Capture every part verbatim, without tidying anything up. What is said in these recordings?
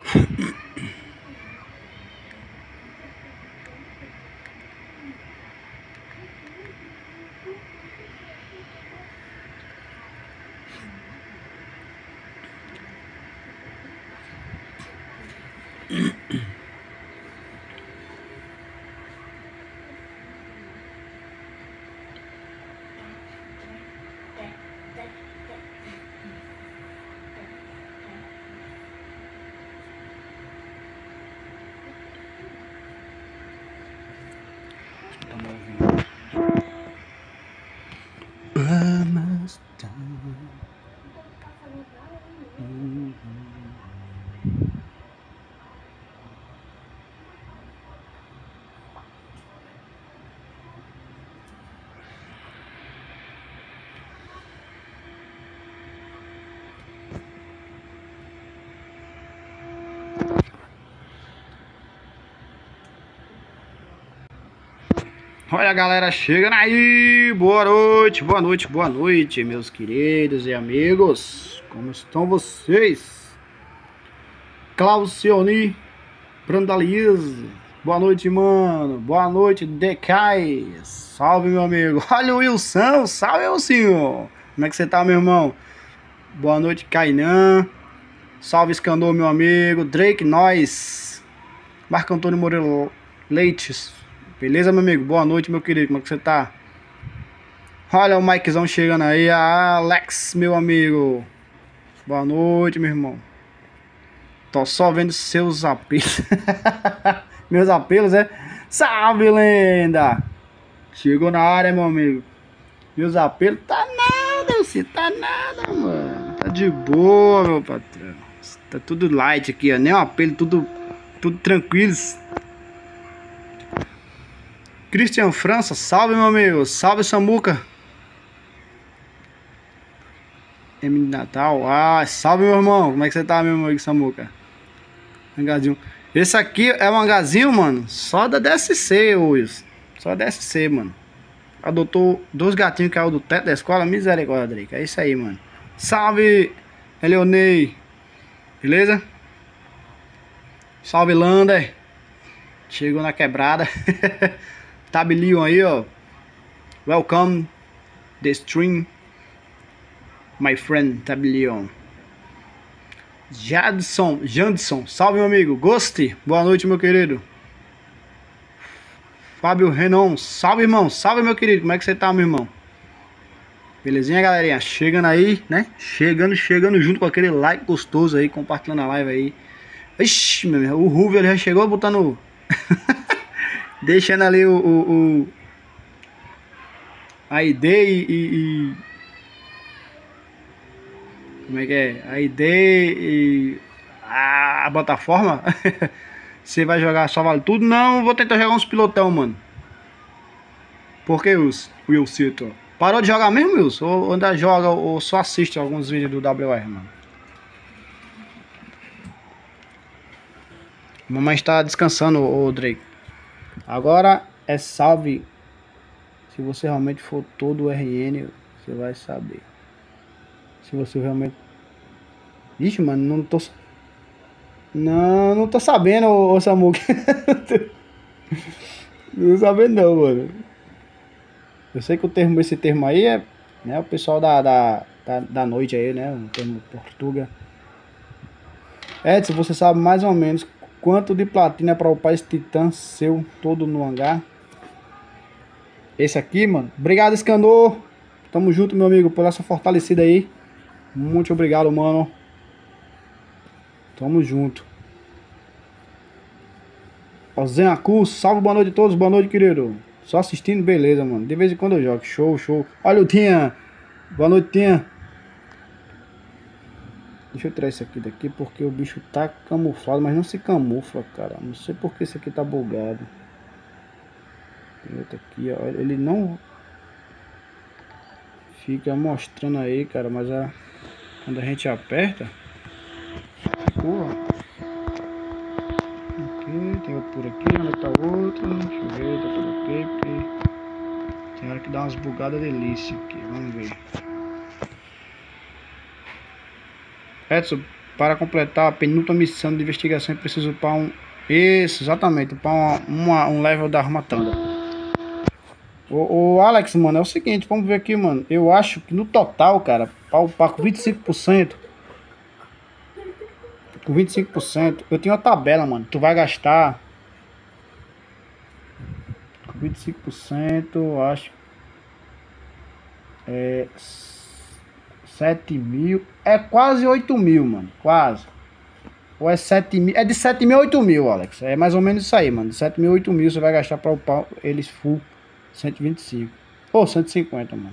Olha a galera chegando aí, boa noite, boa noite, boa noite, meus queridos e amigos, como estão vocês? Claucioni Brandalize, boa noite, mano, boa noite, Decai, salve, meu amigo. Olha o Wilson, salve, Wilson, como é que você tá, meu irmão? Boa noite, Kainan, salve, Escandor, meu amigo, Drake, nós, Marco Antônio Moreira Leites. Beleza, meu amigo? Boa noite, meu querido. Como é que você tá? Olha o Mikezão chegando aí. Ah, Alex, meu amigo. Boa noite, meu irmão. Tô só vendo seus apelos. Meus apelos, é? Salve, lenda! Chegou na área, meu amigo. Meus apelos, tá nada, você tá nada, mano. Tá de boa, meu patrão. Tá tudo light aqui, ó. Nem um apelo, tudo, tudo tranquilo. Christian França, salve, meu amigo, salve, Samuca. M de Natal, ah, salve, meu irmão, como é que você tá, meu amigo Samuca? Hangarzinho. Esse aqui é um hangarzinho, mano, só da D S C, Wilson. Só da D S C, mano. Adotou dois gatinhos que caiu do teto da escola, misericórdia, Drake. É isso aí, mano. Salve, Eleonei. Beleza? Salve, Lander. Chegou na quebrada. Tabelion aí, ó. Welcome the stream, my friend Tabelion. Jadson, Jandson, salve, meu amigo. Ghost, boa noite, meu querido. Fábio Renon, salve, irmão. Salve, meu querido. Como é que você tá, meu irmão? Belezinha, galerinha? Chegando aí, né? Chegando, chegando junto com aquele like gostoso aí, compartilhando a live aí. Ixi, meu irmão, o Ruvel já chegou botando... Deixando ali o, o, o a I D e, e, e como é que é? A I D e a, a plataforma. Você vai jogar só vale tudo? Não, vou tentar jogar uns pilotão, mano. Por que, Wilson? Wilson, parou de jogar mesmo, Wilson? Ou ainda joga ou só assiste alguns vídeos do W R, mano? Mamãe está descansando, ô Drake. Agora é salve. Se você realmente for todo R N, você vai saber. Se você realmente... Ixi, mano, não tô... Não, não tô sabendo, ô, ô Samuca. Não tô sabendo não, mano. Eu sei que o termo, esse termo aí é, né, o pessoal da, da, da, da noite aí, né, o termo Portuga. Edson, você sabe mais ou menos quanto de platina para upar esse titã seu todo no hangar? Esse aqui, mano. Obrigado, Escandor. Tamo junto, meu amigo, por essa fortalecida aí. Muito obrigado, mano. Tamo junto. Ó, Zenacu, salve, boa noite a todos. Boa noite, querido. Só assistindo, beleza, mano. De vez em quando eu jogo. Show, show. Olha o Tinha. Boa noite, Tinha. Deixa eu tirar isso aqui daqui porque o bicho tá camuflado, mas não se camufla, cara. Não sei porque esse aqui tá bugado. Tem outro aqui, ó. Ele não fica mostrando aí, cara, mas a... quando a gente aperta... Porra. Aqui, tem outro por aqui, onde tá outro? Deixa eu ver, tá tudo ok, porque... tem hora que dá umas bugadas delícia aqui, vamos ver. Edson, para completar a penúltima missão de investigação é preciso upar um... Isso, exatamente, upar uma, uma, um level da arma Thunder. Ô, ô Alex, mano, é o seguinte, vamos ver aqui, mano. Eu acho que no total, cara, para upar com vinte e cinco por cento, com vinte e cinco por cento, eu tenho uma tabela, mano. Tu vai gastar com vinte e cinco por cento, eu acho. É sete mil, é quase oito mil, mano, quase. Ou é sete mil, é de sete mil a oito mil, Alex. É mais ou menos isso aí, mano. De sete mil a oito mil você vai gastar para upar eles full cento e vinte e cinco. Ou cento e cinquenta, mano.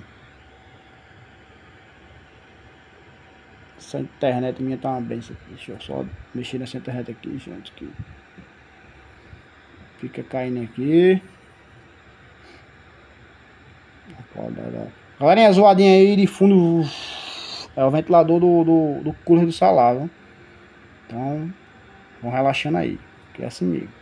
Essa internet minha tá uma benção. Deixa eu só mexer nessa internet aqui, gente. Que fica caindo aqui. Galerinha, zoadinha aí de fundo. É o ventilador do, do, do cooler do salário, viu? Então, vão relaxando aí, que é assim mesmo.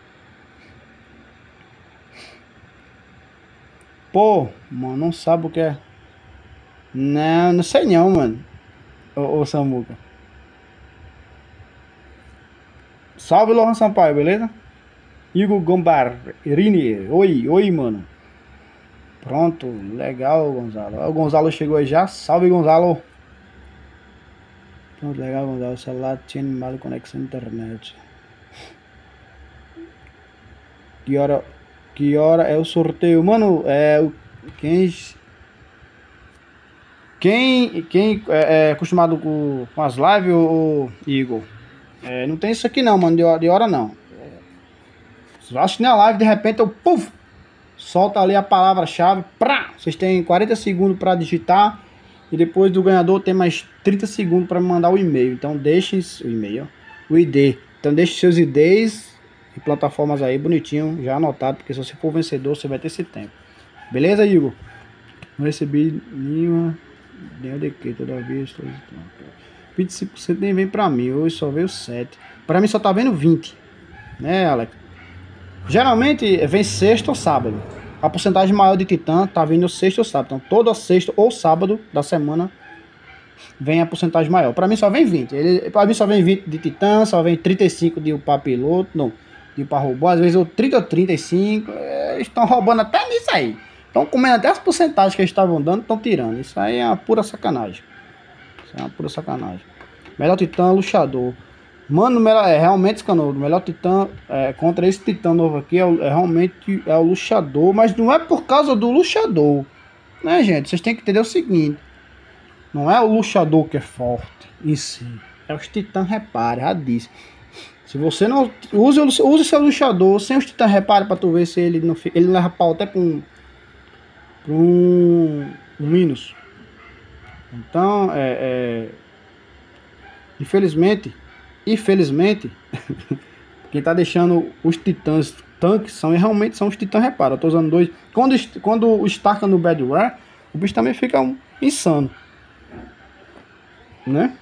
Pô, mano, não sabe o que é. Não, não sei não, mano. Ô, ô Samuca. Salve, Lohan Sampaio, beleza? Igor Gombarini. Oi, oi, mano. Pronto, legal, Gonzalo. O Gonzalo chegou aí já. Salve, Gonzalo. Pronto, legal, Gonzalo. O celular tinha animado conexão à internet. Que hora, que hora é o sorteio? Mano, é o quem quem quem é, é acostumado com, com as lives, o Igor, é, não tem isso aqui não, mano, de hora, de hora não. É, acho que na live de repente eu puf, solta ali a palavra-chave, pra vocês têm quarenta segundos para digitar e depois do ganhador tem mais trinta segundos para me mandar o e-mail. Então deixem o e-mail, o I D. Então deixe seus I Ds e plataformas aí bonitinho, já anotado, porque se você for vencedor, você vai ter esse tempo. Beleza, Igor? Não recebi nenhuma, nenhum de que toda vez. vinte e cinco por cento nem vem pra mim, hoje só veio sete. Pra mim só tá vendo vinte, né, Alex? Geralmente vem sexta ou sábado. A porcentagem maior de Titã tá vindo sexta ou sábado. Então toda sexta ou sábado da semana vem a porcentagem maior. Pra mim só vem vinte. Ele, pra mim só vem vinte de Titã, só vem trinta e cinco de upar piloto, não, de upar robô. Às vezes eu trinta ou trinta e cinco. Eles estão roubando até nisso aí. Estão comendo até as porcentagens que eles estavam dando, estão tirando. Isso aí é uma pura sacanagem. Isso é uma pura sacanagem. Melhor Titã, luxador. Mano, é realmente Canouro. O melhor Titã é, contra esse Titã novo aqui é, é realmente é o luxador. Mas não é por causa do luxador, né, gente? Vocês têm que entender o seguinte: não é o luxador que é forte em si, é os Titãs repare, já disse. Se você não usa use seu luxador sem os Titãs repare para tu ver se ele não ele leva pau até para um, pra um, um Minus. Então, é, é, infelizmente, infelizmente, quem tá deixando os Titãs tanques são realmente são os Titãs repara. Eu tô usando dois. Quando quando o Starka no Bedware, o bicho também fica um insano, né?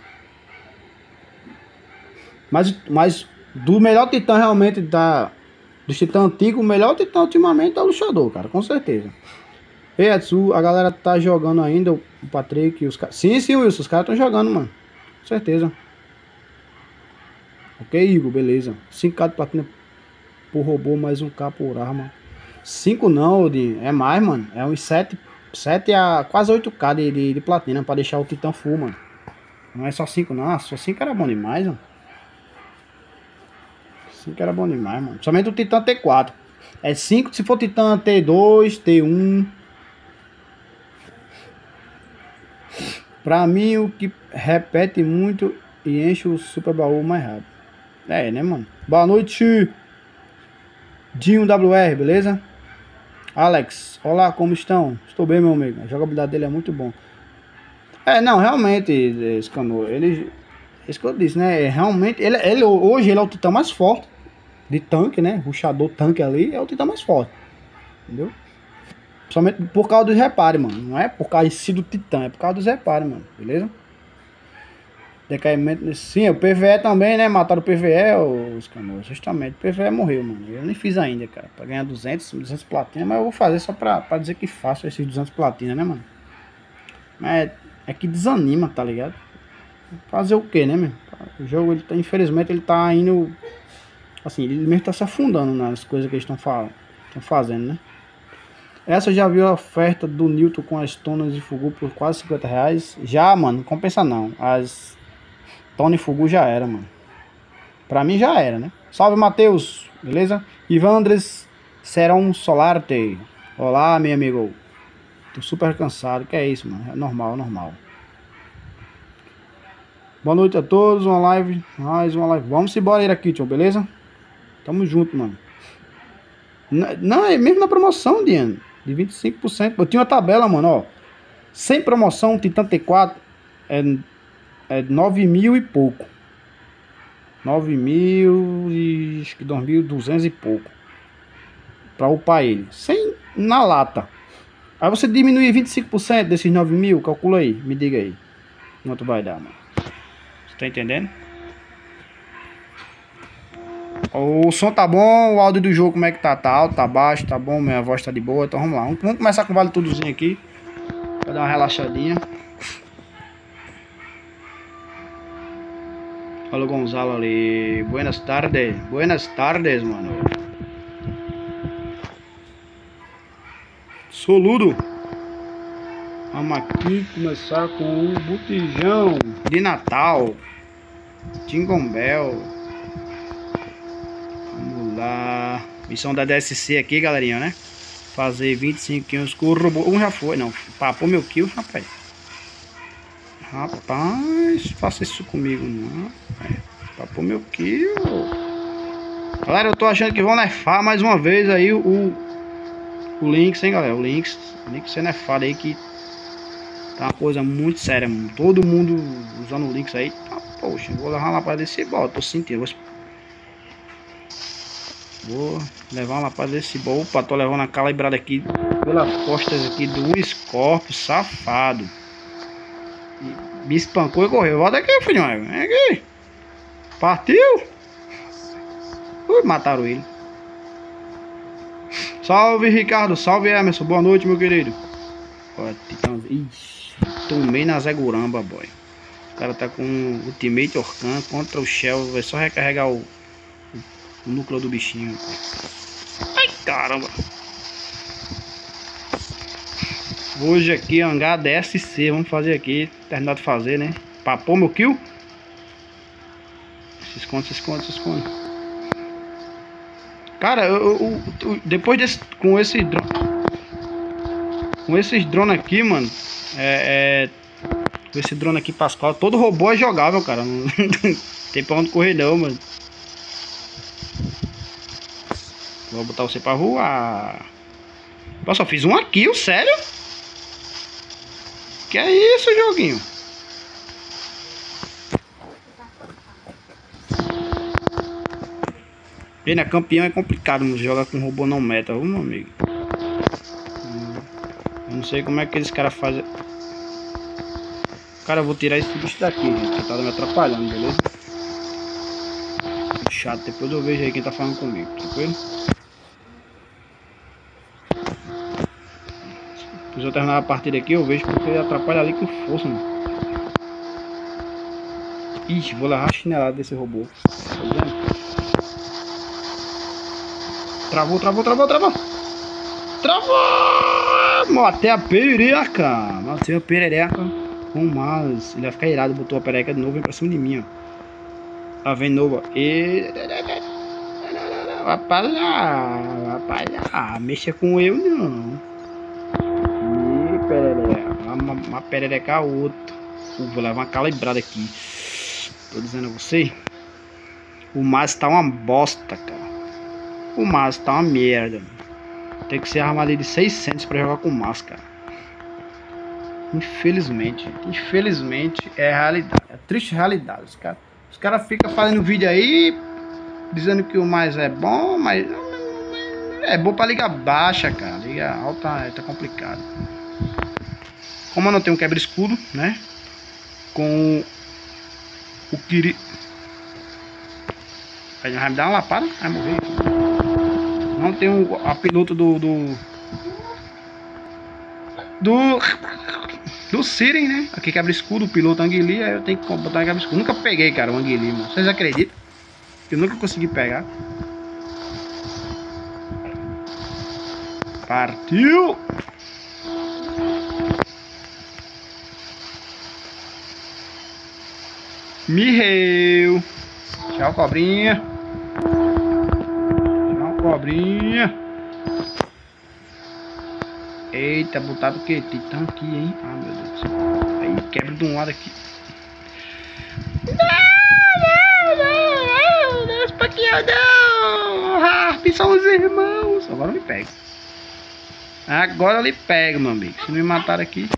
Mas, mas do melhor Titã realmente da do Titã antigo, o melhor Titã ultimamente é o luxador, cara, com certeza. E Edson, a galera tá jogando ainda, o Patrick, os caras. Sim, sim, Wilson, os caras estão jogando, mano. Com certeza. Ok, Igor, beleza. cinco K de platina por robô, mais um K por arma. cinco não, Odin, é mais, mano. É uns sete, sete a quase oito K de, de, de platina pra deixar o Titã full, mano. Não é só cinco não, só cinco era bom demais, mano. cinco era bom demais, mano. Somente o Titã T quatro. É cinco se for Titã T dois, T um. Pra mim, o que repete muito e enche o super baú mais rápido. É, né, mano? Boa noite, Dinho W R, beleza? Alex, olá, como estão? Estou bem, meu amigo. A jogabilidade dele é muito bom. É, não, realmente, esse cano, ele... Isso que eu disse, né? Realmente, ele, ele, hoje ele é o Titã mais forte de tanque, né? Ruxador tanque ali é o Titã mais forte. Entendeu? Somente por causa dos repares, mano. Não é por causa em si do Titã, é por causa dos repares, mano. Beleza? Decaimento nesse. Sim, o P V E também, né? Mataram o P V E, os canoas. Justamente. O P V E morreu, mano. Eu nem fiz ainda, cara. Pra ganhar duzentos, duzentos platina. Mas eu vou fazer só pra, pra dizer que faço esses duzentos platina, né, mano? Mas é, é que desanima, tá ligado? Fazer o que, né, meu? O jogo, ele tá, infelizmente, ele tá indo... Assim, ele mesmo tá se afundando nas coisas que eles estão fa fazendo, né? Essa já viu a oferta do Newton com as tonas de Fugu por quase cinquenta reais? Já, mano, não compensa não. As Tony Fugu já era, mano. Pra mim já era, né? Salve, Matheus, beleza? Ivandres Serão Solarte. Olá, meu amigo. Tô super cansado. Que é isso, mano? É normal, é normal. Boa noite a todos. Uma live. Mais uma live. Vamos embora aí aqui, tio, beleza? Tamo junto, mano. Não, é mesmo na promoção, Diana. De vinte e cinco por cento. Eu tinha uma tabela, mano, ó. Sem promoção, Titan T quatro é, é nove mil e pouco. nove mil e acho que dois mil e duzentos e pouco. Pra upar ele. Sem, na lata. Aí você diminuir vinte e cinco por cento desses nove mil, calcula aí. Me diga aí. Quanto vai dar, mano? Você tá entendendo? O som tá bom, o áudio do jogo como é que tá? Tá alto, tá baixo, tá bom, minha voz tá de boa, então vamos lá. Vamos começar com o Vale Tudozinho aqui. Pra dar uma relaxadinha. Olha o Gonzalo ali. Buenas tardes. Buenas tardes, mano. Soludo. Vamos aqui começar com o botijão de Natal. Jingle Bell. Vamos lá. Missão da D S C aqui, galerinha, né? Fazer vinte e cinco quilos com o robô. Um já foi, não. Papou meu kill, rapaz. Rapaz, faça isso comigo, não. Papou meu kill. Galera, eu tô achando que vão nerfar mais uma vez aí o O Lynx, hein, galera? O Lynx, o Lynx sendo nerfado aí, que tá uma coisa muito séria, mano. Todo mundo usando o Lynx aí. Tá, poxa, vou levar uma lapada desse bol, tô sentindo. Vou, vou levar uma lapada desse bol. Opa, tô levando a calibrada aqui pelas costas aqui do Scorpio, safado. E me espancou e correu. Volta aqui, filhão. Vem aqui. Partiu. Ui, mataram ele. Salve, Ricardo. Salve, Emerson. Boa noite, meu querido. Ó, titã... Ixi, tomei na Zé Guramba, boy. O cara tá com Ultimate Orcan contra o Shell. Vai só recarregar o, o, o núcleo do bichinho. Ai, caramba. Hoje aqui, hangar D S C. Vamos fazer aqui. Terminar de fazer, né? Papou meu kill. Se esconde, se esconde, se esconde. Cara, eu, eu, eu, depois desse, com esse drone, com esses drones aqui, mano, é, é, com esse drone aqui Pascal, todo robô é jogável, cara. Não tem pra onde correr não, mano. Vou botar você pra voar. Nossa, eu fiz um kill, sério? Que é isso, joguinho? E na campeão é complicado, mano, jogar com robô não meta, viu, meu amigo? Eu não sei como é que eles caras fazem. Cara, eu vou tirar esse bicho daqui, gente, que tá me atrapalhando, beleza? Chato, depois eu vejo aí quem tá falando comigo, tranquilo? Depois eu terminar a partida aqui, eu vejo porque ele atrapalha ali com força, mano. Ixi, vou levar a chinelada desse robô. Tá vendo? Travou, travou, travou, travou. Travou! Matei a perereca. Matei a perereca com mas ele vai ficar irado. Botou a perereca de novo, vem pra cima de mim, ó. Tá vendo novo? E... vai pra lá, vai pra lá. Mexa com eu não. E perereca. Uma, uma perereca a outra. Vou levar uma calibrada aqui. Tô dizendo a você. O mas tá uma bosta, cara. O Mas tá uma merda. Tem que ser armadilha de seiscentos pra jogar com o Mas, cara. Infelizmente. Infelizmente é a realidade. É a triste realidade. Os caras os cara ficam fazendo vídeo aí dizendo que o Mais é bom, mas é bom pra liga baixa, cara. Liga alta tá complicado. Como eu não tenho quebra-escudo, né? Com o Kiri. Vai me dar uma lapada, vai morrer. Não tem um, a piloto do, do do do Siren, né? Aqui quebra escudo, o piloto Anguili, aí eu tenho que botar quebra escudo. Nunca peguei, cara, o Anguili, mano. Vocês acreditam? Eu nunca consegui pegar. Partiu! Mirreu! Tchau, cobrinha! Tchau, cobrinha! Eita, botaram o que? Titã aqui, hein? Ah, meu Deus do céu. Aí quebra de um lado aqui. Não, não, não, não, não, espaqueou não! Harp, são os irmãos! Agora eu me pego. Agora eu lhe pego, meu amigo. Se me mataram aqui.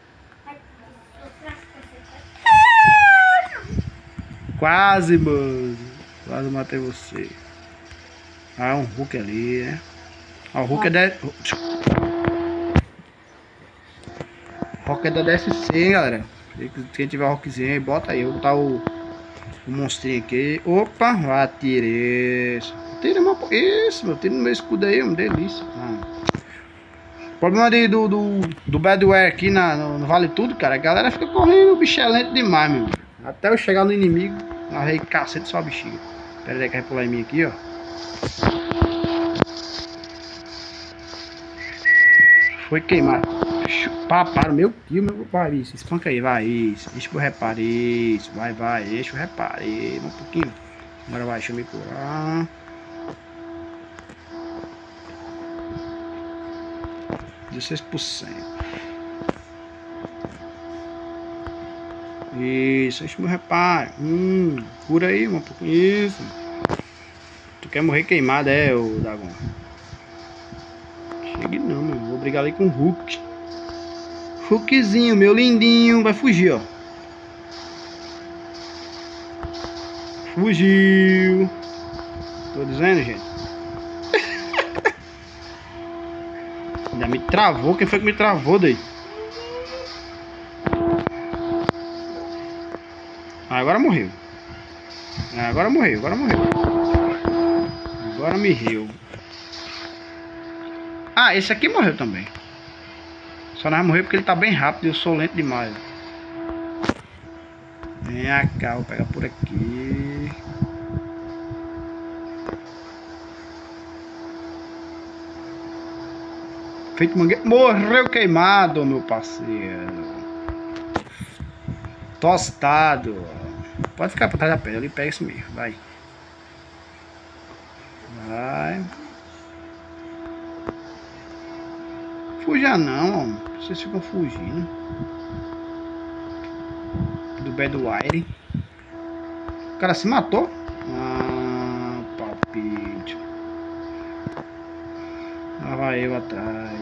Quase, mano. Quase matei você. Ah, um Hulk ali, né? Ah, o Hulk é da... Hulk é da D S C, hein, galera. Quem tiver Hulkzinho aí, bota aí. Eu vou botar o, o monstrinho aqui. Opa, atirei. Tira uma... Isso, meu. Tira no meu escudo aí, uma delícia. Ah. O problema de, do, do, do Badware aqui na, no, no Vale Tudo, cara. A galera fica correndo, o bicho é lento demais, meu. Até eu chegar no inimigo, arrei cacete só a bexiga. Pera aí que vai pular em mim aqui, ó. Foi queimar. Paparam, meu tio, meu pai. Isso, espanca aí, vai. Isso, deixa eu reparar. Isso, vai, vai. Deixa eu reparar. Um pouquinho. Agora vai, deixa eu me curar. dezesseis por cento. Isso, deixa eu me reparar. Hum, cura aí, um pouquinho. Isso. Tu quer morrer queimado, é, o Dagon? Chegue não, meu. Vou brigar ali com o Hulk. Hulkzinho, meu lindinho. Vai fugir, ó. Fugiu. Tô dizendo, gente. Ainda me travou. Quem foi que me travou daí? Ah, agora morreu. Ah, agora morreu, agora morreu. Agora me riu. Ah, esse aqui morreu também. Só não vai morrer porque ele tá bem rápido e eu sou lento demais. Vem cá, vou pegar por aqui. Feito mangueira. Morreu queimado, meu parceiro. Tostado. Pode ficar por trás da pedra, ele pega isso mesmo. Vai. Vai. Fuja não, vocês ficam fugindo. Do Badwire. O cara se matou? Ah, palpite. Lá vai eu atrás.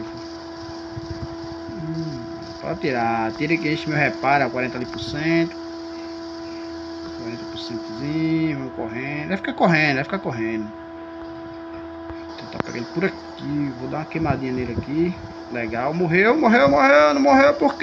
Hum, pode tirar. Tira que enche meu reparo, quarenta por cento. quarenta por centozinho, vamos correndo. Vai ficar correndo, vai ficar correndo. Vou tentar pegar ele por aqui. Vou dar uma queimadinha nele aqui. Legal, morreu, morreu, morreu, não morreu porque...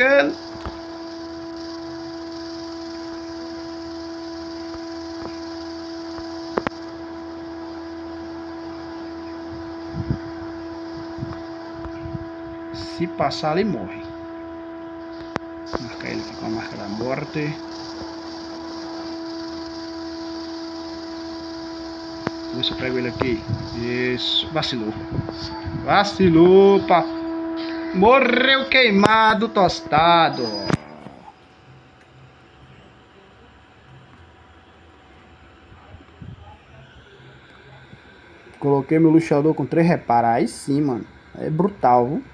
Se passar, ele morre. Vou marcar ele aqui com a marca da morte. Vou ver se eu pego ele aqui. Isso, vacilou. Vacilou, pá. Morreu queimado, tostado. Coloquei meu luchador com três reparos. Aí sim, mano. É brutal, viu?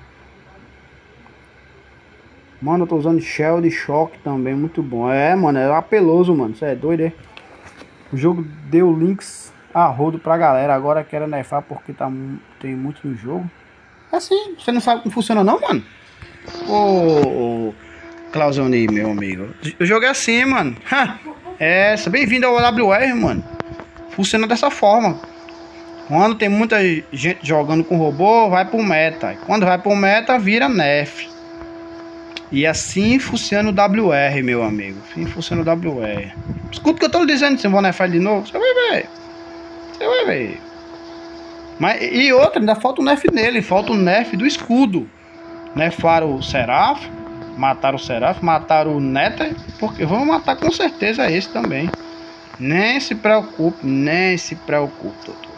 Mano, eu tô usando Shell de choque também. Muito bom. É, mano. É apeloso, mano. Você é doido, é? O jogo deu links a rodo pra galera. Agora quero nerfar porque tá, tem muito no jogo. É assim. Você não sabe como funciona não, mano? Ô, ô Clausione, meu amigo. O jogo é assim, mano. É, bem-vindo ao W R, mano. Funciona dessa forma. Quando tem muita gente jogando com robô, vai pro meta. Quando vai pro meta, vira nerf. E assim funciona o W R, meu amigo. Assim funciona o W R. Escuta o que eu tô dizendo, se eu vou nerfar de novo, você vai ver. Você vai ver. Mas, e outra, ainda falta o nerf nele. Falta o nerf do escudo. Nerfaram o Seraph. Mataram o Seraph, mataram o Nether, porque vamos matar com certeza esse também. Nem se preocupe, nem se preocupe, doutor.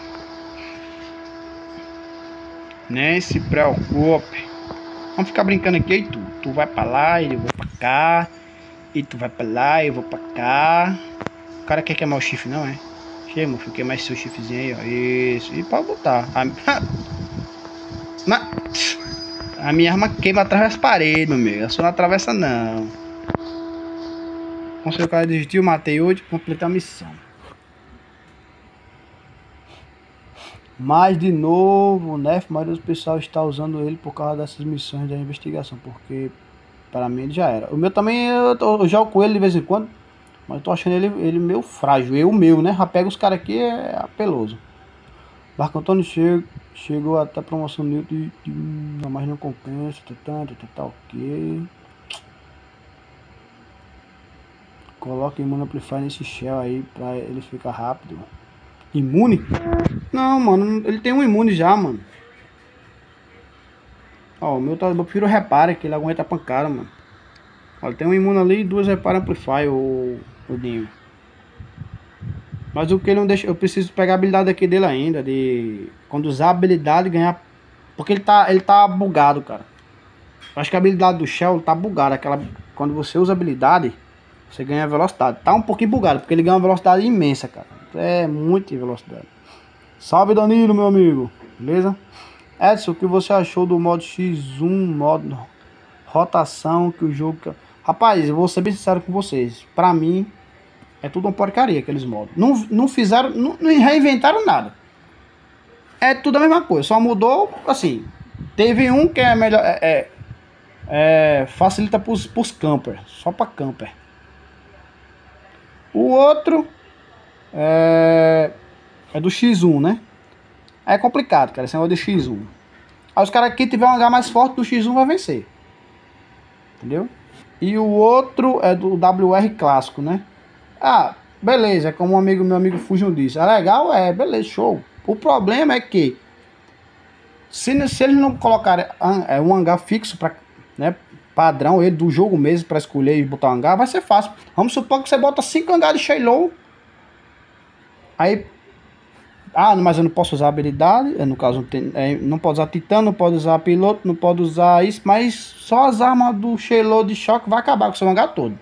Nem se preocupe. Vamos ficar brincando aqui, e tu? Tu vai pra lá, e eu vou pra cá. E tu vai pra lá, e eu vou pra cá. O cara quer queimar o chifre, não é? Chega, meu filho, queimar esse seu chifrezinho aí, ó. Isso, e pode botar. A, Mas, a minha arma queima atrás das paredes, meu amigo. A sua não atravessa, não. Vamos ver o cara desistiu, matei hoje, completar a missão. Mas de novo, né? A maioria do pessoal está usando ele por causa dessas missões da investigação. Porque para mim ele já era. O meu também, eu, eu jogo com ele de vez em quando. Mas eu tô achando ele, ele meio frágil. Eu, meu, né? Já pega os caras aqui, é apeloso. Marco Antônio chega, chegou até a promoção Newton e mas não compensa. Tá, tá, tá, tá ok. Coloca Imune Amplify nesse shell aí pra ele ficar rápido. Imune? Não, mano, ele tem um imune já, mano. Ó, o meu tá, eu prefiro repare, que ele aguenta a pancada, mano. Ó, ele tem um imune ali e duas repare Amplify, o, o Dinho. Mas o que ele não deixa, eu preciso pegar a habilidade aqui dele ainda, de quando usar a habilidade ganhar, porque ele tá, ele tá bugado, cara. Eu acho que a habilidade do Shell tá bugada, aquela, quando você usa a habilidade, você ganha velocidade. Tá um pouquinho bugado, porque ele ganha uma velocidade imensa, cara. É muita velocidade. Salve, Danilo, meu amigo. Beleza? Edson, o que você achou do modo X um, modo rotação, que o jogo... Rapaz, eu vou ser bem sincero com vocês. Pra mim, é tudo uma porcaria aqueles modos. Não, não fizeram, não, não reinventaram nada. É tudo a mesma coisa, só mudou, assim. Teve um que é melhor... É, é, é, facilita pros, pros camper, só pra camper. O outro é, é do X um, né? É complicado, cara, esse negócio de X um. Aí os caras que tiver um H mais forte do X um vai vencer. Entendeu? E o outro é do W R clássico, né? Ah, beleza, é como um amigo, meu amigo Fusion disse. É legal? É, beleza, show. O problema é que se, se eles não colocarem um hangar fixo para, né, padrão ele do jogo mesmo para escolher e botar um hangar, vai ser fácil. Vamos supor que você bota cinco hangares de Shadow. Aí, ah, mas eu não posso usar habilidade, no caso não, tem, é, não pode usar titã, não pode usar piloto, não pode usar isso, mas só as armas do Shadow de choque vai acabar com o seu hangar todo.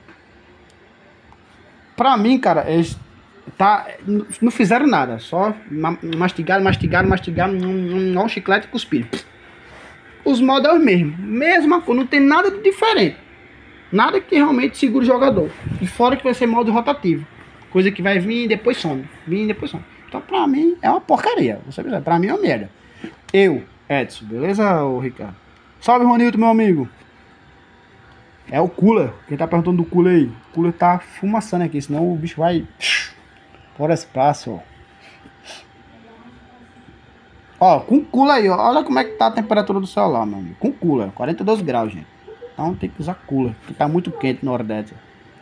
Pra mim, cara, eles tá, não fizeram nada, só mastigaram, mastigaram, mastigaram, um chiclete e cuspiram. Os modos é os mesmos, mesma coisa, não tem nada de diferente. Nada que realmente segure o jogador. E fora que vai ser modo rotativo. Coisa que vai vir e depois some. Vir e depois some. Então pra mim é uma porcaria. Você sabe, pra mim é uma merda. Eu, Edson, beleza, ô Ricardo? Salve, Ronilton, meu amigo. É o cooler. Quem tá perguntando do cooler aí? O cooler tá fumaçando aqui, senão o bicho vai fora espaço, ó. Ó, com cooler aí, ó. Olha como é que tá a temperatura do celular, meu amigo. Com cooler, quarenta e dois graus, gente. Então tem que usar cooler, porque tá muito quente no Nordeste.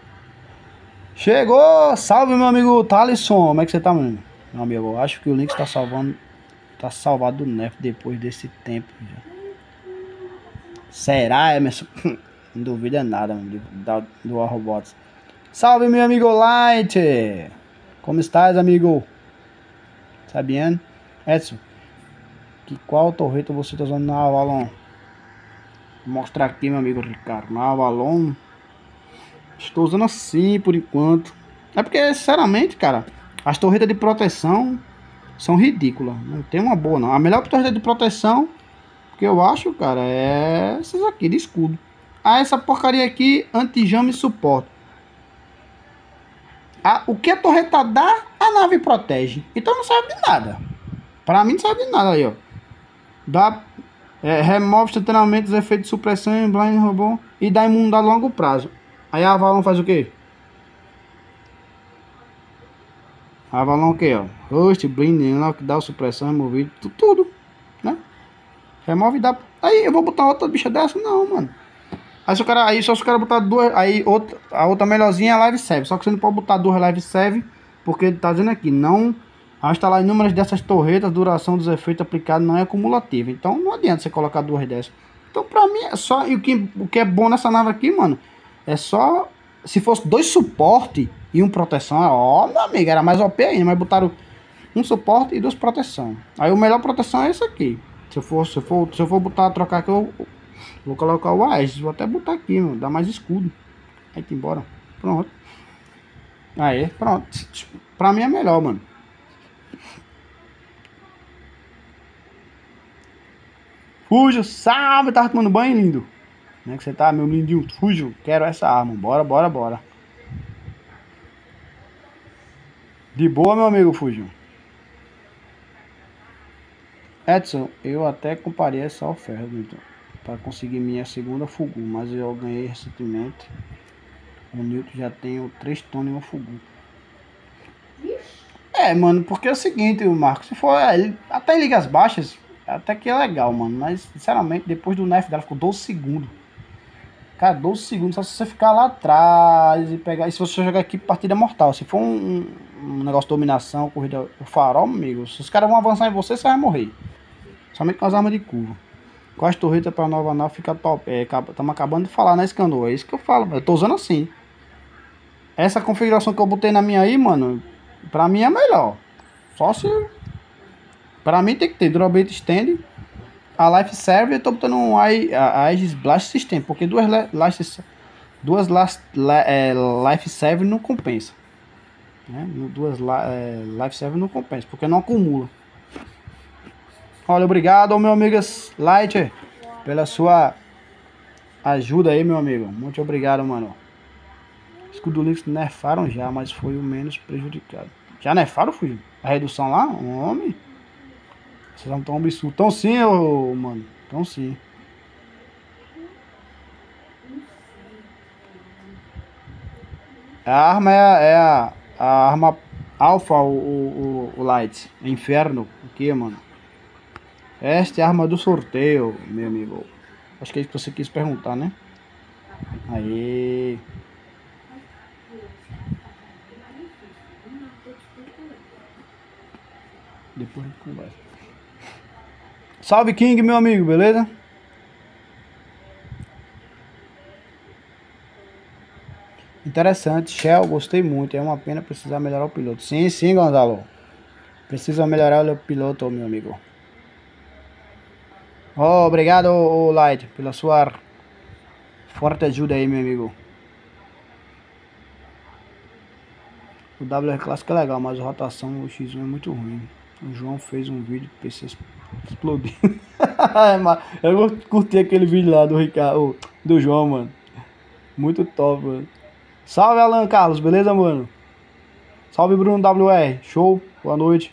Chegou! Salve, meu amigo Thalisson. Como é que você tá, mano? Meu amigo, eu acho que o Link tá salvando. Tá salvado do Nef depois desse tempo já. Será, Emerson? Não duvida nada, mano, do, do Robots. Salve, meu amigo Light! Como estás, amigo? Tá bem? Edson, que qual torreta você tá usando na Avalon? Vou mostrar aqui, meu amigo Ricardo. Na Avalon, estou usando assim por enquanto. É porque, sinceramente, cara, as torretas de proteção são ridículas. Não tem uma boa, não. A melhor torreta de proteção que eu acho, cara, é essas aqui de escudo. Ah, essa porcaria aqui, anti-jam e suporte. Ah, o que a torreta dá, a nave protege. Então não serve de nada. Pra mim não serve de nada aí, ó. Dá, é, remove instantaneamente os efeitos de supressão em blind robô e dá imunidade a longo prazo. Aí a Avalon faz o quê? A Avalon o quê, ó? Host, blind, knockdown, supressão, removido, tudo, tudo, né? Remove e dá. Aí eu vou botar outra bicha dessa? Não, mano. Aí, se o cara, aí só se o cara botar duas. Aí outra, a outra melhorzinha é a Live Save. Só que você não pode botar duas Live Save, porque ele tá dizendo aqui, não. Ao instalar inúmeras dessas torretas, a duração dos efeitos aplicados não é acumulativa. Então não adianta você colocar duas dessas. Então pra mim é só... E o que, o que é bom nessa nave aqui, mano, é só... Se fosse dois suporte e um proteção, ó, meu amigo, era mais O P ainda, mas botaram um suporte e duas proteção. Aí o melhor proteção é esse aqui. Se eu for, se eu for, se eu for botar, trocar aqui, eu vou colocar o Aegis. Vou até botar aqui, mano, dá mais escudo. Aí tem embora. Pronto. Aí, pronto. Pra mim é melhor, mano. Fujo, salve, tava tomando banho, lindo. Como é que você tá, meu lindinho? Fujo, quero essa arma. Bora, bora, bora. De boa, meu amigo Fujo. Edson, eu até comparei essa oferta, então, para conseguir minha segunda Fugu, mas eu ganhei recentemente. O Newton já tem três tonos e uma Fugu. É, mano, porque é o seguinte, o Marcos, se for é, até em ligas baixas, até que é legal, mano, mas sinceramente, depois do nerf dela ficou doze segundos. Cara, doze segundos, só se você ficar lá atrás e pegar. E se você jogar aqui, partida mortal. Se for um, um negócio de dominação, corrida, o farol, amigo, se os caras vão avançar em você, você vai morrer. Somente com as armas de curva. Com as torretas para nova nave fica top. É, estamos acabando de falar, né, Scandor? É isso que eu falo, eu tô usando assim. Essa configuração que eu botei na minha aí, mano, pra mim é melhor. Só se. Pra mim tem que ter Drawbait Stand. A Life Server eu tô botando um Aegis Blast System, porque duas, last, duas last, é, Life Server não compensa. Né? Duas é, Life Server não compensa, porque não acumula. Olha, obrigado ao meu amigo Light pela sua ajuda aí, meu amigo. Muito obrigado, mano. Escudo Lynx nerfaram já, mas foi o menos prejudicado. Já nerfaram, fui? A redução lá? Um homem? Vocês não estão absurdos. Tão sim, ô, mano. Tão sim. A arma é, a, é a, a arma Alpha, o, o, o Light. Inferno. O que, mano? Esta é a arma do sorteio, meu amigo. Acho que é isso que você quis perguntar, né? Aí. Depois a gente conversa. Salve King, meu amigo, beleza? Interessante, Shell, gostei muito. É uma pena precisar melhorar o piloto. Sim, sim, Gonzalo. Precisa melhorar o piloto, meu amigo. Oh, obrigado, oh, Light, pela sua forte ajuda aí, meu amigo. O W R clássico é legal, mas a rotação no X um é muito ruim. O João fez um vídeo P C explodindo. Eu curti aquele vídeo lá do Ricardo, do João, mano. Muito top, mano. Salve, Alan Carlos, beleza, mano? Salve, Bruno W R. Show, boa noite.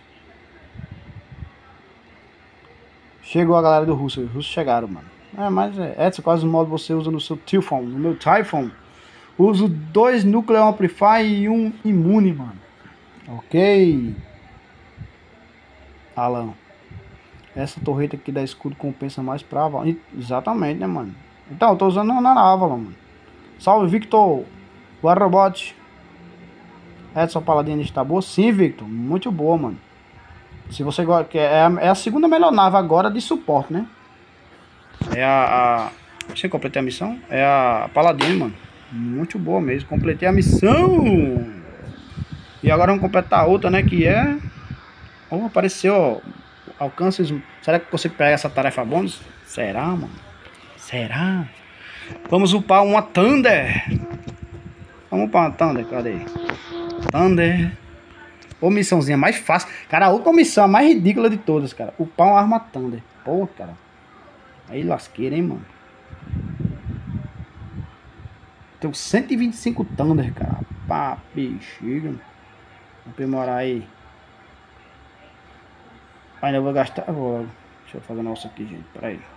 Chegou a galera do Russo, os russos chegaram, mano. É, mas é, Edson, quais modos você usa no seu Typhon? No meu Typhon, uso dois Nuclear Amplify e um Imune, mano. Ok. Alan. Essa torreta aqui da escudo compensa mais pra Avalon. Exatamente, né, mano? Então, eu tô usando na Avalon, mano. Salve, Victor. Guarrobot. Edson Paladino está boa? Sim, Victor. Muito boa, mano. Se você gosta, é a, é a segunda melhor nave agora de suporte, né? É a, a... Você completei a missão? É a Paladino, mano. Muito boa mesmo. Completei a missão. E agora vamos completar a outra, né? Que é... Oh, apareceu, ó. Alcances. Será que você pega essa tarefa bônus? Será, mano? Será? Vamos upar uma Thunder. Vamos upar uma Thunder. Cadê? Thunder. Ô, missãozinha mais fácil. Cara, a última missão a mais ridícula de todas, cara. Upar uma arma Thunder. Pô, cara. Aí lasqueira, hein, mano. Tem cento e vinte e cinco Thunder, cara. Pá, bexiga. Vou aprimorar aí. Ainda vou gastar. Vou... Deixa eu fazer um negócio aqui, gente. Pera aí.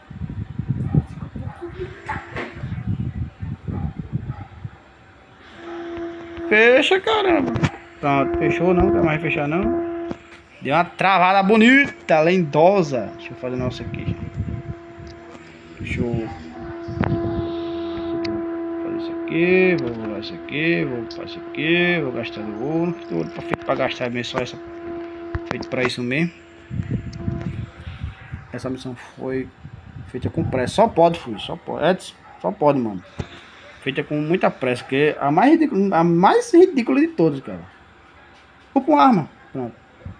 Fecha, caramba. Pronto, fechou não, não quer mais fechar não. Deu uma travada bonita, lendosa. Deixa eu fazer o nosso aqui. Deixa eu fazer isso aqui, vou rolar isso aqui, vou fazer isso aqui, vou gastar do ouro. Tem ouro pra, feito pra gastar mesmo, só essa. Feito pra isso mesmo. Essa missão foi Feita com pressa. Só pode, Fuji. Só pode. É, só pode, mano. Feita com muita pressa. Que é a mais ridícula, a mais ridícula de todas, cara. Ou com arma. Pronto.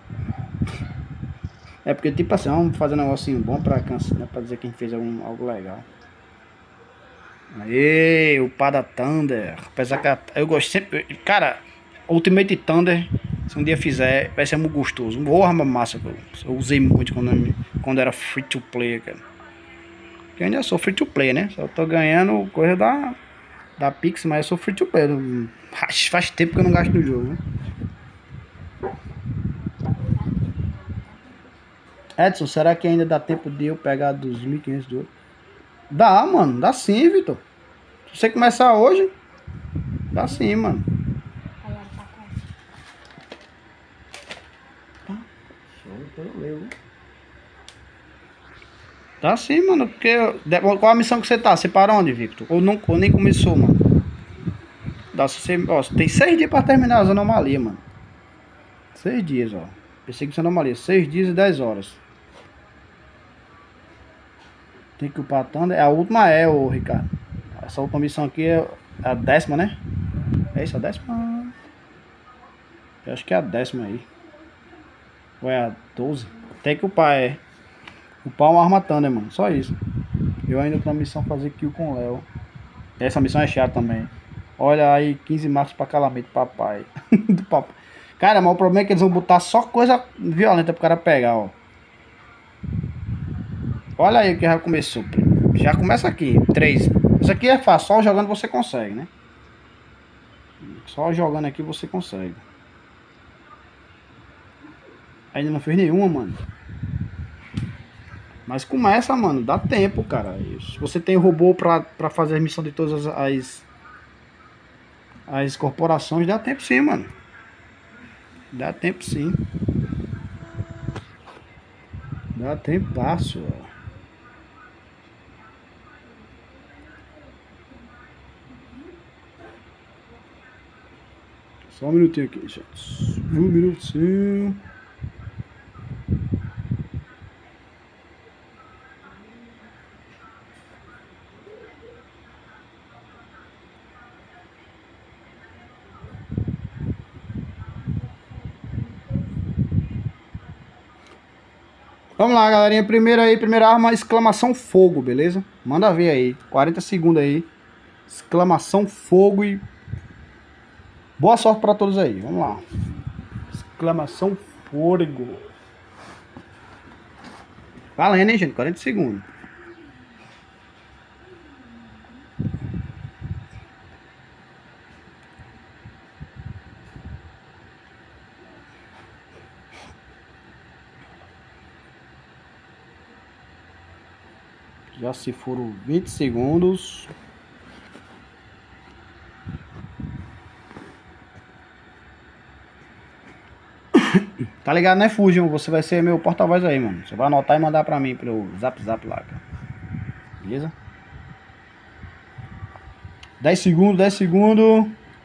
É porque, tipo assim, vamos fazer um negocinho bom pra cansar, né? Pra dizer que a gente fez algum, algo legal. Aê, o Pada Thunder. Apesar que a, eu gosto sempre. Cara, Ultimate Thunder, se um dia fizer, vai ser muito gostoso. Boa arma massa que eu, eu usei muito quando, quando era free to play, cara. Eu ainda sou free to play, né? Só tô ganhando coisa da, da Pix, mas eu sou free to play. Faz, faz tempo que eu não gasto no jogo, né? Edson, será que ainda dá tempo de eu pegar dos mil e quinhentos de ouro? Dá, mano. Dá sim, Vitor. Se você começar hoje, dá sim, mano. Dá sim, mano. Porque... Qual a missão que você tá? Você para onde, Victor? Ou, não, ou nem começou, mano? Dá, você, ó, tem seis dias pra terminar as anomalias, mano. Seis dias, ó. Perseguição anomalia. Seis dias e dez horas. Tem que upar Thunder. A última é, ô Ricardo. Essa última missão aqui é a décima, né? É isso, a décima? Eu acho que é a décima aí. Ou é a doze? Tem que upar, é. Upar uma arma Thunder, mano. Só isso. Eu ainda tô na missão fazer kill com o Léo. Essa missão é chata também. Olha aí, quinze marcos pra calamento, papai. Do papai. Cara, mas o problema é que eles vão botar só coisa violenta pro cara pegar, ó. Olha aí que já começou. Já começa aqui. três. Isso aqui é fácil. Só jogando você consegue, né? Só jogando aqui você consegue. Ainda não fez nenhuma, mano. Mas começa, mano. Dá tempo, cara. Se você tem robô pra, pra fazer a missão de todas as, as... As corporações, dá tempo sim, mano. Dá tempo sim. Dá tempo passo, ó. Só um minutinho aqui, gente. Um minutinho. Vamos lá, galerinha. Primeiro aí, primeira arma, exclamação fogo, beleza? Manda ver aí. quarenta segundos aí. Exclamação fogo e... Boa sorte pra todos aí. Vamos lá. Exclamação fogo. Valendo, hein, gente? quarenta segundos. Já se foram vinte segundos. Tá ligado, né, Fusion? Você vai ser meu porta-voz aí, mano. Você vai anotar e mandar pra mim pelo zap zap lá, cara. Beleza? dez segundos, dez segundos.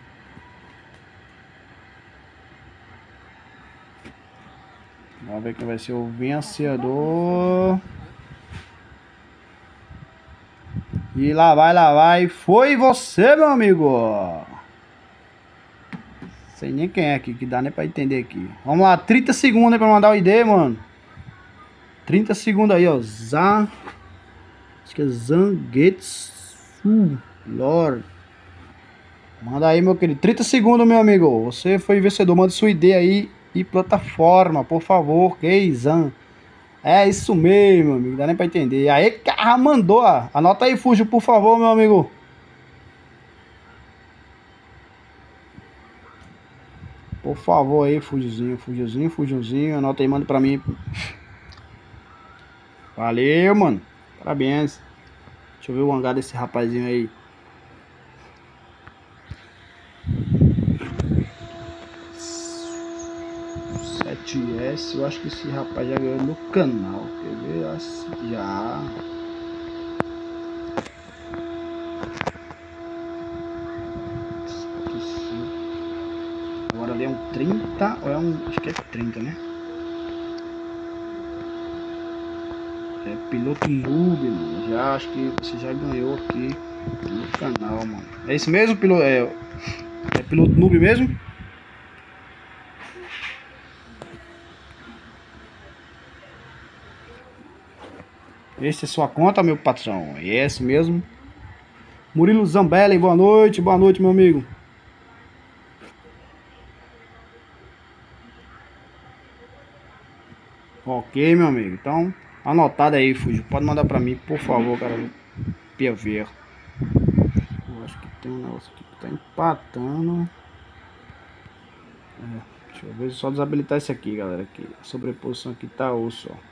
Vamos ver quem vai ser o vencedor. E lá vai, lá vai. Foi você, meu amigo. Sei nem quem é aqui, que dá nem pra entender aqui. Vamos lá, trinta segundos aí pra mandar o I D, mano. trinta segundos aí, ó. Zan... Acho que é Zangetsu Lord. Manda aí, meu querido. trinta segundos, meu amigo. Você foi vencedor. Manda sua I D aí e plataforma, por favor. Keizan. É isso mesmo, meu amigo. Dá nem pra entender. Aí, cara, mandou. Ó. Anota aí, Fujo, por favor, meu amigo. Por favor aí, Fujozinho, Fujozinho, Fujozinho. Anota aí, manda pra mim. Valeu, mano. Parabéns. Deixa eu ver o hangar desse rapazinho aí. sete S. Eu acho que esse rapaz já ganhou no canal. Quer ver? Acho que já. Agora ali é um trinta. Ou é um. Acho que é trinta, né? É piloto noob, mano. Já acho que você já ganhou aqui no canal, mano. É isso mesmo, piloto? É, é piloto noob mesmo? Esse é sua conta, meu patrão. É esse mesmo. Murilo Zambelli, boa noite, boa noite, meu amigo. Ok, meu amigo. Então, anotado aí, Fuji. Pode mandar pra mim, por favor, cara. P V. Eu acho que tem um negócio aqui que tá empatando. É, deixa eu ver, só desabilitar esse aqui, galera. Aqui, a sobreposição aqui tá osso, ó.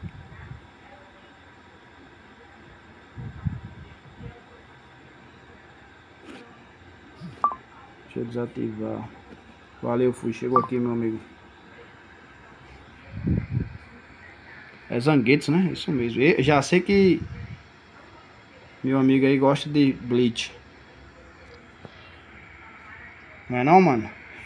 Deixa eu desativar. Valeu, fui. Chegou aqui, meu amigo. É Zanguetes, né? Isso mesmo. Eu já sei que meu amigo aí gosta de Bleach. Não é não, mano?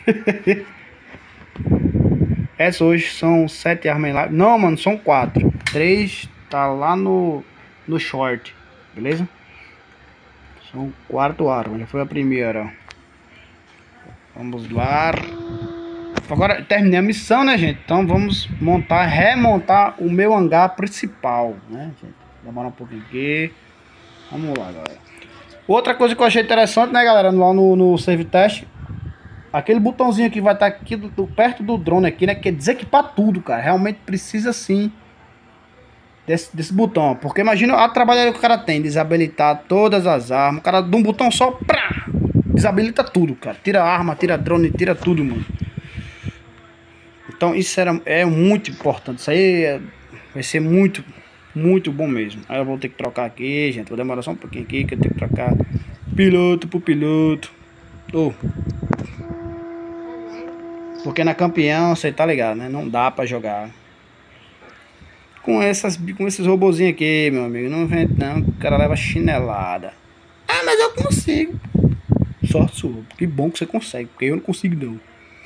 Essa hoje são sete armas lá. Não, mano, são quatro. Três tá lá no, no short. Beleza? São quatro armas. Já foi a primeira. Vamos lá. Agora terminei a missão, né, gente? Então vamos montar, remontar o meu hangar principal, né, gente? Demora um pouquinho aqui. Vamos lá, galera. Outra coisa que eu achei interessante, né, galera, lá no, no save test, aquele botãozinho que vai estar aqui do, do, perto do drone aqui, né, que é desequipar tudo, cara. Realmente precisa sim desse, desse botão, porque imagina a trabalhada que o cara tem, desabilitar todas as armas. O cara de um botão só, prá, desabilita tudo, cara. Tira arma, tira drone, tira tudo, mano. Então isso era, é muito importante. Isso aí é, vai ser muito, muito bom mesmo. Aí eu vou ter que trocar aqui, gente. Vou demorar só um pouquinho aqui, que eu tenho que trocar piloto por piloto. Oh. Porque na campeão, você tá ligado, né? Não dá pra jogar com, essas, com esses robozinhos aqui, meu amigo. Não vem não, o cara leva chinelada. Ah, mas eu consigo. Sorte sua. Que bom que você consegue, porque eu não consigo não.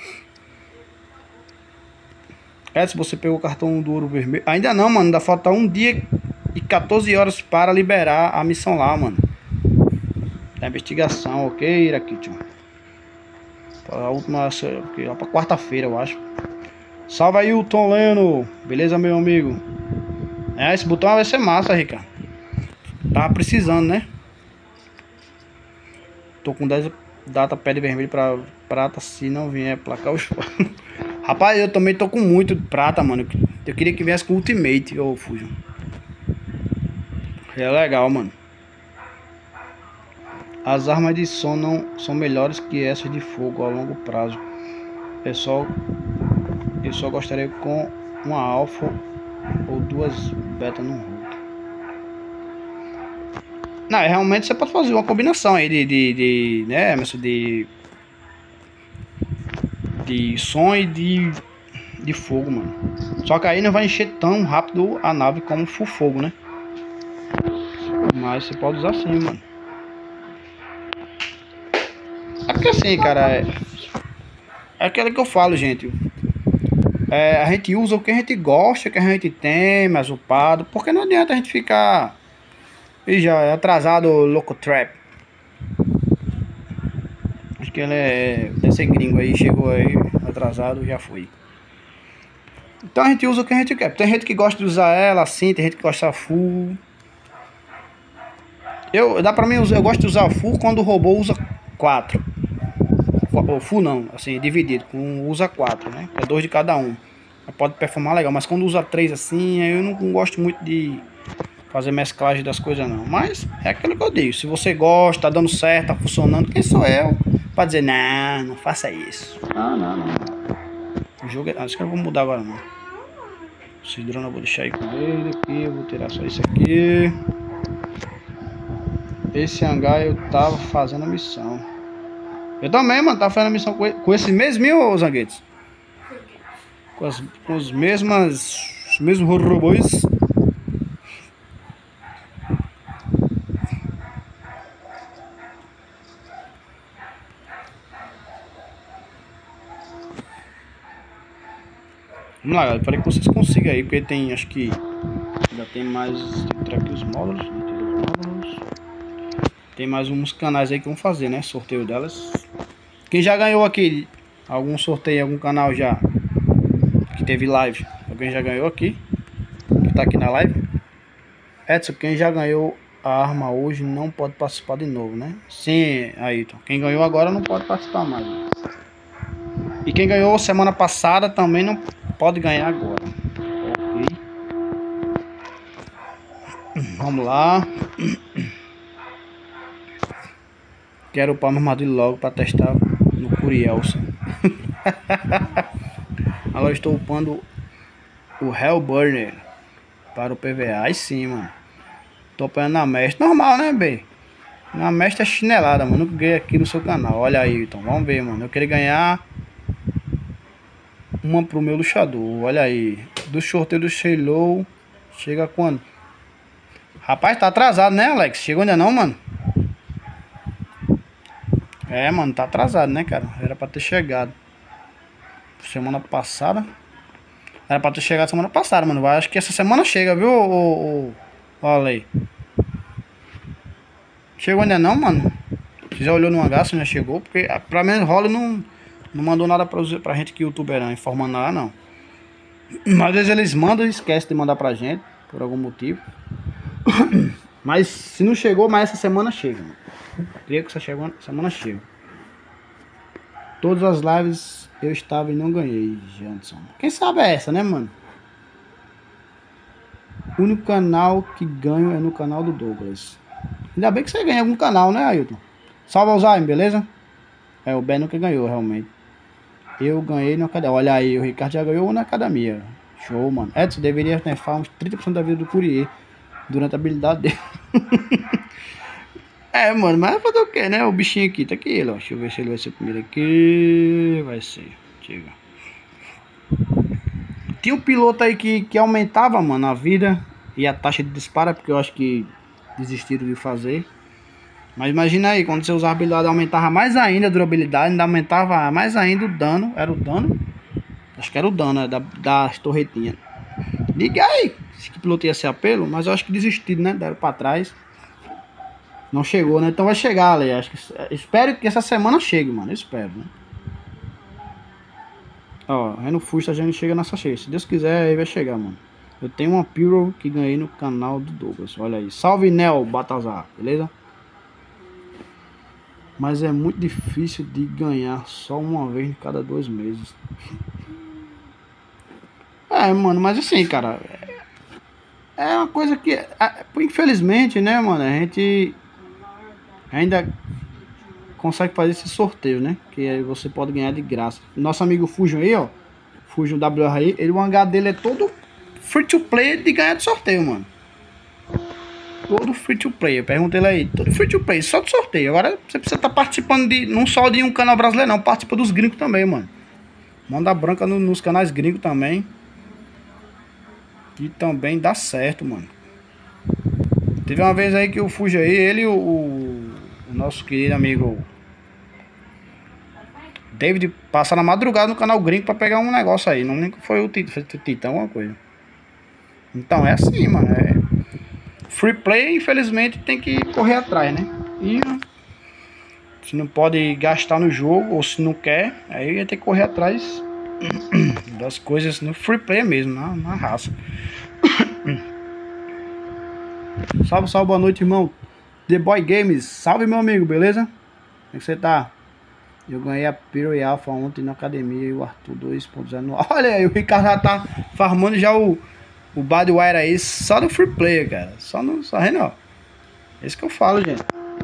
É, se você pegou o cartão do ouro vermelho. Ainda não, mano. Ainda falta um dia e quatorze horas para liberar a missão lá, mano. Da investigação, ok, Iraquitio? A última, lá pra quarta-feira, eu acho. Salve aí o Tom Leno. Beleza, meu amigo? É, esse botão vai ser massa, Rica. Tava precisando, né? Tô com dez data pele vermelho pra prata. Se não vier placar o show. Rapaz, eu também tô com muito prata, mano. Eu queria que viesse com Ultimate, ô Fujo. É legal, mano. As armas de som não são melhores que essas de fogo a longo prazo. Eu só, eu só gostaria com uma alfa ou duas beta no Hulk. Não, realmente você pode fazer uma combinação aí de, de, de né, de de som e de, de fogo, mano. Só que aí não vai encher tão rápido a nave como full fogo, né? Mas você pode usar sim, mano. É porque assim, cara, é, é aquilo que eu falo, gente. É, a gente usa o que a gente gosta, o que a gente tem, mais upado. Porque não adianta a gente ficar e já é atrasado o Loco Trap. Acho que ele é desse gringo aí, chegou aí atrasado, já foi. Então a gente usa o que a gente quer. Tem gente que gosta de usar ela assim, tem gente que gosta full. Eu, dá pra mim, eu gosto de usar full quando o robô usa quatro. Ou full não, assim, dividido, com usa quatro, né? É dois de cada um. Pode performar legal, mas quando usa três assim, eu não, não gosto muito de fazer mesclagem das coisas não. Mas é aquilo que eu digo, se você gosta, tá dando certo, tá funcionando, quem sou eu pra dizer, não, não faça isso. Não, não, não. O jogo é... Ah, isso que eu não vou mudar agora não. Esse drone eu vou deixar aí com ele aqui, eu vou tirar só isso aqui. Esse hangar eu tava fazendo a missão. Eu também, mano, tava fazendo a missão com, com esse mesmo, Zanguetes. Com, as, com os mesmas, os mesmos robôs. Vamos lá, galera. Falei que vocês consigam aí, porque tem, acho que Ainda tem mais. Tem aqui os módulos. Os módulos. Tem mais uns canais aí que vão fazer, né? Sorteio delas. Quem já ganhou aqui algum sorteio, algum canal já que teve live? Alguém já ganhou aqui? Que tá aqui na live? Edson, quem já ganhou a arma hoje não pode participar de novo, né? Sim, Ayrton. Quem ganhou agora não pode participar mais. E quem ganhou semana passada também não pode ganhar agora. Ok. Vamos lá. Quero upar meu armadilha logo para testar no Curielson. Agora estou upando o Hellburner para o P V A. Aí sim, mano. Tô upando na mestre. Normal, né, B? Na mestre é chinelada, mano. Nunca ganhei aqui no seu canal. Olha aí, então. Vamos ver, mano. Eu queria ganhar uma pro meu luchador. Olha aí. Do sorteio do Shaylow. Chega quando? Rapaz, tá atrasado, né, Alex? Chegou ainda não, mano? É, mano, tá atrasado, né, cara? Era pra ter chegado semana passada. Era pra ter chegado semana passada, mano. Acho que essa semana chega, viu, ô, ô, olha aí. Chegou ainda não, mano? Você já olhou no hangar se já chegou? Porque pra mim o Holly não, não mandou nada pra, pra gente que youtuber não, informando nada não. Mas às vezes eles mandam e esquecem de mandar pra gente, por algum motivo. Mas se não chegou, mas essa semana chega, mano. Creio que essa semana chega. Todas as lives eu estava e não ganhei, Janson. Quem sabe é essa, né, mano? O único canal que ganho é no canal do Douglas. Ainda bem que você ganha algum canal, né, Ailton? Salve Alzheimer, beleza? É, o Ben nunca ganhou, realmente. Eu ganhei na academia. Olha aí, o Ricardo já ganhou na academia. Show, mano. Edson deveria nerfar uns trinta por cento da vida do Courier durante a habilidade dele. É, mano, mas vai fazer o que, né? O bichinho aqui, tá aqui ele, ó. Deixa eu ver se ele vai ser o primeiro aqui. Vai ser, chega. Tinha um piloto aí que, que aumentava, mano, a vida e a taxa de disparo, porque eu acho que desistiram de fazer. Mas imagina aí, quando você usar a habilidade, aumentava mais ainda a durabilidade, ainda aumentava mais ainda o dano. Era o dano? Acho que era o dano, né, da, das torretinhas. Liga aí, que piloto ia ser apelo, mas eu acho que desistiram, né? Deram pra trás. Não chegou, né? Então vai chegar, Ale. Acho que, espero que essa semana chegue, mano. Eu espero, né? Ó, Reno Fusta a gente chega nessa cheia. Se Deus quiser, aí vai chegar, mano. Eu tenho uma Pyro que ganhei no canal do Douglas. Olha aí. Salve, Nel Batazar. Beleza? Mas é muito difícil de ganhar só uma vez em cada dois meses. É, mano. Mas assim, cara. É uma coisa que... Infelizmente, né, mano? A gente... ainda consegue fazer esse sorteio, né? Que aí você pode ganhar de graça. Nosso amigo Fusion aí, ó. Fusion W R aí. Ele, o hangar dele é todo free to play de ganhar de sorteio, mano. Todo free to play. Eu perguntei ele aí. Todo free to play, só de sorteio. Agora você precisa estar tá participando de... não só de um canal brasileiro, não. Participa dos gringos também, mano. Manda branca no, nos canais gringos também. E também dá certo, mano. Teve uma vez aí que o Fusion aí, ele e o... o O nosso querido amigo David passa na madrugada no canal gringo pra pegar um negócio aí. Não nem foi o Titã, alguma coisa. Então é assim, mano. É... free play, infelizmente, tem que correr atrás, né? E se não pode gastar no jogo, ou se não quer, aí ia ter que correr atrás das coisas no free play mesmo, na, na raça. Salve, salve, boa noite, irmão. The Boy Games, salve meu amigo, beleza? Como é que você tá? Eu ganhei a Pyro e Alpha ontem na academia e o Arthur dois ponto zero. Olha aí, o Ricardo já tá farmando já o, o Badwire aí, só do free play, cara. Só no só reno, ó. É isso que eu falo, gente.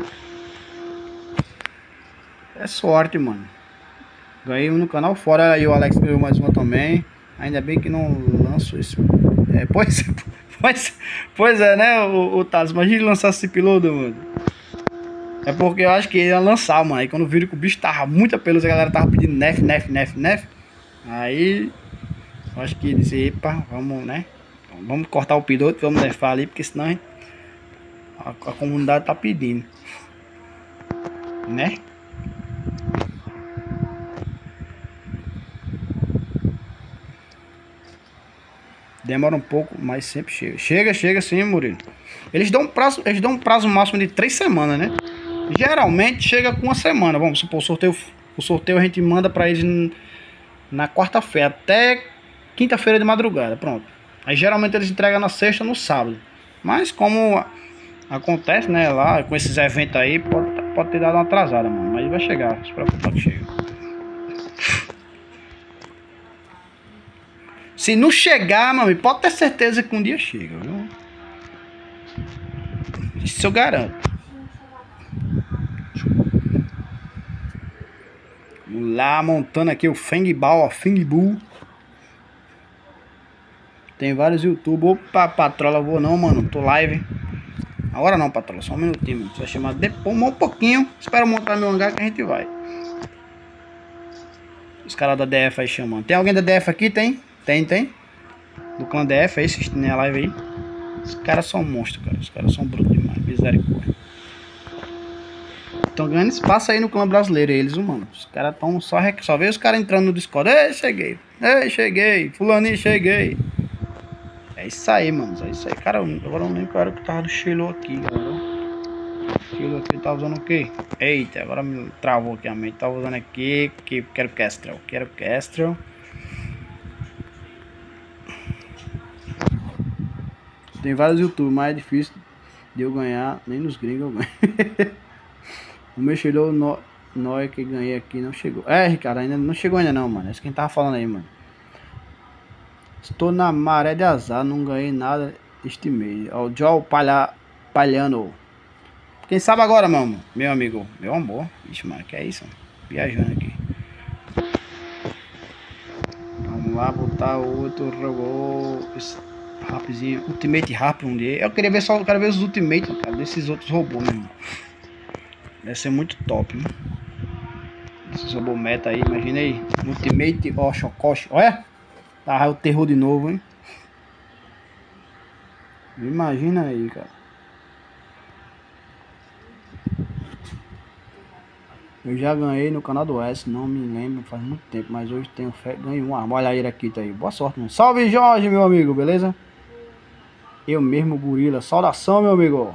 É sorte, mano. Ganhei um no canal fora, aí o Alex ganhou mais uma também. Ainda bem que não lanço esse. É, pois, pois, pois é, né, o, o Taz? Imagina lançar esse piloto, mano. É porque eu acho que ia lançar, mano. Aí quando viram que o bicho tava muito apeloso, a galera tava pedindo nef, nef, nef, nef. Aí eu acho que disse, epa, vamos, né? Vamos cortar o piloto, vamos nefar ali, porque senão a, gente, a, a comunidade tá pedindo. Né? Demora um pouco, mas sempre chega. Chega, chega sim, Murilo. Eles dão um prazo, eles dão um prazo máximo de três semanas, né? Geralmente chega com uma semana. Vamos supor, o sorteio, o sorteio a gente manda pra eles na quarta-feira, até quinta-feira de madrugada, pronto. Aí geralmente eles entregam na sexta ou no sábado. Mas como acontece, né, lá com esses eventos aí, pode, pode ter dado uma atrasada, mano. Mas vai chegar, se preocupa que chega. Se não chegar, mano, pode ter certeza que um dia chega, viu? Isso eu garanto. Vamos lá, montando aqui o Fengbal, ó, Fengbu. Tem vários YouTube. Opa, patrola, vou não, mano. Tô live. Agora não, patrola, só um minutinho, mano. Você vai chamar depois, um pouquinho. Espera montar meu hangar que a gente vai. Os caras da D F aí chamando. Tem alguém da D F aqui? Tem? Tem, tem. Do clã D F aí, assistindo a live aí. Os caras são monstros, cara. Os caras são brutos demais. Misericórdia. Estão ganhando espaço aí no clã brasileiro, eles, mano. Os caras estão só, só vê os caras entrando no Discord. Ei, cheguei. Ei, cheguei. Fulaninho, cheguei. É isso aí, mano. É isso aí. Cara, agora eu não lembro qual era que tava do Sheilo aqui, galera. O Sheilo aqui tava usando o quê? Eita, agora me travou aqui a mente. Tava usando aqui. Que quero Kestrel. Quero Kestrel. Tem vários youtubers, mas é difícil de eu ganhar. Nem nos gringos eu ganho. O meu Sheilo no, nó que ganhei aqui não chegou. É, Ricardo, ainda não chegou ainda não, mano. É isso que a gente tava falando aí, mano. Estou na maré de azar, não ganhei nada este mês. Ó, o Joe Palha, Palhano. Quem sabe agora, mano? Meu amigo, meu amor. Ixi, mano, que é isso? Mano? Viajando aqui. Vamos lá, botar outro robô. Rapzinho, Ultimate Rap um dia. Eu queria ver só, eu quero ver os Ultimate, cara, desses outros robôs, mesmo. Deve ser muito top, né? Esses robôs meta aí, imagina aí. Ultimate, ó, Chocoche. Olha! Tá o terror de novo, hein? Imagina aí, cara. Eu já ganhei no canal do S, não me lembro, faz muito tempo, mas hoje tenho fé, ganhei uma malhadeira aqui, tá aí. Boa sorte, mano. Salve, Jorge, meu amigo, beleza? Eu mesmo, gorila. Saudação, meu amigo.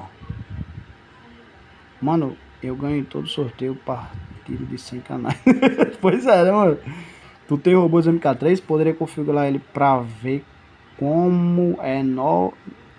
Mano, eu ganho em todo sorteio partido de cem canais. Pois é, né, mano? Tu tem robôs M K três, poderia configurar ele pra ver como é no...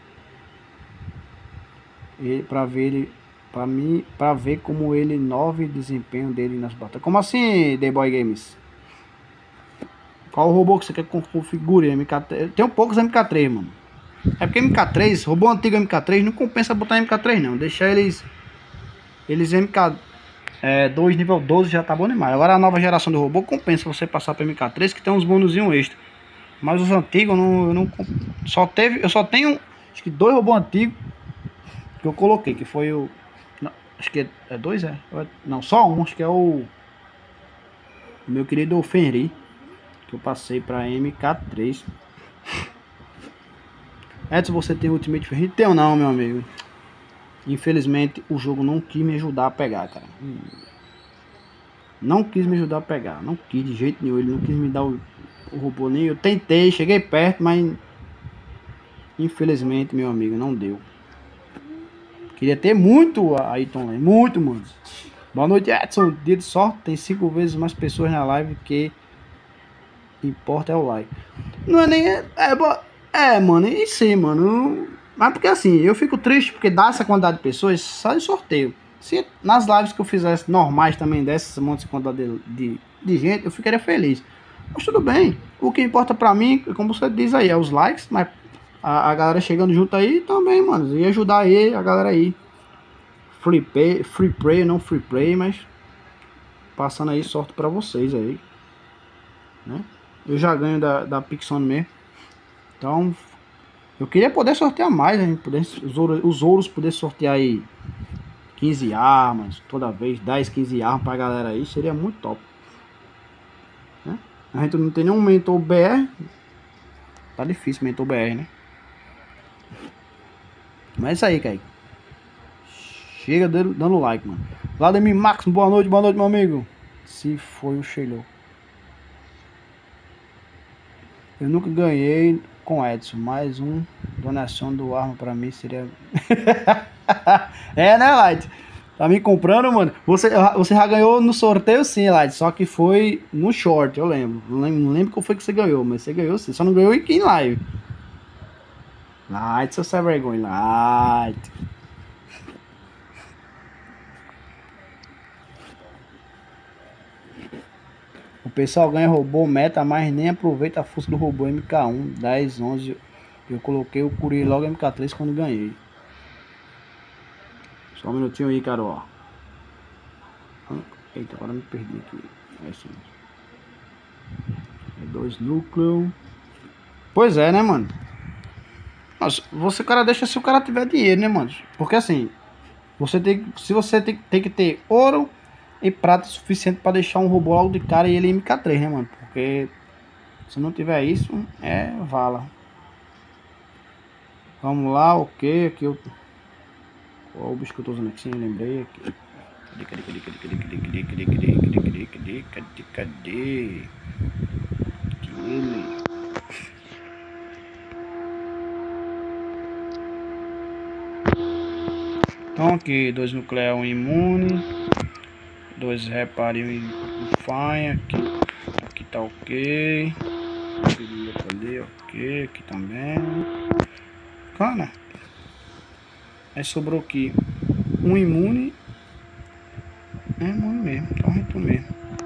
Ele, pra ver ele... Pra mim, pra ver como ele nove desempenho dele nas batalhas. Como assim, The Boy Games? Qual o robô que você quer que configure? M K três? Eu tenho poucos M K três, mano. É porque M K três, robô antigo M K três, não compensa botar M K três não. Deixar eles... Eles M K dois nível doze já tá bom demais. Agora a nova geração do robô compensa você passar para M K três, que tem uns bônusinhos extra. Mas os antigos eu não, eu não... Só teve... Eu só tenho... Acho que dois robôs antigos que eu coloquei, que foi o... Não, acho que é, é dois, é? Não, só um, acho que é o... O meu querido Fenrir, que eu passei para M K três. Edson, você tem Ultimate Fenrir? Tenho não, meu amigo. Infelizmente o jogo não quis me ajudar a pegar, cara. Não quis me ajudar a pegar. Não quis de jeito nenhum. Ele não quis me dar o, o robô nem. Eu tentei, cheguei perto, mas infelizmente, meu amigo, não deu. Queria ter muito aí, Tom. Muito, mano. Boa noite, Edson. Dia de sorte. Tem cinco vezes mais pessoas na live que importa é o like. Não é nem... É, é, é mano. E sim, mano. Mas porque assim, eu fico triste porque dá essa quantidade de pessoas só de sorteio. Se nas lives que eu fizesse normais também desse um monte de quantidade de, de, de gente, eu ficaria feliz. Mas tudo bem. O que importa pra mim, como você diz aí, é os likes. Mas a, a galera chegando junto aí também, mano. Ia ajudar aí a galera aí. Free play, free play, não free play, mas passando aí sorte pra vocês aí. Né? Eu já ganho da, da Pixon mesmo. Então... Eu queria poder sortear mais, a gente poder, os, ouros, os ouros poder sortear aí quinze armas, toda vez, dez, quinze armas pra galera aí, seria muito top. Né? A gente não tem nenhum mentor B R, tá difícil mentor B R, né? Mas é isso aí, Kaique. Chega dando, dando like, mano. Vladimir Max, boa noite, boa noite, meu amigo. Se foi o Sheilo. Eu nunca ganhei com Edson. Mais um donação do arma pra mim seria... É, né, Light? Tá me comprando, mano? Você, você já ganhou no sorteio sim, Light. Só que foi no short, eu lembro. Não lembro, não lembro qual foi que você ganhou, mas você ganhou sim. Só não ganhou em live. Light, seu sem vergonha, Light. O pessoal ganha robô meta, mas nem aproveita a força do robô M K um, dez, onze. Eu coloquei o Curi logo M K três quando ganhei. Só um minutinho aí, Carol. Eita, agora me perdi aqui. É assim. É dois núcleos. Pois é, né, mano? Mas você, o cara deixa se o cara tiver dinheiro, né, mano? Porque assim, você tem, se você tem, tem que ter ouro e prata suficiente para deixar um robô logo de cara e ele M K três, né, mano? Porque se não tiver isso, é vala. Vamos lá, ok. Aqui eu... Qual o bicho que eu tô usando aqui? Sim, eu lembrei aqui. Cadê, cadê, cadê, cadê, cadê, cadê, cadê, cadê, cadê, cadê, cadê, cadê, cadê? Aqui ele. Então aqui, dois nuclear, um imune. Dois repare, um fine. Aqui, aqui tá ok. Cadê? Ok, aqui também. Cara, aí sobrou aqui um imune. É imune mesmo, então reto mesmo.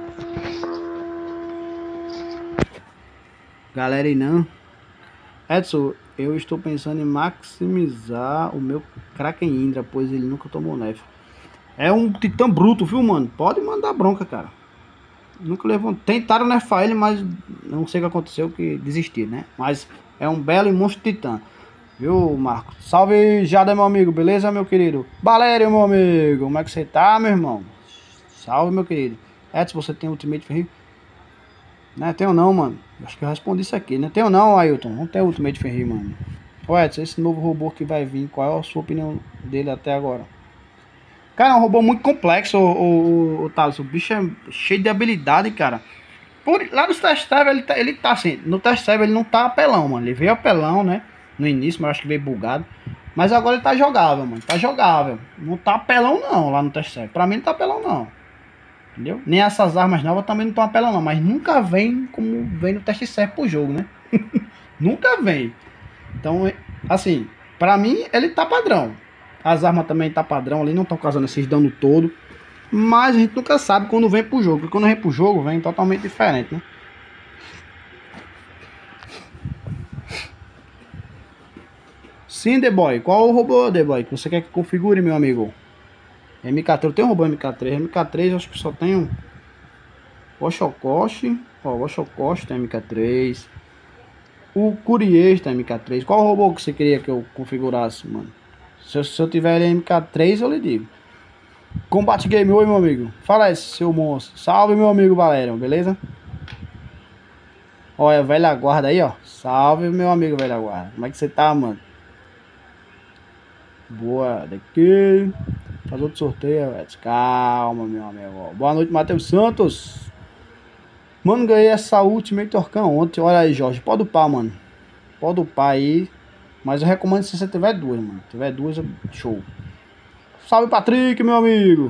Galera, e não. Edson, eu estou pensando em maximizar o meu Kraken Indra, pois ele nunca tomou nef. É um titã bruto, viu, mano? Pode mandar bronca, cara. Nunca levou. Tentaram nerfar ele, mas não sei o que aconteceu, que desistir, né? Mas é um belo e monstro titã. Viu, Marcos? Salve, Jada, meu amigo. Beleza, meu querido? Valério, meu amigo. Como é que você tá, meu irmão? Salve, meu querido. Edson, você tem Ultimate Ferri? Não, tem ou não, mano? Acho que eu respondi isso aqui, né? Tem ou não, Ailton? Não tem Ultimate Ferri, mano. Ô, Edson, esse novo robô que vai vir, qual é a sua opinião dele até agora? Cara, é um robô muito complexo, o, o, o Thales. O bicho é cheio de habilidade, cara. Por, lá no test server, ele tá, ele tá assim, no test server ele não tá apelão, mano. Ele veio apelão, né? No início, mas acho que veio bugado. Mas agora ele tá jogável, mano. Tá jogável. Não tá apelão não, lá no test server. Pra mim não tá apelão não. Entendeu? Nem essas armas novas também não estão apelão não. Mas nunca vem como vem no test server pro jogo, né? Nunca vem. Então, assim, pra mim ele tá padrão. As armas também tá padrão ali, não estão causando esses danos todo. Mas a gente nunca sabe quando vem pro jogo. Porque quando vem pro jogo, vem totalmente diferente, né? Sim, The Boy. Qual o robô, The Boy, que você quer que configure, meu amigo? M K três. Tem um robô M K três. M K três acho que só tem um Oshkosh. Ó, o Oshkosh tem M K três. O Courier tem M K três. Qual o robô que você queria que eu configurasse, mano? Se eu, se eu tiver M K três, eu lhe digo. Combate Game, oi, meu amigo. Fala aí, seu monstro. Salve, meu amigo Valério, beleza? Olha, velha guarda aí, ó. Salve, meu amigo velha guarda. Como é que você tá, mano? Boa, daqui. Faz outro sorteio, velho. Calma, meu amigo. Boa noite, Matheus Santos. Mano, ganhei essa Ultimate Orcão ontem. Olha aí, Jorge. Pode upar, mano. Pode upar aí. Mas eu recomendo se você tiver duas, mano. Se tiver duas, show. Salve, Patrick, meu amigo.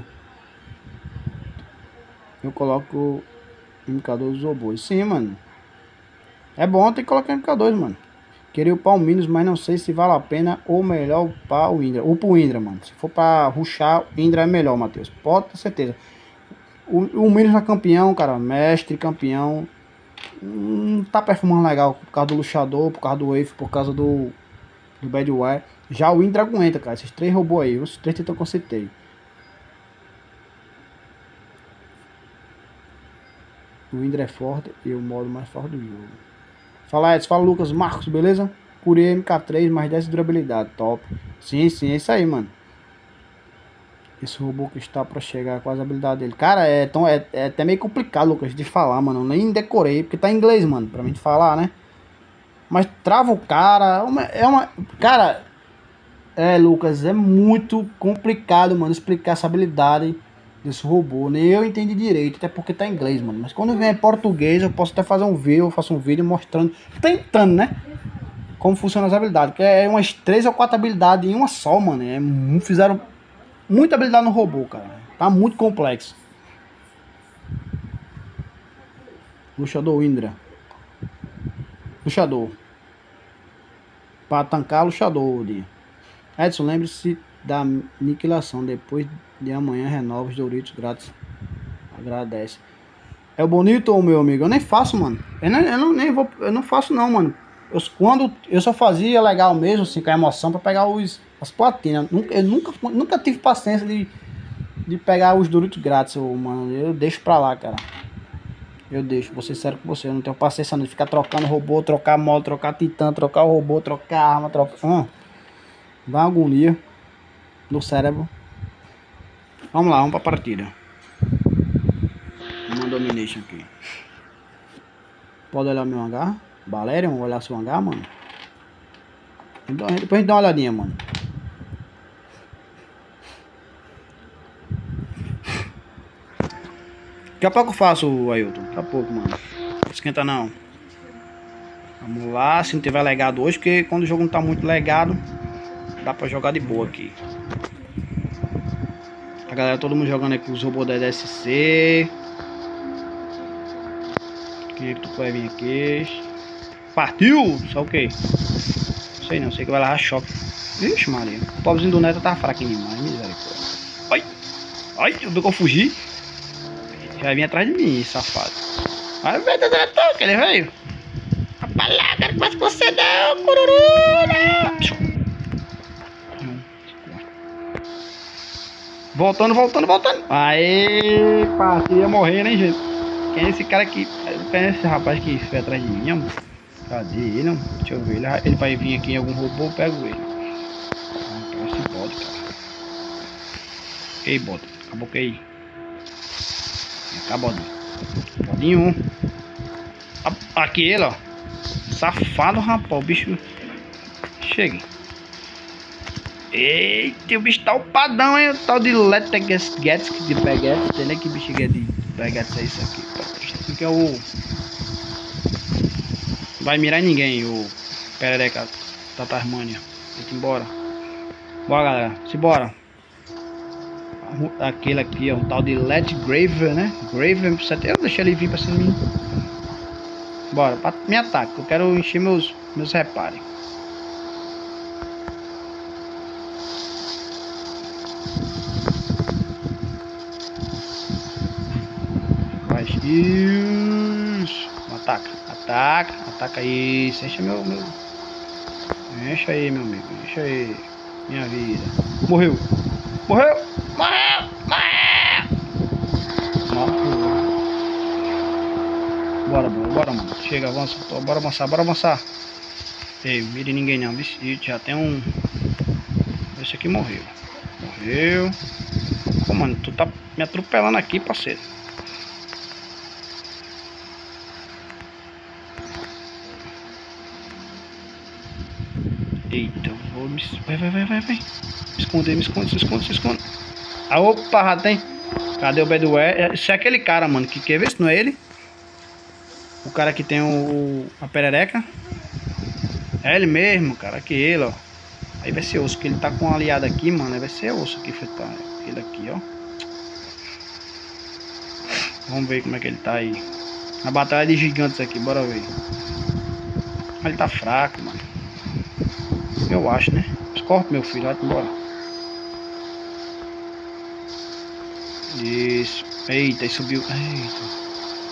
Eu coloco M K dois dos robôs. Sim, mano. É bom ter que colocar M K dois, mano. Queria upar o Minos, mas não sei se vale a pena ou melhor upar o Indra. Upa o Indra, mano. Se for pra rushar, o Indra é melhor, Matheus. Pode ter certeza. O, o Minos é campeão, cara. Mestre, campeão. Não tá perfumando legal por causa do luxador, por causa do Wave, por causa do, do Badwire. Já o Indra aguenta, cara. Esses três robôs aí. Os três titãs que eu citei. O Indra é forte e o modo mais forte do jogo. Fala, Edson. Fala, Lucas. Marcos, beleza? Curei M K três, mais dez de durabilidade. Top. Sim, sim. É isso aí, mano. Esse robô que está pra chegar com as habilidades dele. Cara, é, tão, é, é até meio complicado, Lucas, de falar, mano. Eu nem decorei, porque tá em inglês, mano. Pra mim falar, né? Mas trava o cara. Uma, é uma... Cara... É, Lucas, é muito complicado, mano, explicar essa habilidade desse robô. Nem eu entendi direito, até porque tá em inglês, mano. Mas quando vem em português, eu posso até fazer um vídeo, eu faço um vídeo mostrando, tentando, né? como funciona as habilidades. Porque é umas três ou quatro habilidades em uma só, mano. É, fizeram muita habilidade no robô, cara. Tá muito complexo. Luchador Indra. Luchador. Para tancar, luchador. De Edson, lembre-se da aniquilação. Depois de amanhã, renova os Doritos grátis. Agradece. É o bonito, meu amigo. Eu nem faço, mano. Eu, não, eu, não, nem vou, eu não faço, não, mano. Eu, quando eu só fazia legal mesmo, assim, com a emoção, pra pegar os, as platinas. Eu nunca, nunca tive paciência de, de pegar os Doritos grátis, mano. Eu deixo pra lá, cara. Eu deixo, vou ser sério com você. Eu não tenho paciência de ficar trocando robô, trocar modo, trocar titã, trocar o robô, trocar arma, trocar. Hum, dá uma agonia no cérebro. Vamos lá, vamos pra partida. Uma domination aqui. Pode olhar meu hangar? Valéria, vamos olhar seu hangar, mano. Então, depois a gente dá uma olhadinha, mano. Daqui a pouco eu faço, Ailton. Daqui a pouco, mano. Não esquenta não. Vamos lá, se não tiver legado hoje, porque quando o jogo não tá muito legado, dá pra jogar de boa aqui. A galera, todo mundo jogando aqui os robôs da D S C. Quem é que tu vai vir aqui? Partiu! Só o que? Sei não, sei que vai levar choque. Vixe, Maria. O pobrezinho do Neto tá fraquinho demais. Misericórdia. Ai! Ai, eu vi que eu fugi. Já vem atrás de mim, safado. Ai, velho, tá dando toque, ele veio. Rapaz lá, quero que mais com você não, cururu! Voltando, voltando, voltando. Aê, partiu, ia morrer, né, gente? Quem é esse cara aqui? Quem é esse rapaz que foi atrás de mim, amor? Cadê ele, não? Deixa eu ver. Ele, ele vai vir aqui em algum robô, eu pego ele. Vamos pegar esse bode, cara. Ei, bode. Acabou que aí. Acabou, bodinho. Aqui ele, ó. Safado, rapaz. O bicho. Chega. Eita, o bicho tá upadão, hein? O tal de Let's Get de Peguetes. Tem nem que bicho é de Peguetes é isso aqui. Isso aqui é o. Vai mirar em ninguém, o Perereca da Tasmânia. Vamos embora. Bora, galera. Simbora. Aquele aqui é um tal de Let Graver, né? Graver, eu deixei ele vir pra cima de mim. Bora, me ataque. Eu quero encher meus, meus repares. Vai, isso. Ataca, ataca, ataca isso. Enche meu, meu. Enche aí, meu amigo. Enche aí. Minha vida. Morreu. Morreu. Morreu. Morreu. Bora, bora, bora, mano. Chega, avança. Bora avançar, bora avançar. Ei, mire ninguém não. Bicho, já tem um. Esse aqui morreu. Morreu. Pô, mano, tu tá me atropelando aqui, parceiro. Eita, eu vou me. Vai, vai, vai, vai, vai. Me esconder, me esconde, se esconde, se esconde. Ah, opa, rato, hein? Cadê o Bedware? Esse é aquele cara, mano, que quer ver se não é ele? O cara que tem o, a perereca. É ele mesmo, cara, que ele, ó. Aí vai ser osso, que ele tá com um aliado aqui, mano. Aí vai ser osso aqui, tá? Ele aqui, ó. Vamos ver como é que ele tá aí. A batalha de gigantes aqui, bora ver. Ele tá fraco, mano. Eu acho, né? Escorre, meu filho, vai embora. Isso. Eita, ele subiu. Eita.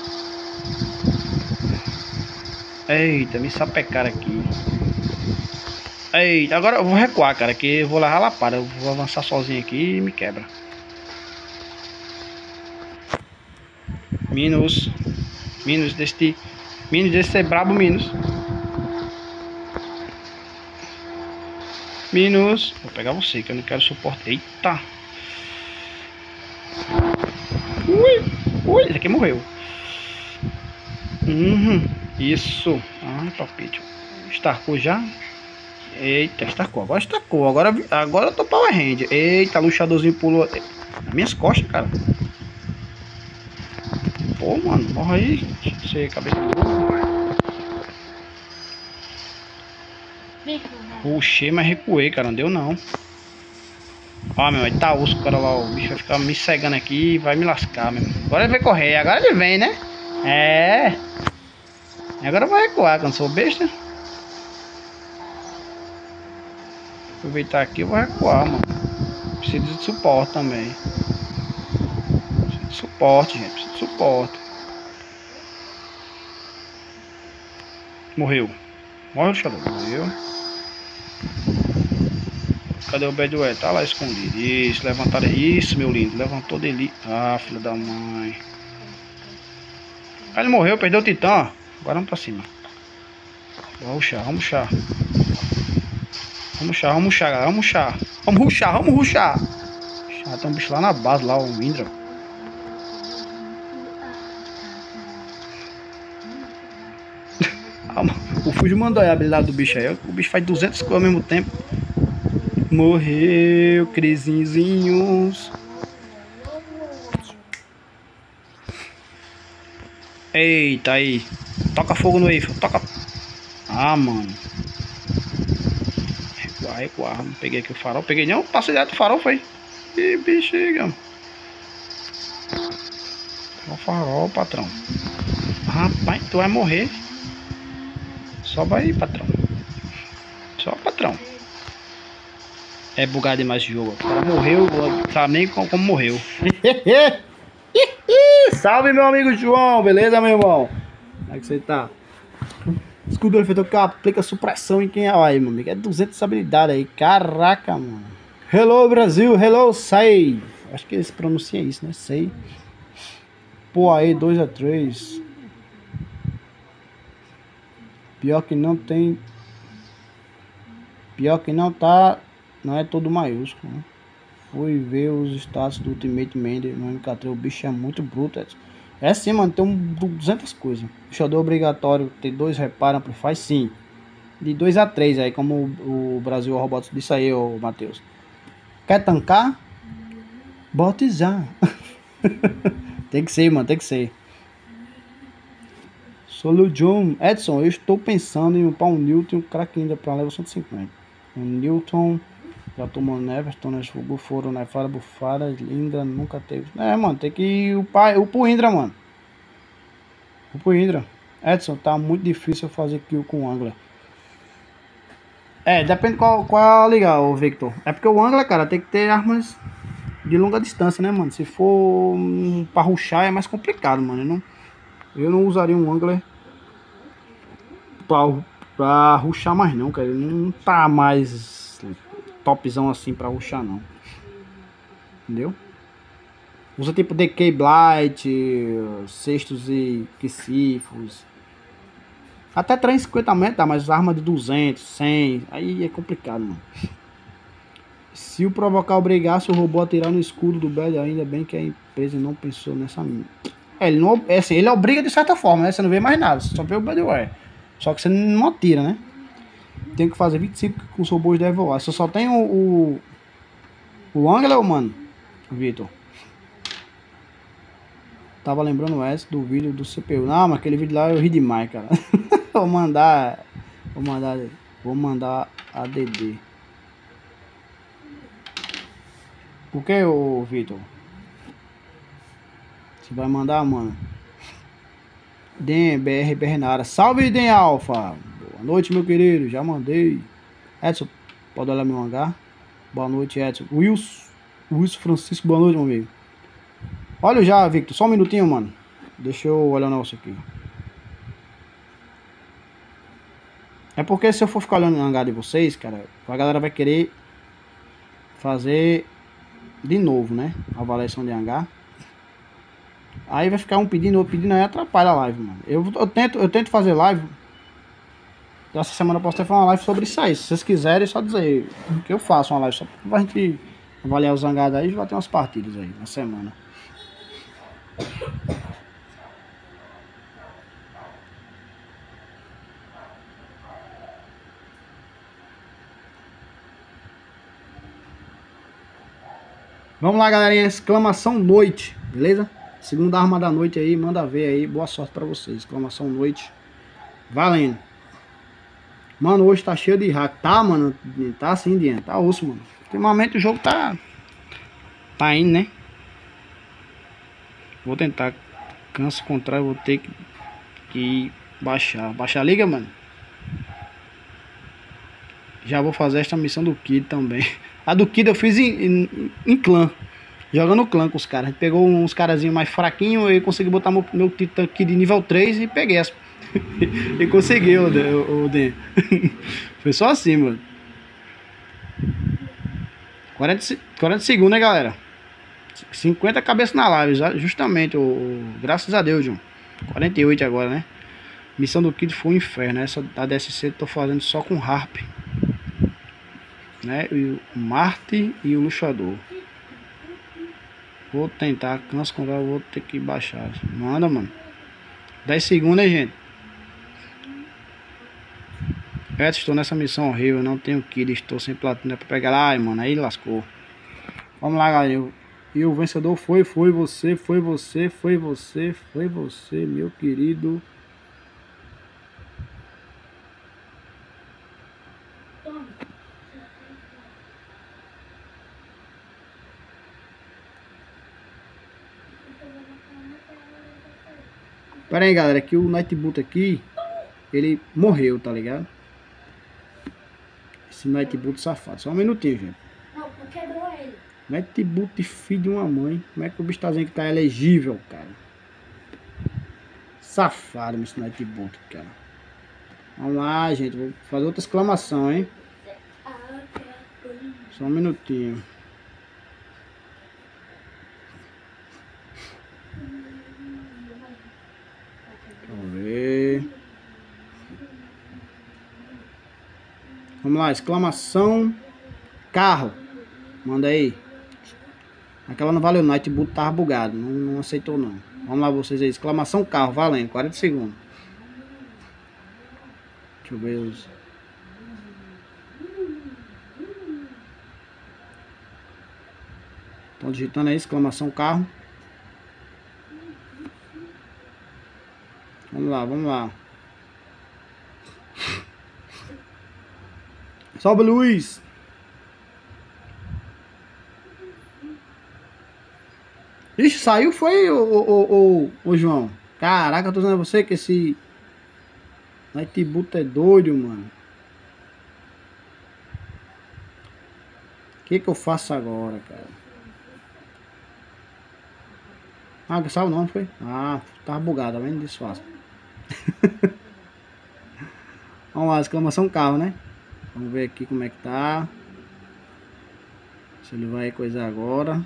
Eita, me sapecaram aqui. Eita, agora eu vou recuar, cara, que eu vou levar a lapada. Eu vou avançar sozinho aqui e me quebra. Minus. Minus deste. Minus desse ser brabo, minus. Minus. Vou pegar você, que eu não quero suporte. Eita. Ui. Ui, esse aqui morreu. Uhum. Isso. Ai, papito. Estarcou já. Eita, estarcou. Agora estarcou. Agora, agora eu tô power hand. Eita, luchadorzinho pulou nas minhas costas, cara. Pô, mano, morre aí. Você, cabeça de burro. Puxei, mas recuei, cara. Não deu não. Ó, meu, ele tá osso, o cara lá. O bicho vai ficar me cegando aqui e vai me lascar, meu. Agora ele vai correr. Agora ele vem, né? É. Agora eu vou recuar, que eu não sou besta. Aproveitar aqui, eu vou recuar, mano. Preciso de suporte também. Preciso de suporte, gente. Preciso de suporte. Morreu. Morreu o Shadow. Morreu. Cadê o Bedwell? Tá lá escondido. Isso, levantaram. Isso, meu lindo. Levantou dele. Ah, filha da mãe. Ah, ele morreu, perdeu o titã. Agora vamos pra cima. Vamos ruxar, vamos ruxar. Vamos ruxar, vamos ruxar, vamos ruxar. Vamos ruxar, vamos ruxar. Já tem um bicho lá na base, lá, o Indra. O Fuji mandou aí a habilidade do bicho aí. O bicho faz duzentos kilômetros ao mesmo tempo. Morreu, crisinzinhos. Eita, aí. Toca fogo no Eiffel, toca. Ah, mano. Recuar, recuar. Não peguei aqui o farol. Peguei não, passei direto do farol, foi. Ih, bexiga. O farol, patrão. Rapaz, tu vai morrer. Sobe aí, patrão. Só, patrão. É bugado demais o jogo. O cara morreu, não sabe nem como, como morreu. Salve, meu amigo João. Beleza, meu irmão? Como é que você tá? Escudo efeito que aplica supressão em quem é aí, meu amigo. É duzentas habilidades aí. Caraca, mano. Hello, Brasil. Hello, Sei. Acho que eles pronunciam isso, né? Sei. Pô, aí, dois a três. Pior que não tem. Pior que não tá. Não é todo maiúsculo, né? Fui ver os status do Ultimate Mender no M K três. O bicho é muito bruto, Edson. É sim, mano. Tem um, duzentas coisas. Puxador obrigatório. Tem dois repara, amplify, sim. De dois a três aí, como o, o Brasil Robots disse aí, ô Matheus. Quer tancar? Bote já. Tem que ser, mano. Tem que ser. Solo John. Edson, eu estou pensando em upar um Newton e um crack ainda para level cento e cinquenta. Um Newton. Já tomou Neverton, né? Foram nefada, bufada, Indra nunca teve. É, mano, tem que upar, upa o Indra, mano. Upa o Indra. Edson, tá muito difícil fazer kill com o Angler. É, depende qual, qual ligar, o Victor. É porque o Angler, cara, tem que ter armas de longa distância, né, mano? Se for um, pra rushar é mais complicado, mano. Eu não, eu não usaria um Angler pra, pra rushar mais não, cara. Ele não tá mais topzão assim pra rushar não. Entendeu? Usa tipo D K Blight, cestos e Kisifos. Até trezentos e cinquenta metros dá, mas arma de duzentos, cem, aí é complicado, mano. Se o provocar obrigasse o robô a atirar no escudo do Bad, ainda bem que a empresa não pensou nessa mina. É, ele não, é assim, ele obriga de certa forma, né? Você não vê mais nada, você só vê o Badware. Só que você não atira, né? Tem que fazer vinte e cinco com os robôs da Evoar. Você só tem o o, o Angler, mano, Vitor. Tava lembrando essa do vídeo do C P U. Não, mas aquele vídeo lá eu ri demais, cara. Vou mandar. Vou mandar. Vou mandar a D D. Por que, ô Vitor? Você vai mandar, mano? Den B R Bernara. Salve, Den Alfa. Boa noite, meu querido. Já mandei. Edson, pode olhar meu hangar? Boa noite, Edson. Wilson. Wilson Francisco, boa noite, meu amigo. Olha já, Victor. Só um minutinho, mano. Deixa eu olhar o negócio aqui. É porque se eu for ficar olhando o hangar de vocês, cara, a galera vai querer fazer de novo, né? A avaliação de hangar. Aí vai ficar um pedindo, outro pedindo, aí atrapalha a live, mano. Eu, eu, tento, eu tento fazer live. Essa semana eu posso até fazer uma live sobre isso aí. Se vocês quiserem, é só dizer que eu faço uma live só pra gente avaliar os hangares aí e já tem umas partidas aí na semana. Vamos lá, galerinha. Exclamação noite, beleza? Segunda arma da noite aí, manda ver aí. Boa sorte pra vocês. Exclamação noite. Valendo. Mano, hoje tá cheio de hack. Tá, mano? Tá assim, Diana. Tá osso, mano. Ultimamente o jogo tá... Tá indo, né? Vou tentar. Canso contrário, vou ter que, que baixar. Baixar a liga, mano. Já vou fazer esta missão do Kid também. A do Kid eu fiz em, em, em clã. Jogando clã com os caras. A gente pegou uns carazinhos mais fraquinhos e consegui botar meu, meu Titã aqui de nível três e peguei as... e consegui, o, o, o Den. Foi só assim, mano. quarenta, quarenta segundos, né, galera? cinquenta cabeças na live, justamente. O, o, graças a Deus, João. quarenta e oito agora, né? Missão do Kid foi um inferno. Essa da D S C eu tô fazendo só com Harp, né? E o Marte e o Luchador. Vou tentar, canso quando eu vou ter que baixar. Manda, mano. dez segundos, né, gente? É, estou nessa missão horrível. Não tenho Kid, estou sem platina pra pegar. Ai, mano, aí lascou. Vamos lá, galera. E o vencedor foi, foi você, foi você, foi você, foi você, meu querido. Pera aí, galera, que o Nightboot aqui, ele morreu, tá ligado? Esse Nightboot safado. Só um minutinho, gente. Não, tu quebrou ele. Nightboot, filho de uma mãe. Como é que o bicho tá dizendo que tá elegível, cara? Safado esse Nightboot, cara. Vamos lá, gente. Vou fazer outra exclamação, hein? Só um minutinho. Vamos ver. Vamos lá, exclamação carro. Manda aí. Aquela não valeu, o Nightboot tava bugado. Não, não aceitou não. Vamos lá vocês aí. Exclamação carro, valendo. quarenta segundos. Deixa eu ver os... Estão digitando aí, exclamação carro. Vamos lá, vamos lá. Salve, Luiz. Ixi, saiu foi o, o, o, o João. Caraca, eu tô dizendo a você que esse Nightboot é doido, mano. O que que eu faço agora, cara? Ah, que saiu não, foi? Ah, tava bugado, tá vendo? Desfaço. Vamos lá, exclamação carro, né? Vamos ver aqui como é que tá. Se ele vai coisar agora.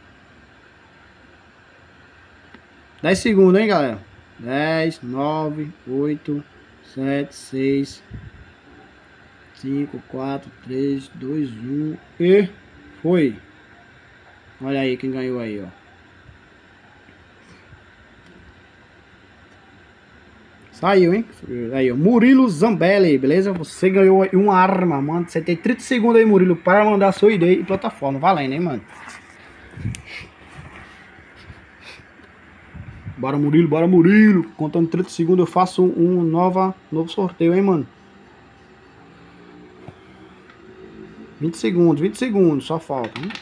dez segundos, hein, galera? dez, nove, oito, sete, seis, cinco, quatro, três, dois, um. E foi. Olha aí quem ganhou aí, ó. Saiu, hein? Aí, ó. Murilo Zambelli, beleza? Você ganhou uma arma, mano. Você tem trinta segundos aí, Murilo, para mandar sua I D e plataforma. Valendo, hein, mano? Bora, Murilo, bora, Murilo. Contando trinta segundos, eu faço um nova, novo sorteio, hein, mano? vinte segundos, vinte segundos, só falta, hein?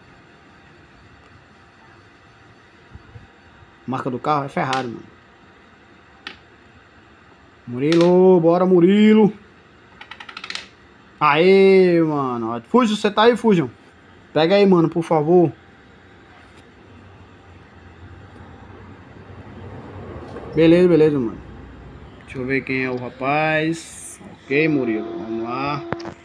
Marca do carro é Ferrari, mano. Murilo, bora, Murilo. Aê, mano. Fujo, você tá aí, Fujo? Pega aí, mano, por favor. Beleza, beleza, mano. Deixa eu ver quem é o rapaz. Ok, Murilo, vamos lá.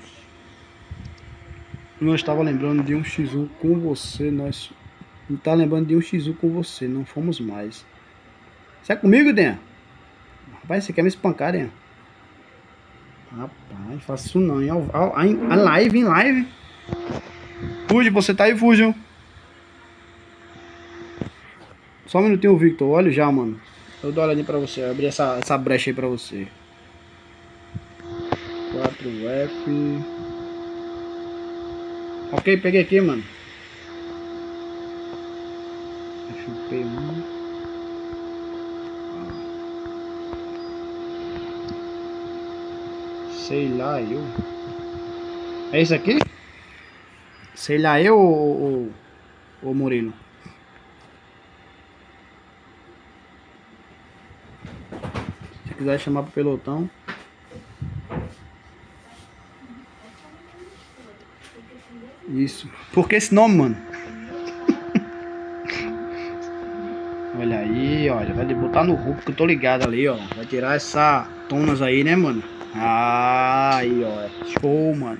Não estava lembrando de um X um com você. Nós não tá lembrando de um X um com você. Não fomos mais. Você é comigo, Den? Rapaz, você quer me espancar, Den? Rapaz, faço isso não. Em, em, em live, em live. Fuge, você tá aí, Fujo. Só um minutinho, Victor. Olha já, mano. Eu dou uma olhadinha pra você. Eu abri essa, essa brecha aí pra você. quatro F. Ok, peguei aqui, mano. F P um. Sei lá eu. É isso aqui? Sei lá eu ou, ou Murilo? Se quiser chamar pro pelotão. Isso. Por que esse nome, mano? Olha aí, olha. Vai botar no rubo que eu tô ligado ali, ó. Vai tirar essa tonas aí, né, mano? Ah, aí, ó. Show, mano.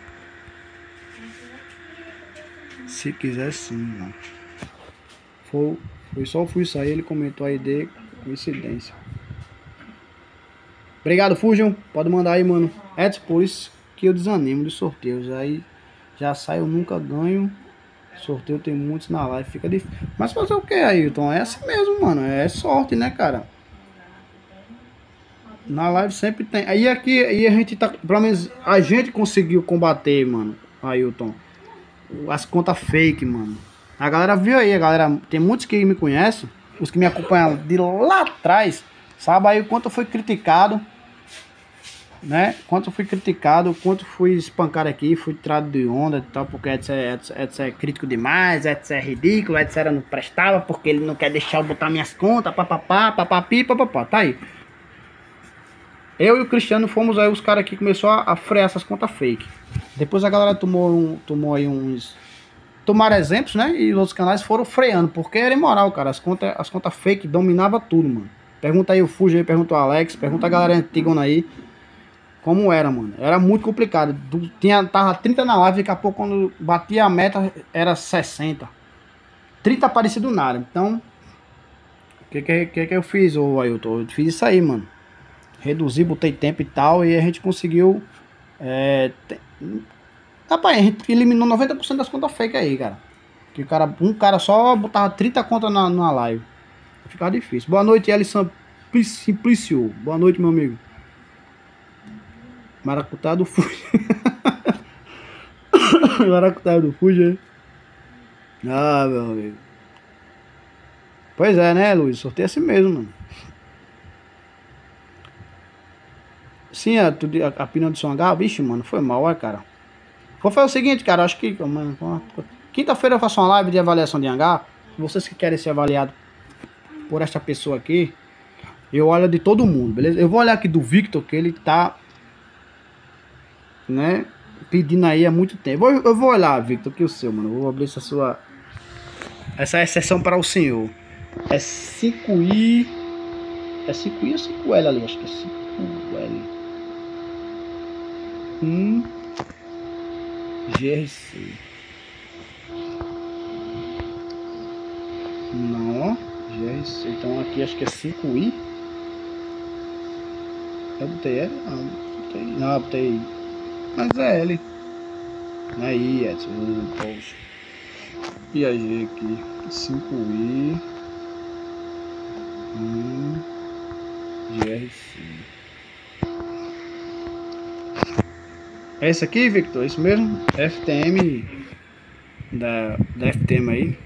Se quiser sim, mano. Foi, foi só eu fui sair, ele comentou aí de coincidência. Obrigado, Fusion. Pode mandar aí, mano. É por isso que eu desanimo dos sorteios. Aí já sai, eu nunca ganho. Sorteio tem muitos na live, fica difícil. Mas fazer o que, Ailton? É assim mesmo, mano. É sorte, né, cara? Na live sempre tem. Aí aqui, aí a gente tá. Pelo menos a gente conseguiu combater, mano, Ailton, as contas fake, mano. A galera viu aí, a galera. Tem muitos que me conhecem, os que me acompanham de lá atrás, sabe aí o quanto eu fui criticado, né? Quanto eu fui criticado, quanto fui espancado aqui, fui tirado de onda e tal, porque Edson é, Edson, Edson é crítico demais, Edson é ridículo, Edson era não prestava, porque ele não quer deixar eu botar minhas contas, papapá, papapi, papapá, tá aí. Eu e o Cristiano fomos aí os caras que começou a, a frear essas contas fake. Depois a galera tomou, um, tomou aí uns... Tomaram exemplos, né? E os outros canais foram freando, porque era imoral, cara. As contas as contas fake dominavam tudo, mano. Pergunta aí o Fuji aí, pergunta o Alex, pergunta a galera antigona aí. Como era, mano. Era muito complicado. Tinha, tava trinta na live, daqui a pouco quando batia a meta era sessenta. trinta aparecia do nada. Então, o que que, que que eu fiz, ô Ailton? Eu fiz isso aí, mano. Reduzi, botei tempo e tal, e a gente conseguiu. É, te... Rapaz, a gente eliminou noventa por cento das contas fake aí, cara. Que o cara, um cara só botava trinta contas na, na live. Ficava difícil. Boa noite, Ellison Simplicio. Boa noite, meu amigo. Maracutá do Fuji. Maracutá do Fuji. Ah, meu amigo. Pois é, né, Luiz? Sorteio assim mesmo, mano. Sim, a, a, a pina do som H, vixe, mano, foi mal, ó, cara. Vou fazer o seguinte, cara, acho que quinta-feira eu faço uma live de avaliação de hangar. Vocês que querem ser avaliados por esta pessoa aqui, eu olho de todo mundo, beleza? Eu vou olhar aqui do Victor, que ele tá, né, pedindo aí há muito tempo. Eu, eu vou olhar, Victor, que o seu, mano. Eu vou abrir essa sua... Essa exceção para o senhor. É cinco i... É cinco i ou cinco L ali? Acho que é cinco L. Hum... G R C. Não, G R C. Então aqui acho que é cinco i. Eu botei L? Não, botei. Não, botei. Mas é L. Aí, Edson. Poxa. E a G aqui? cinco i. Hum, G R C. É esse aqui, Victor? É isso mesmo? F T M da, da F T M aí.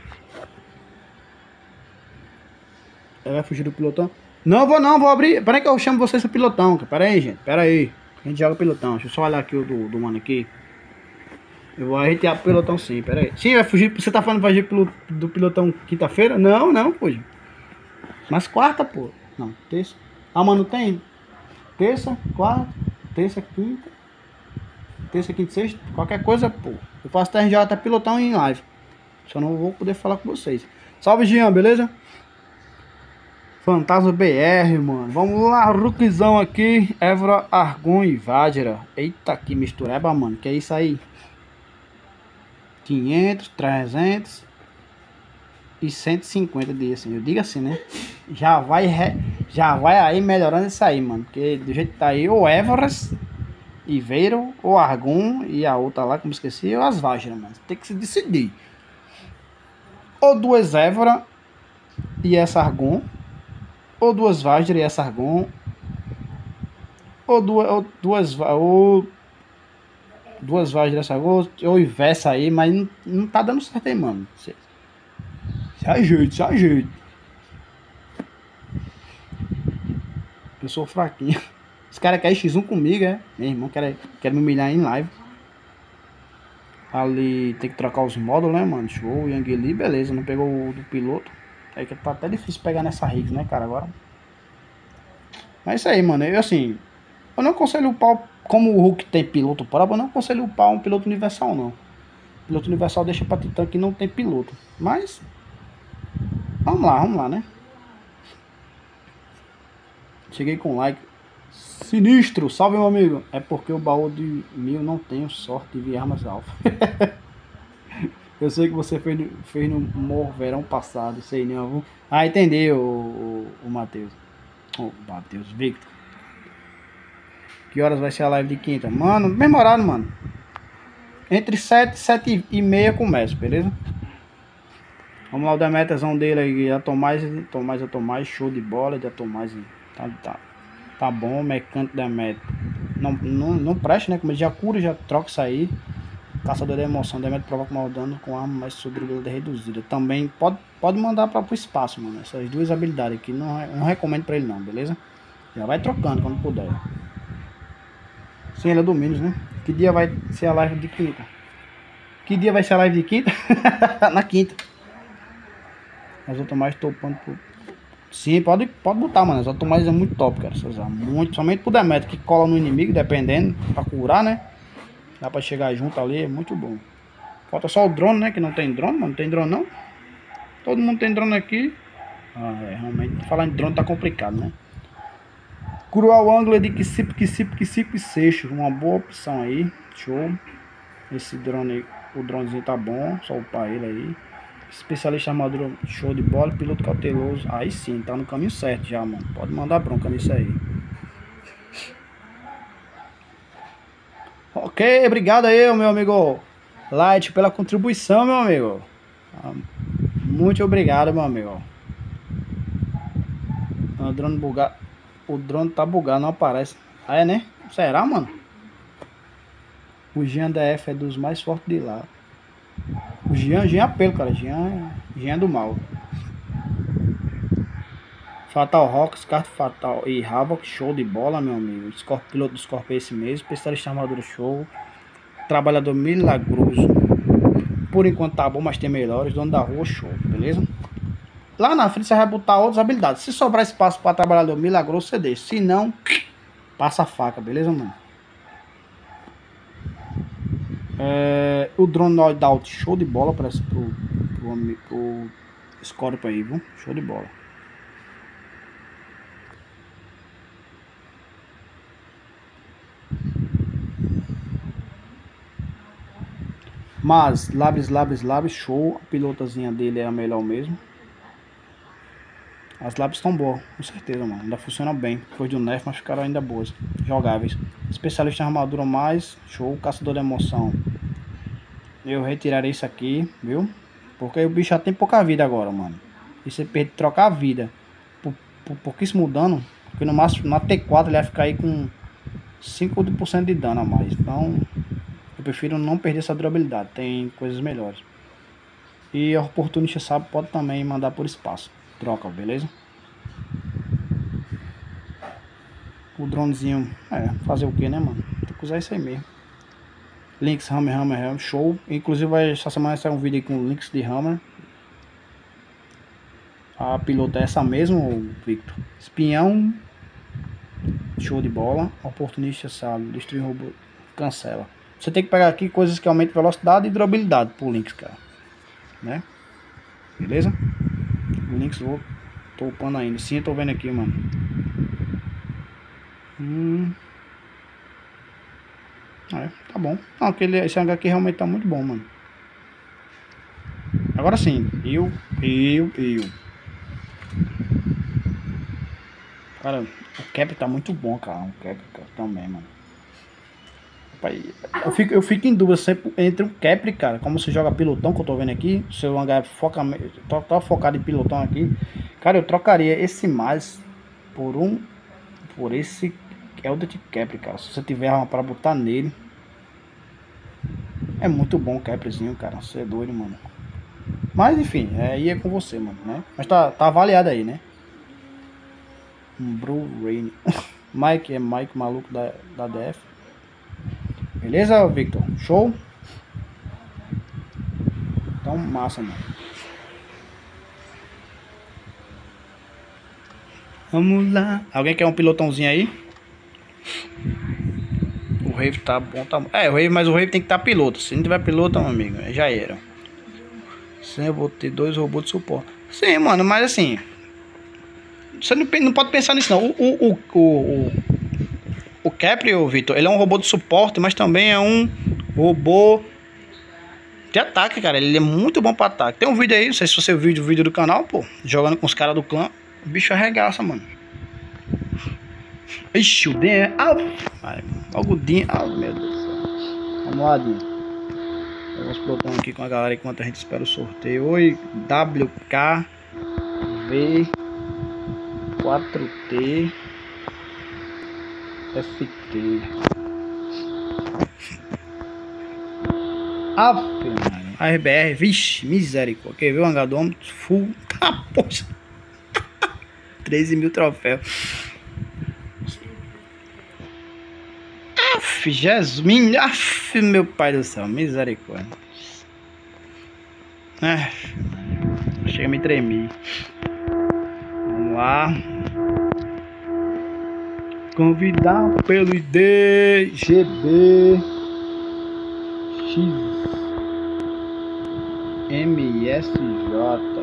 Ela vai fugir do pilotão? Não, vou não, vou abrir. Peraí que eu chamo vocês pro pilotão. Pera aí, gente. Pera aí. A gente joga o pilotão. Deixa eu só olhar aqui o do, do mano aqui. Eu vou arretear o pilotão sim, pera aí. Sim, vai fugir. Você tá falando que vai fugir pelo, do pilotão quinta-feira? Não, não, pô. Mas quarta, pô. Não, terça. Ah, mano, tem? Terça, quarta, terça, quinta. Terça, quinta, sexta, qualquer coisa, pô. Eu faço T R J até pilotão em live. Só não vou poder falar com vocês. Salve, Jean, beleza? Fantasma B R, mano. Vamos lá, Ruquizão aqui. Évora, Argon e Vajra. Eita, que mistureba, mano. Que é isso aí? quinhentos, trezentos e cento e cinquenta dias, assim. Eu digo assim, né? Já vai, re... Já vai aí melhorando isso aí, mano. Porque do jeito que tá aí, o Évoras... Iveiro, ou Argon e a outra lá, como esqueci, ou as Vajra, mano. Tem que se decidir. Ou duas Évora e essa Argon, ou duas Vajra e essa Argon, ou duas, ou duas, ou duas Vajra e essa Argon, ou Ivessa aí, mas não, não tá dando certo aí, mano. Se, se ajeite, se ajeite. Eu sou fraquinho. Os caras querem X um comigo, é? Meu irmão quer, quer me humilhar em live. Ali tem que trocar os módulos, né, mano? Show, Yang Li, beleza, não pegou o do piloto. É que tá até difícil pegar nessa Riggs, né, cara, agora. Mas é isso aí, mano. Eu, assim, eu não aconselho upar, como o Hulk tem piloto próprio, eu não aconselho upar um piloto universal, não. Piloto universal deixa pra Titã que não tem piloto. Mas, vamos lá, vamos lá, né? Cheguei com like. Sinistro, salve meu amigo. É porque o baú de mil não tenho sorte de ver armas alfa. Eu sei que você fez, fez no Mor verão passado, sei não. Ah, entendeu, o, o, o Matheus. O Matheus Victor. Que horas vai ser a live de quinta? Mano, mesmo horário, mano. Entre sete e sete e meia começa, beleza? Vamos lá, o Demeterzão dele aí. A Tomás, Tomás, a Tomás, show de bola. De Tomás, tá, tá, tá bom. Mecânico Demeter. Não, não, não presta, né? Como ele já cura, já troca isso aí. Caçador de emoção, Demeter provoca mal dano com arma mais sobrevida reduzida. Também pode, pode mandar para o espaço, mano. Essas duas habilidades aqui. Não, não recomendo para ele não, beleza? Já vai trocando quando puder. Sim, ele é domínios, né? Que dia vai ser a live de quinta? Que dia vai ser a live de quinta? Na quinta. As outras mais topando por... Sim, pode, pode botar, mano. As outras mais é muito top, cara. Muito, somente pro Demeter, que cola no inimigo, dependendo, pra curar, né? Dá pra chegar junto ali, é muito bom. Falta só o drone, né? Que não tem drone, mano. Não tem drone, não. Todo mundo tem drone aqui. Ah, é, realmente, falar em drone tá complicado, né? Cruel Angler de Kisip, Kisip, Kisip e Seixo. Uma boa opção aí. Show. Esse drone aí, o dronezinho tá bom. Só upar ele aí. Especialista armadura, show de bola. Piloto cauteloso. Aí sim, tá no caminho certo já, mano. Pode mandar bronca nisso aí. Ok, obrigado aí, meu amigo Light, pela contribuição, meu amigo. Muito obrigado, meu amigo. O drone bugado. O drone tá bugado, não aparece. Ah, é, né? Será, mano? O Jean D F é dos mais fortes de lá. O Jean, Jean é apelo, cara. Jean, Jean é do mal. Fatal Rock, Scarto Fatal e Havoc, show de bola, meu amigo. Scorp, piloto do Scorpio é esse mesmo. Especialista armadura, show. Trabalhador milagroso. Por enquanto tá bom, mas tem melhores. Dono da rua, show, beleza? Lá na frente você vai botar outras habilidades. Se sobrar espaço para trabalhador milagroso, você deixa. Se não, passa a faca, beleza, mano? É, o drone Noidout, show de bola para pro, pro, pro Scorpio aí, viu? Show de bola. Mas, Labres, Labres, Labres, show. A pilotazinha dele é a melhor mesmo. As Labres estão boas, com certeza, mano. Ainda funciona bem. Depois do nerf, mas ficaram ainda boas. Jogáveis. Especialista em armadura mais, show. Caçador de emoção. Eu retirarei isso aqui, viu? Porque o bicho já tem pouca vida agora, mano. E você perde, trocar a vida por, por pouquíssimo dano. Porque no máximo, na T quatro ele vai ficar aí com cinco por cento de dano a mais. Então... eu prefiro não perder essa durabilidade, tem coisas melhores. E a oportunista sabe, pode também mandar por espaço. Troca, beleza? O dronezinho, é, fazer o que, né, mano? Tem que usar isso aí mesmo. Links, Hammer, Hammer, Hammer, show. Inclusive, essa semana vai sair um vídeo aí com links de Hammer. A pilota é essa mesmo, Victor. Espião, show de bola. Oportunista sabe, destruir robô, cancela. Você tem que pegar aqui coisas que aumentam velocidade e durabilidade por links, cara. Né? Beleza? O links eu tô upando ainda. Sim, eu tô vendo aqui, mano. Hum. É, tá bom. Não, aquele, esse H aqui realmente tá muito bom, mano. Agora sim. Eu, eu, eu. Cara, o cap tá muito bom, cara. O cap cara, também, mano. Eu fico, eu fico em dúvida sempre entre um Capri, cara, como você joga pilotão, que eu tô vendo aqui, o seu hangar foca, tô, tô focado em pilotão aqui, cara, eu trocaria esse mais por um, por esse Eldritch Capri, cara, se você tiver uma pra botar nele, é muito bom o Caprizinho, cara, você é doido, mano, mas enfim, aí é com você, mano, né, mas tá, tá avaliado aí, né, um Blue Rain, Mike é Mike maluco da, da D F. Beleza, Victor? Show? Então, massa, mano. Vamos lá. Alguém quer um pilotãozinho aí? O Rave tá bom, tá bom. É, o Rave, mas o Rave tem que estar tá piloto. Se não tiver piloto, meu amigo, já era. Sim, eu vou ter dois robôs de suporte. Sim, mano, mas assim... Você não, não pode pensar nisso, não. O, o, o, o, o Capri, o Victor, ele é um robô de suporte, mas também é um robô de ataque, cara. Ele é muito bom pra ataque. Tem um vídeo aí, não sei se você viu o vídeo do canal, pô. Jogando com os caras do clã. O bicho arregaça, mano. Ixi, o D é... Ah, logo o D... Ah, meu Deus do céu. Vamos lá, D. Vamos explodar aqui com a galera enquanto a gente espera o sorteio. Oi, W K V quatro T F T. Aff, mano. A R B R, vixe, misericórdia. Quer ver o Angadom? Full. Tá, poxa. treze mil troféus. Aff, Jesus, minha, aff, meu pai do céu, misericórdia. Ah, chega a me tremer. Vamos lá. Convidar pelo I D G B X M S J.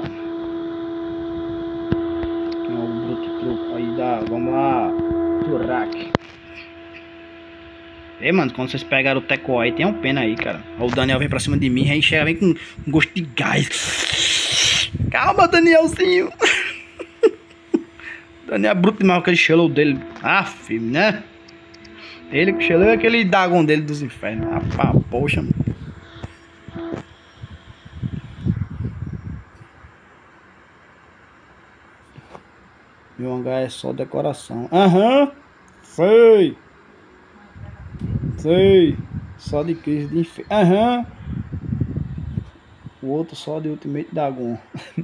Quem é o bruto truco aí da... Vamos lá. Turak. Ei, mano, quando vocês pegaram o Teco aí, tem um pena aí, cara. O Daniel vem pra cima de mim, aí chega, vem com um gosto de gás. Calma, Danielzinho. Daniel é bruto demais, aquele shallow dele. Ah, filho, né? Ele que shallow é aquele Dagon dele dos infernos. Ah, pá, poxa, mano. Meu hangar é só decoração. Aham, uhum. Sei. Sei. Só de crise de inferno. Aham. Uhum. O outro só de Ultimate Dagon.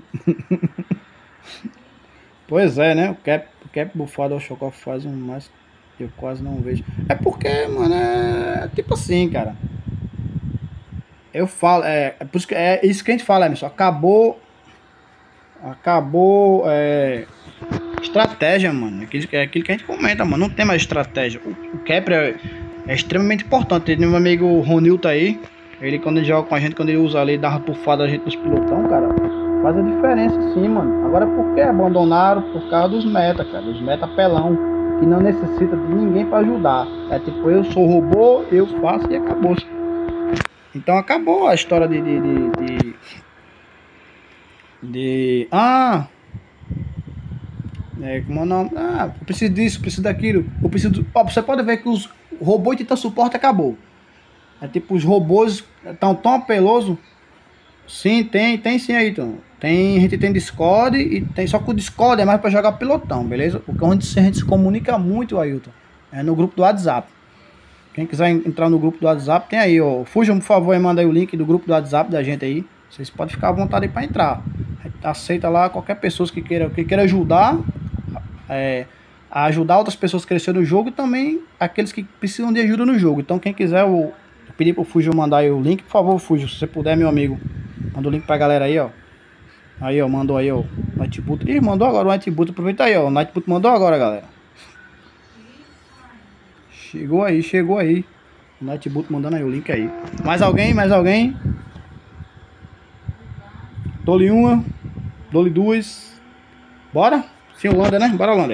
Pois é, né? O Cap, o Cap bufado ao Chocoff faz um mais que eu quase não vejo. É porque, mano, é tipo assim, cara. Eu falo, é, é, por isso que, é isso que a gente fala, Emerson. Acabou. Acabou. É, estratégia, mano. É aquilo, é aquilo que a gente comenta, mano. Não tem mais estratégia. O, o Cap é, é extremamente importante. Meu amigo Ronil tá aí. Ele, quando ele joga com a gente, quando ele usa ali, dá uma bufada a gente nos pilotão, cara. Faz a diferença sim, mano. Agora por que abandonaram? Por causa dos meta, cara. Os meta pelão. Que não necessita de ninguém pra ajudar. É tipo, eu sou robô, eu faço e acabou. Então acabou a história de... De... de, de, de... Ah! É, como é o nome? Ah, eu preciso disso, eu preciso daquilo. Eu preciso... Ó, você pode ver que os robôs de tanto suporte acabou. É tipo, os robôs estão tão apelosos. Sim, tem, tem sim aí, então. Tem, a gente tem Discord e tem, só que o Discord é mais para jogar pilotão, beleza? Porque onde a gente se comunica muito, Ailton, é no grupo do WhatsApp. Quem quiser entrar no grupo do WhatsApp, tem aí, ó. Fujam, por favor, e manda aí o link do grupo do WhatsApp da gente aí. Vocês podem ficar à vontade aí para entrar. A gente aceita lá qualquer pessoa que queira, que queira ajudar, é, a ajudar outras pessoas a crescer no jogo e também aqueles que precisam de ajuda no jogo. Então, quem quiser, eu pedir pro Fujo mandar aí o link, por favor, Fujo, se você puder, meu amigo. Manda o link pra galera aí, ó. Aí, ó, mandou aí, ó. Nightboot. Ih, mandou agora o Nightboot. Aproveita aí, ó. O Nightboot mandou agora, galera. Chegou aí, chegou aí. O Nightboot mandando aí o link aí. Mais alguém? Mais alguém? Dou-lhe uma. Dou-lhe duas. Bora? Sim, Holanda, né? Bora, Holanda.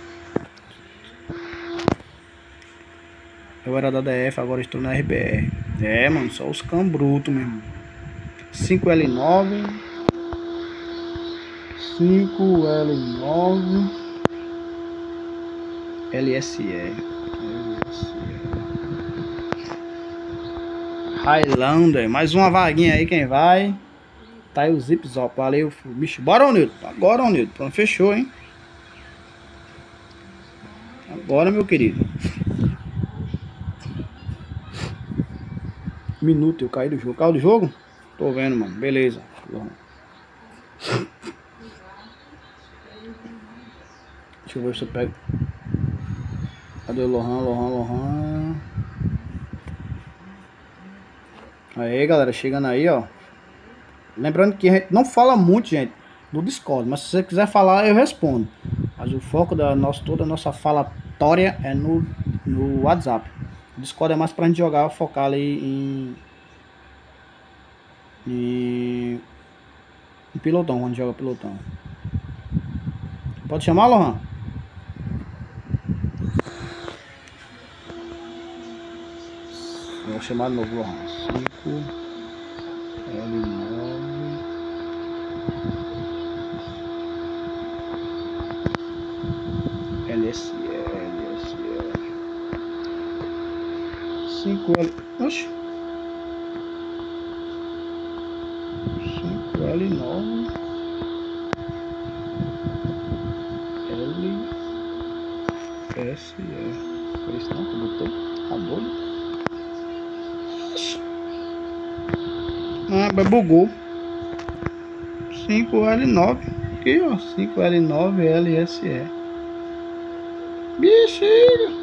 Eu era da D F, agora estou na R B R. É, mano, só os cambrutos mesmo. cinco L nove. cinco L nove. L S E. Highlander. Mais uma vaguinha aí, quem vai? Tá aí o Zip Zop. Valeu, bicho. Bora, Nilton. Agora, Nilton. Pronto, fechou, hein? Agora, meu querido. Minuto, eu caí do jogo. Caiu do jogo? Tô vendo, mano. Beleza. Deixa eu ver se eu pego. Cadê o Lohan, Lohan, Lohan? Aí, galera, chegando aí, ó. Lembrando que a gente não fala muito, gente, no Discord, mas se você quiser falar, eu respondo. Mas o foco da nossa, toda a nossa falatória é no, no WhatsApp. O Discord é mais pra gente jogar, focar ali em... Em, em pilotão, quando joga pilotão. Pode chamar, Lohan? Vou chamar de novo, Lohan. cinco L nove L S E L S E cinco L. Oxi. cinco L nove L S E. Foi isso não que eu botei? Tá doido? Ah, bugou. cinco L nove. Aqui, ó. cinco L nove L S E. Bichinho.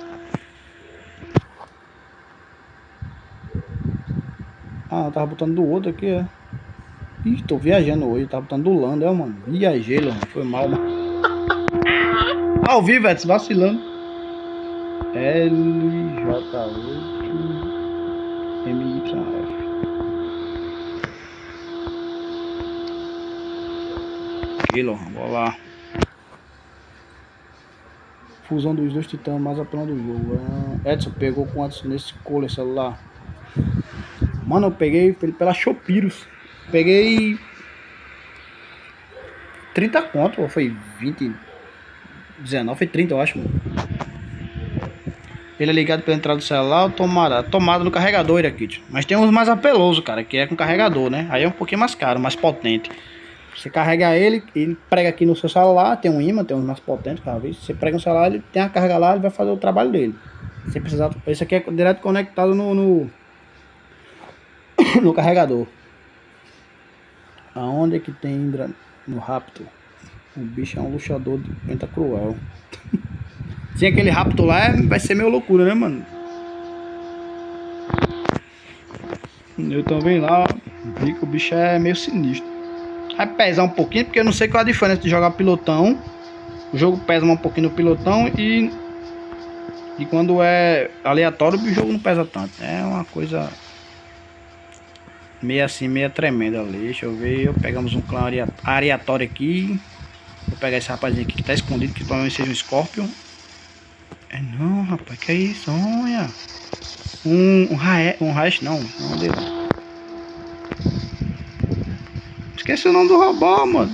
Ah, eu tava botando do outro aqui, é. Ih, tô viajando hoje. Eu tava botando do Lando, é, mano. Viajei, mano. Foi mal, mano. Ao vivo, velho. Vacilando. L J oito M Y F. Aqui, Lohan, bora lá. Fusão dos dois titãs, mais apelão do jogo. Ah, Edson pegou quantos nesse cooler celular? Mano, eu peguei pela Shopirus. Peguei trinta conto, ou foi vinte, dezenove, foi trinta, eu acho, mano. Ele é ligado pela entrada do celular ou tomada? Tomada no carregador, aqui. Mas tem uns mais apelosos, cara, que é com carregador, né? Aí é um pouquinho mais caro, mais potente. Você carrega ele, ele prega aqui no seu celular, tem um ímã, tem uns mais potentes, cada vez. Você prega no celular, ele tem a carga lá, ele vai fazer o trabalho dele. Você precisar, esse aqui é direto conectado no, no, no carregador. Aonde é que tem Indra no Raptor? O bicho é um luxador de penta cruel. Sem aquele Raptor lá, vai ser meio loucura, né, mano? Eu também lá, vi que o bicho é meio sinistro. Vai pesar um pouquinho, porque eu não sei qual é a diferença de jogar pilotão. O jogo pesa um pouquinho no pilotão e... E quando é aleatório, o jogo não pesa tanto. É uma coisa... meio assim, meio tremenda ali. Deixa eu ver, eu pegamos um clã aleatório aqui. Vou pegar esse rapazinho aqui que tá escondido, que provavelmente seja um Scorpion. É não, rapaz, que é isso? Olha. Um, um Rae, um Raesh, não, não dele. Esqueci o nome do robô, mano.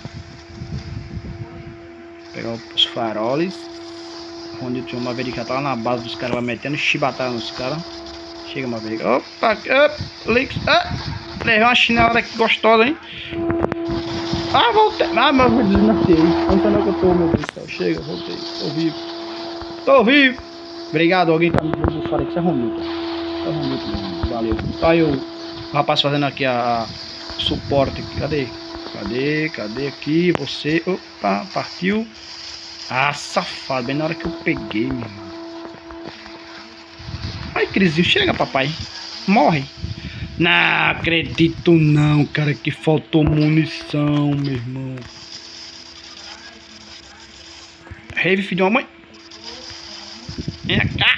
Vou pegar os faroles. Onde tinha uma Maverick, já tá lá na base dos caras lá metendo chibatada nos caras. Chega, Maverick. Opa, opa, Lix. Ah, levei uma chinelada aqui gostosa, hein? Ah, voltei. Ah, mas eu desmatei. Onde é que eu tô, meu Deus do céu? Chega, voltei. Tô vivo. Tô vivo. Obrigado, alguém tá me dando fora aqui. Isso é Romilton. Isso é Romilton, valeu. Tá aí o rapaz fazendo aqui a, a suporte. Cadê? Cadê? Cadê aqui? Você. Opa, partiu. Ah, safado. Bem na hora que eu peguei, meu irmão. Ai, Crisinho, chega, papai. Morre. Não acredito não, cara, que faltou munição, meu irmão. Rave, filho de uma mãe. Vem cá.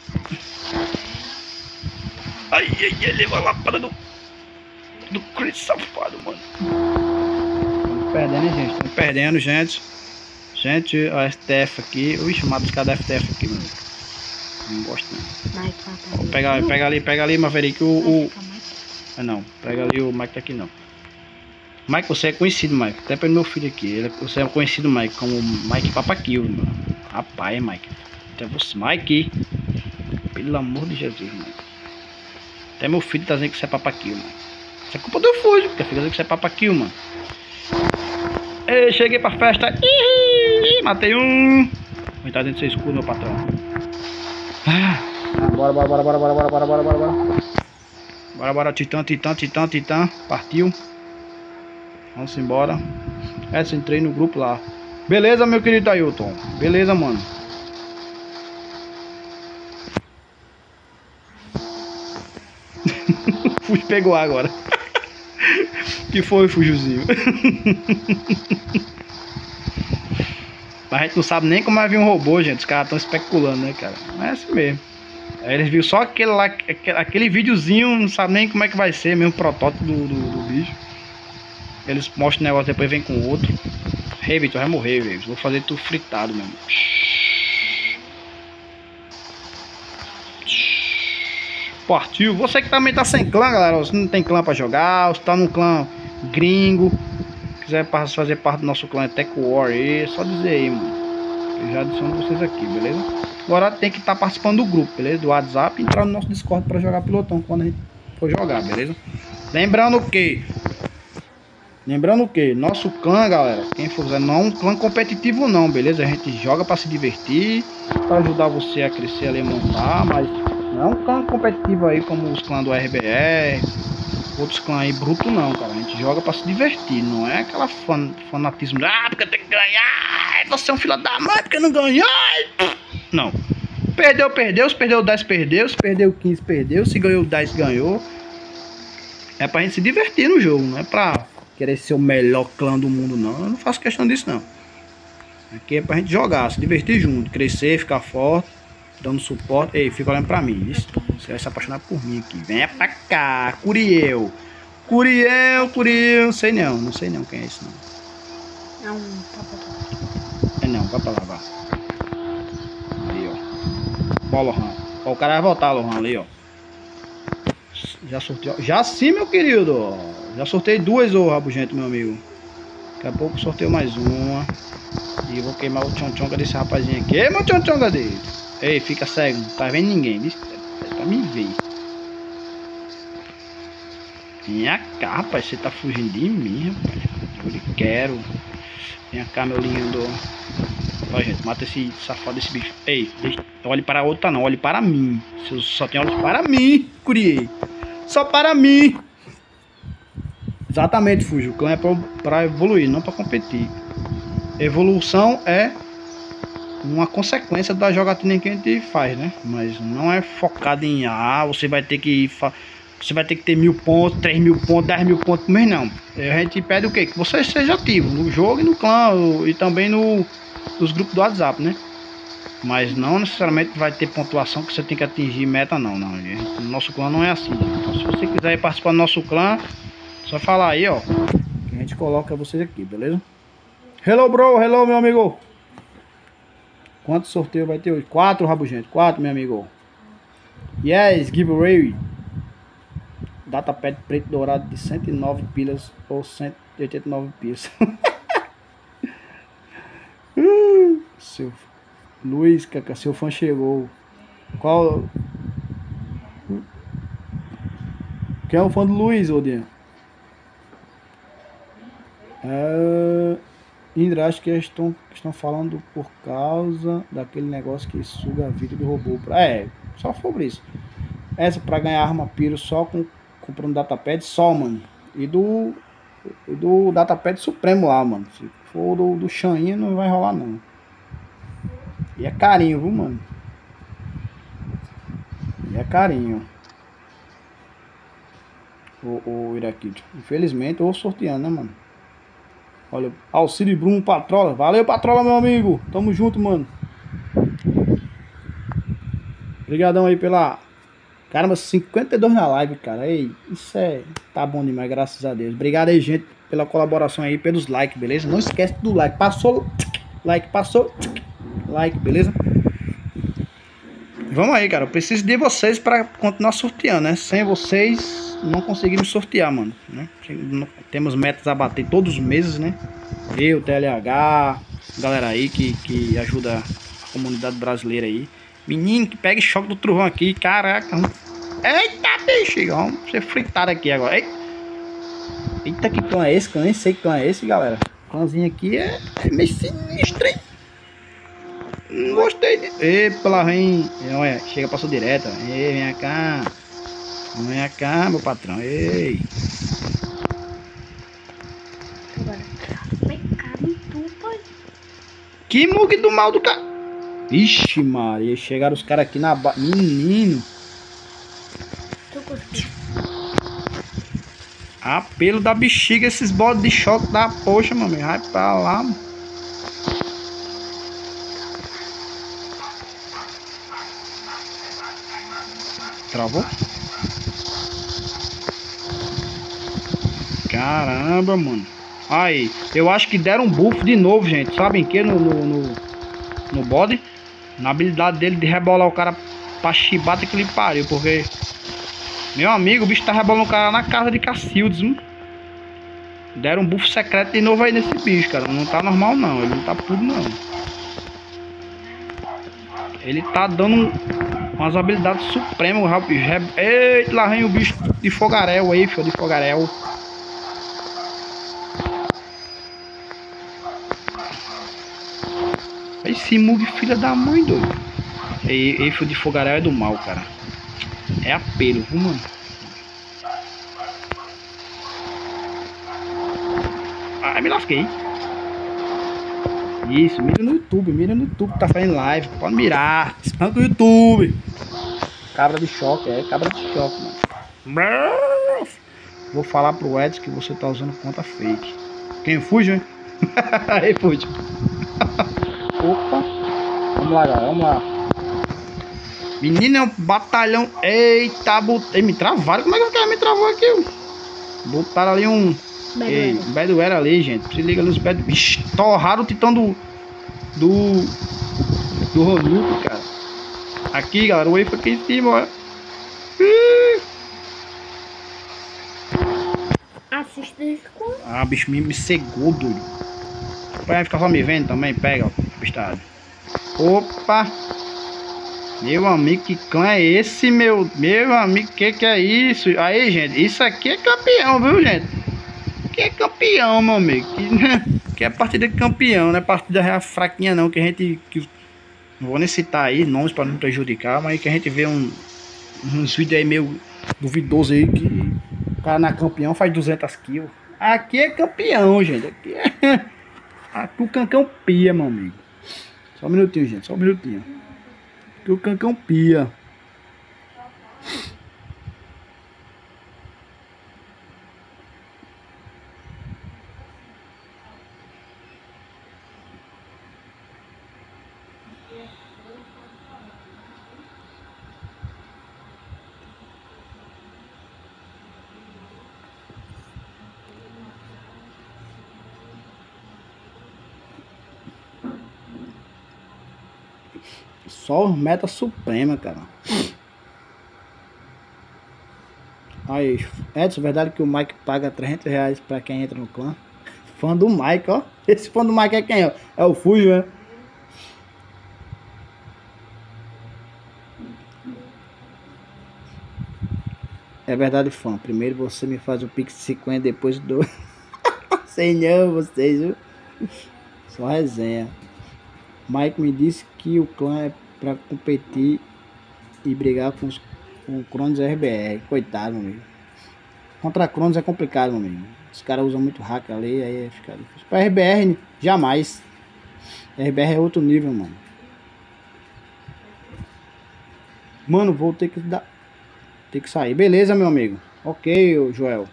Ai, ai, ai, levou a lapada do... Do Chris, safado, mano. Estamos perdendo, hein, gente. Estamos perdendo, gente. Gente, a F T F aqui. Ui, chamado os caras da F T F aqui, mano. Não gosto não. Ó, pega, pega ali, pega ali, Maverick, o... o... Ah, não, pega ali, o Mike tá aqui não. Mike, você é conhecido, Mike. Até pelo meu filho aqui. Ele, você é conhecido, Mike, como Mike Papakill, mano. Rapaz, Mike. Até você, Mike. Pelo amor de Jesus, Mike. Até meu filho tá dizendo que você é Papakill, mano. Isso é culpa do Fuji, porque fica dizendo que você é Papakill, mano. Ei, cheguei pra festa. Ih, matei um. Vou entrar dentro do seu escudo, meu patrão. Ah, bora, bora, bora, bora, bora, bora, bora, bora, bora, bora. Bora, bora, titã, titã, titã, titã. Partiu. Vamos embora. Essa, entrei no grupo lá. Beleza, meu querido Ailton. Beleza, mano. Fujo pegou agora. Que foi, Fujuzinho? Mas a gente não sabe nem como vai vir um robô, gente. Os caras estão especulando, né, cara? Mas é assim mesmo. Aí eles viram só aquele lá, aquele, aquele videozinho, não sabe nem como é que vai ser, mesmo protótipo do, do, do bicho. Eles mostram o negócio, depois vem com outro. Hey, Vitor, vai morrer, velho. Vou fazer tu fritado mesmo. Partiu. Você que também tá sem clã, galera. Você não tem clã pra jogar, você tá num clã gringo, quiser fazer parte do nosso clã Tech War aí, é só dizer aí, mano. Eu já adiciono vocês aqui, beleza? Agora tem que estar tá participando do grupo, beleza? Do WhatsApp e entrar no nosso Discord pra jogar pilotão quando a gente for jogar, beleza? Lembrando que Lembrando que nosso clã, galera, quem for usar, não é um clã competitivo não, beleza? A gente joga pra se divertir, pra ajudar você a crescer ali, a montar, mas não é um clã competitivo aí como os clãs do R B R, outros clãs aí bruto não, cara. A gente joga pra se divertir, não é aquela fan, fanatismo de, ah, porque tem que ganhar, você é um filho da mãe porque não ganhou. Não. Perdeu, perdeu, se perdeu dez, perdeu, se perdeu quinze, perdeu, se ganhou dez, ganhou. É pra gente se divertir no jogo, não é pra querer ser o melhor clã do mundo não. Eu não faço questão disso não. Aqui é pra gente jogar, se divertir junto, crescer, ficar forte, dando suporte. Ei, fica olhando pra mim, isso. Você vai se apaixonar por mim aqui. Venha pra cá, Curiel. Curiel, Curiel, sei não, não sei não quem é esse não. É um papapá. É não, vai pra lá, vá. Aí, ó. Ó, Lohan. Ó, o cara vai voltar, Lohan, ali, ó. Já sorteou. Já sim, meu querido. Já sorteei duas, ô rabugento, meu amigo. Daqui a pouco sorteio mais uma. E vou queimar o tchonchonga desse rapazinho aqui. Ei, meu tchonchonga dele. Ei, fica cego. Não tá vendo ninguém. É pra me ver. Vem cá, rapaz. Você tá fugindo de mim, rapaz. Eu lhe quero. Vem cá, meu lindo. Ó, gente, mata esse safado desse bicho. Ei, olhe para a outra não. Olhe para mim. Você só tem olhos para mim, Curiei. Só para mim. Exatamente, Fujo. O clã é para evoluir, não para competir. Evolução é uma consequência da jogatina que a gente faz, né? Mas não é focado em ah, você vai ter que você vai ter que ter mil pontos, três mil pontos, dez mil pontos por mês, não. A gente pede o quê? Que você seja ativo no jogo e no clã e também no, nos grupos do WhatsApp, né? Mas não necessariamente vai ter pontuação que você tem que atingir meta, não. não. O nosso clã não é assim. Então, se você quiser participar do nosso clã, só falar aí, ó, que a gente coloca vocês aqui, beleza? Hello, bro, hello, meu amigo. Quantos sorteios vai ter hoje? Quatro, rabugento, quatro, meu amigo. Yes, giveaway. Datapad preto dourado de cento e nove pilas ou cento e oitenta e nove pilas. uh, seu Luiz, Caca, seu fã chegou. Qual? Quem é o fã do Luiz, Odinho? É... Indra, acho que eles estão, estão falando por causa daquele negócio que suga a vida do robô. É, só sobre isso. Essa pra ganhar arma Pyro só com, comprando datapad só, mano. E do, e do datapad supremo lá, mano. Se for do, do Xaninha, não vai rolar, não. E é carinho, viu, mano? E é carinho. O, o Iraquito. Infelizmente, ou sorteando, né, mano? Olha, Alcide Bruno Patrola. Valeu, Patrola, meu amigo. Tamo junto, mano. Obrigadão aí pela... Caramba, cinquenta e dois na live, cara. Ei, isso é... Tá bom demais, graças a Deus. Obrigado aí, gente, pela colaboração aí, pelos likes, beleza? Não esquece do like. Passou... Like, passou... Like, beleza? Vamos aí, cara. Eu preciso de vocês pra continuar sorteando, né? Sem vocês, não conseguimos sortear, mano, né? Temos metas a bater todos os meses, né? Eu, T L H, galera aí que, que ajuda a comunidade brasileira aí. Menino que pega choque do trovão aqui, caraca. Eita, bicho, vamos ser fritado aqui agora. Eita, Eita que clã é esse? Que eu nem sei que clã é esse, galera. O clãzinho aqui é, é meio sinistro, hein? Não gostei de... Epa, lá vem... Olha, chega, passou direto. Ei, vem cá. Vem cá, meu patrão. Ei. Que mug do mal do cara. Ixi, Maria. Chegaram os caras aqui na ba... Menino. Apelo da bexiga esses bodes de choque da poxa, meu amigo. Vai pra lá, mano. Travou? Caramba, mano. Aí, eu acho que deram um buff de novo, gente. Sabem que no, no, no, no bode? Na habilidade dele de rebolar o cara pra chibata que ele pariu. Porque, meu amigo, o bicho tá rebolando o cara na casa de Cacildes, mano. Deram um buff secreto de novo aí nesse bicho, cara. Não tá normal, não. Ele não tá puro, não. Ele tá dando umas habilidades supremas, rapaz. Eita, lá vem o bicho de fogaréu aí, filho de fogaréu. Esse mug filha da mãe, doido. E, e filho de fogaréu é do mal, cara. É apelo, viu, mano? Ai, me lasquei. Isso, mira no YouTube, mira no YouTube, tá fazendo live. Pode mirar. Espanca o YouTube. Cabra de choque, é cabra de choque, mano. Vou falar pro Edson que você tá usando conta fake. Quem fuge, hein? Aí fuge. Opa. Vamos lá, galera, vamos lá. Menino, é um batalhão. Eita, botei. Me travaram. Como é que o cara me travou aqui? Botaram ali um. Ei, um Bedware ali, gente. Se liga nos Bedware. Ixi, torraram o titã do. Do. Do Ronuco, cara. Aqui, galera. O Wave aqui em cima, ó. Assista com. Ah, bicho, me, me cegou, doido. Vai ficar só me vendo também. Pega, ó. Bestado. Opa! Meu amigo, que clã é esse, meu? Meu amigo, que que é isso? Aí, gente, isso aqui é campeão, viu, gente? Que é campeão, meu amigo. Que, que é partida de campeão, não é partida real fraquinha, não. Que a gente. Que, não vou nem citar aí nomes pra não prejudicar, mas que a gente vê um, uns vídeos aí meio duvidosos aí. Que o cara na campeão faz duzentos quilos. Aqui é campeão, gente. Aqui é. Aqui o cancão pia, meu amigo. Só um minutinho, gente, só um minutinho. Que o cancão pia. Só meta suprema, cara. Aí, Edson, verdade que o Mike paga trezentos reais pra quem entra no clã? Fã do Mike, ó. Esse fã do Mike é quem, ó? É o Fuji, né? É verdade, fã. Primeiro você me faz o Pix cinquenta, depois do... Sei não, vocês, viu? Só resenha. Mike me disse que o clã é pra competir e brigar com, os, com o Cronos R B R. Coitado, meu amigo. Contra Cronos é complicado, meu amigo. Os caras usam muito hack ali, aí fica difícil. Pra R B R, jamais. R B R é outro nível, mano. Mano, vou ter que dar... Ter que sair. Beleza, meu amigo. Ok, Joel.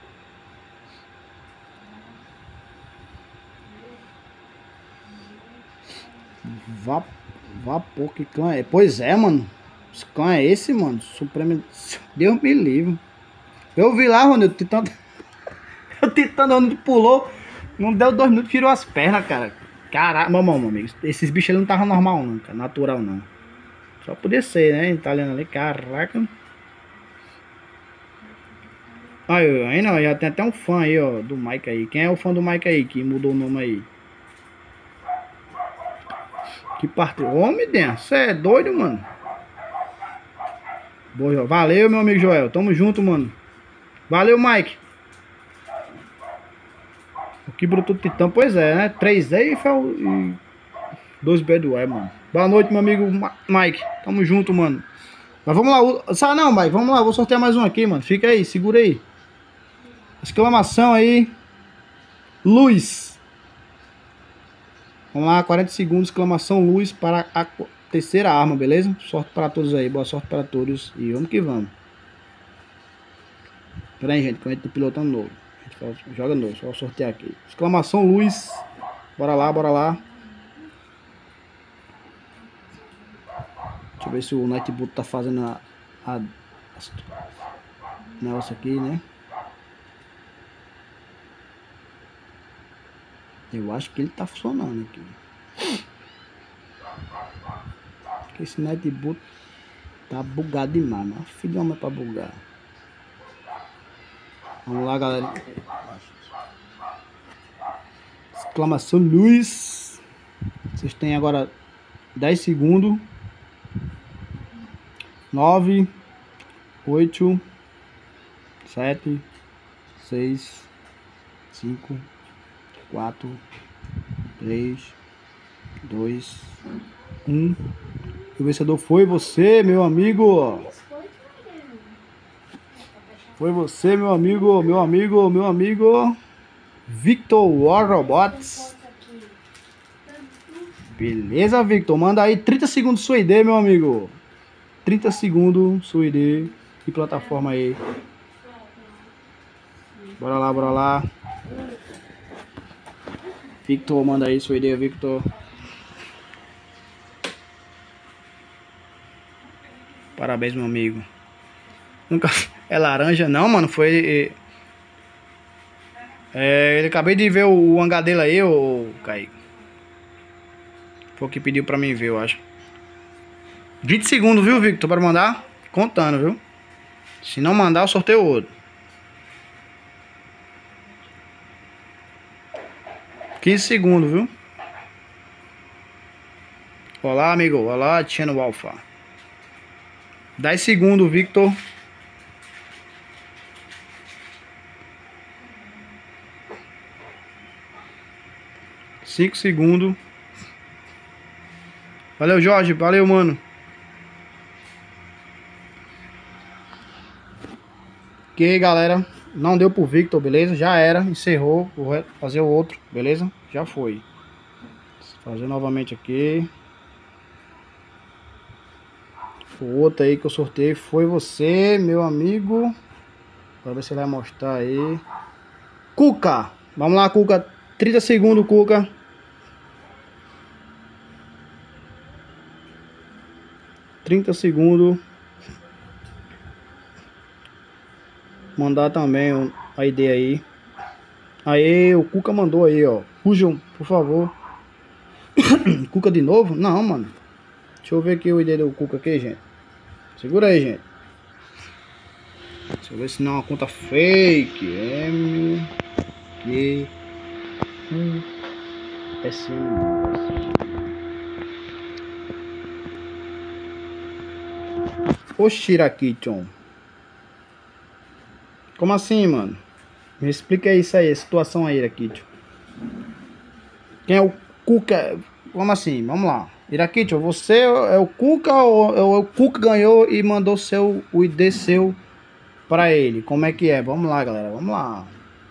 Vá, vapor, que clã é? Pois é, mano. Esse clã é esse, mano. Supremo. Deus me livre. Eu vi lá, mano. O Titã. O Titã onde pulou. Não deu dois minutos, tirou as pernas, cara. Caraca, meu amigo. Esses bichos ali não estavam normal, não, cara. Natural, não. Só podia ser, né? Italiano ali. Caraca. Aí, aí não. Já tem até um fã aí, ó. Do Mike aí. Quem é o fã do Mike aí? Que mudou o nome aí? Que parte. Homem, dentro. Você é doido, mano. Boa, valeu, meu amigo Joel. Tamo junto, mano. Valeu, Mike. O que brotou do Titã, pois é, né? três E e dois Bedware, mano. Boa noite, meu amigo Mike. Tamo junto, mano. Mas vamos lá. Sai não, Mike. Vamos lá. Vou sortear mais um aqui, mano. Fica aí, segura aí. Exclamação aí. Luz. Vamos lá, quarenta segundos, exclamação luz para a terceira arma, beleza? Sorte para todos aí, boa sorte para todos e vamos que vamos. Pera aí, gente, que a gente tá pilotando novo. A gente fala, joga novo, só sortear aqui. Exclamação luz. Bora lá, bora lá. Deixa eu ver se o Nightboot tá fazendo a, a, a negócio aqui, né? Eu acho que ele tá funcionando aqui. Porque esse Nightboot tá bugado demais, mas filho de uma pra bugar. Vamos lá, galera. Exclamação luz. Vocês têm agora dez segundos. nove, oito, sete, seis, cinco, quatro, três, dois, um. O vencedor foi você, meu amigo. Foi você, meu amigo, meu amigo, meu amigo Victor War Robots. Beleza, Victor? Manda aí trinta segundos sua I D, meu amigo. trinta segundos sua I D e plataforma aí. Bora lá, bora lá. Victor, manda aí sua I D, Victor. Parabéns, meu amigo. Nunca... É laranja não, mano. Foi... É, ele acabei de ver o hangar dele aí, ô Kaique. Foi o que pediu pra mim ver, eu acho. vinte segundos, viu, Victor, para mandar? Contando, viu? Se não mandar, eu sorteio outro. quinze segundos, viu? Olá, amigo. Olá, Tiano Alpha. dez segundos, Victor. cinco segundos. Valeu, Jorge. Valeu, mano. Ok, galera. Não deu pro Victor, beleza? Já era. Encerrou. Vou fazer o outro, beleza? Já foi. Vou fazer novamente aqui. O outro aí que eu sorteei foi você, meu amigo. Pra ver se ele vai mostrar aí. Cuca. Vamos lá, Cuca. trinta segundos, Cuca. trinta segundos. Mandar também a I D aí. Aí, o Cuca mandou aí, ó. Fujam, por favor. Cuca de novo? Não, mano. Deixa eu ver aqui o I D do Cuca aqui, gente. Segura aí, gente. Deixa eu ver se não é uma conta fake. M Q U S M. Oxi, Irakiton. Como assim, mano? Me explica isso aí, a situação aí, Irakiton. Quem é o Cuca? Como assim? Vamos lá. Irakiton, você é o Cuca ou o Cuca ganhou e mandou seu, o I D seu pra ele? Como é que é? Vamos lá, galera. Vamos lá.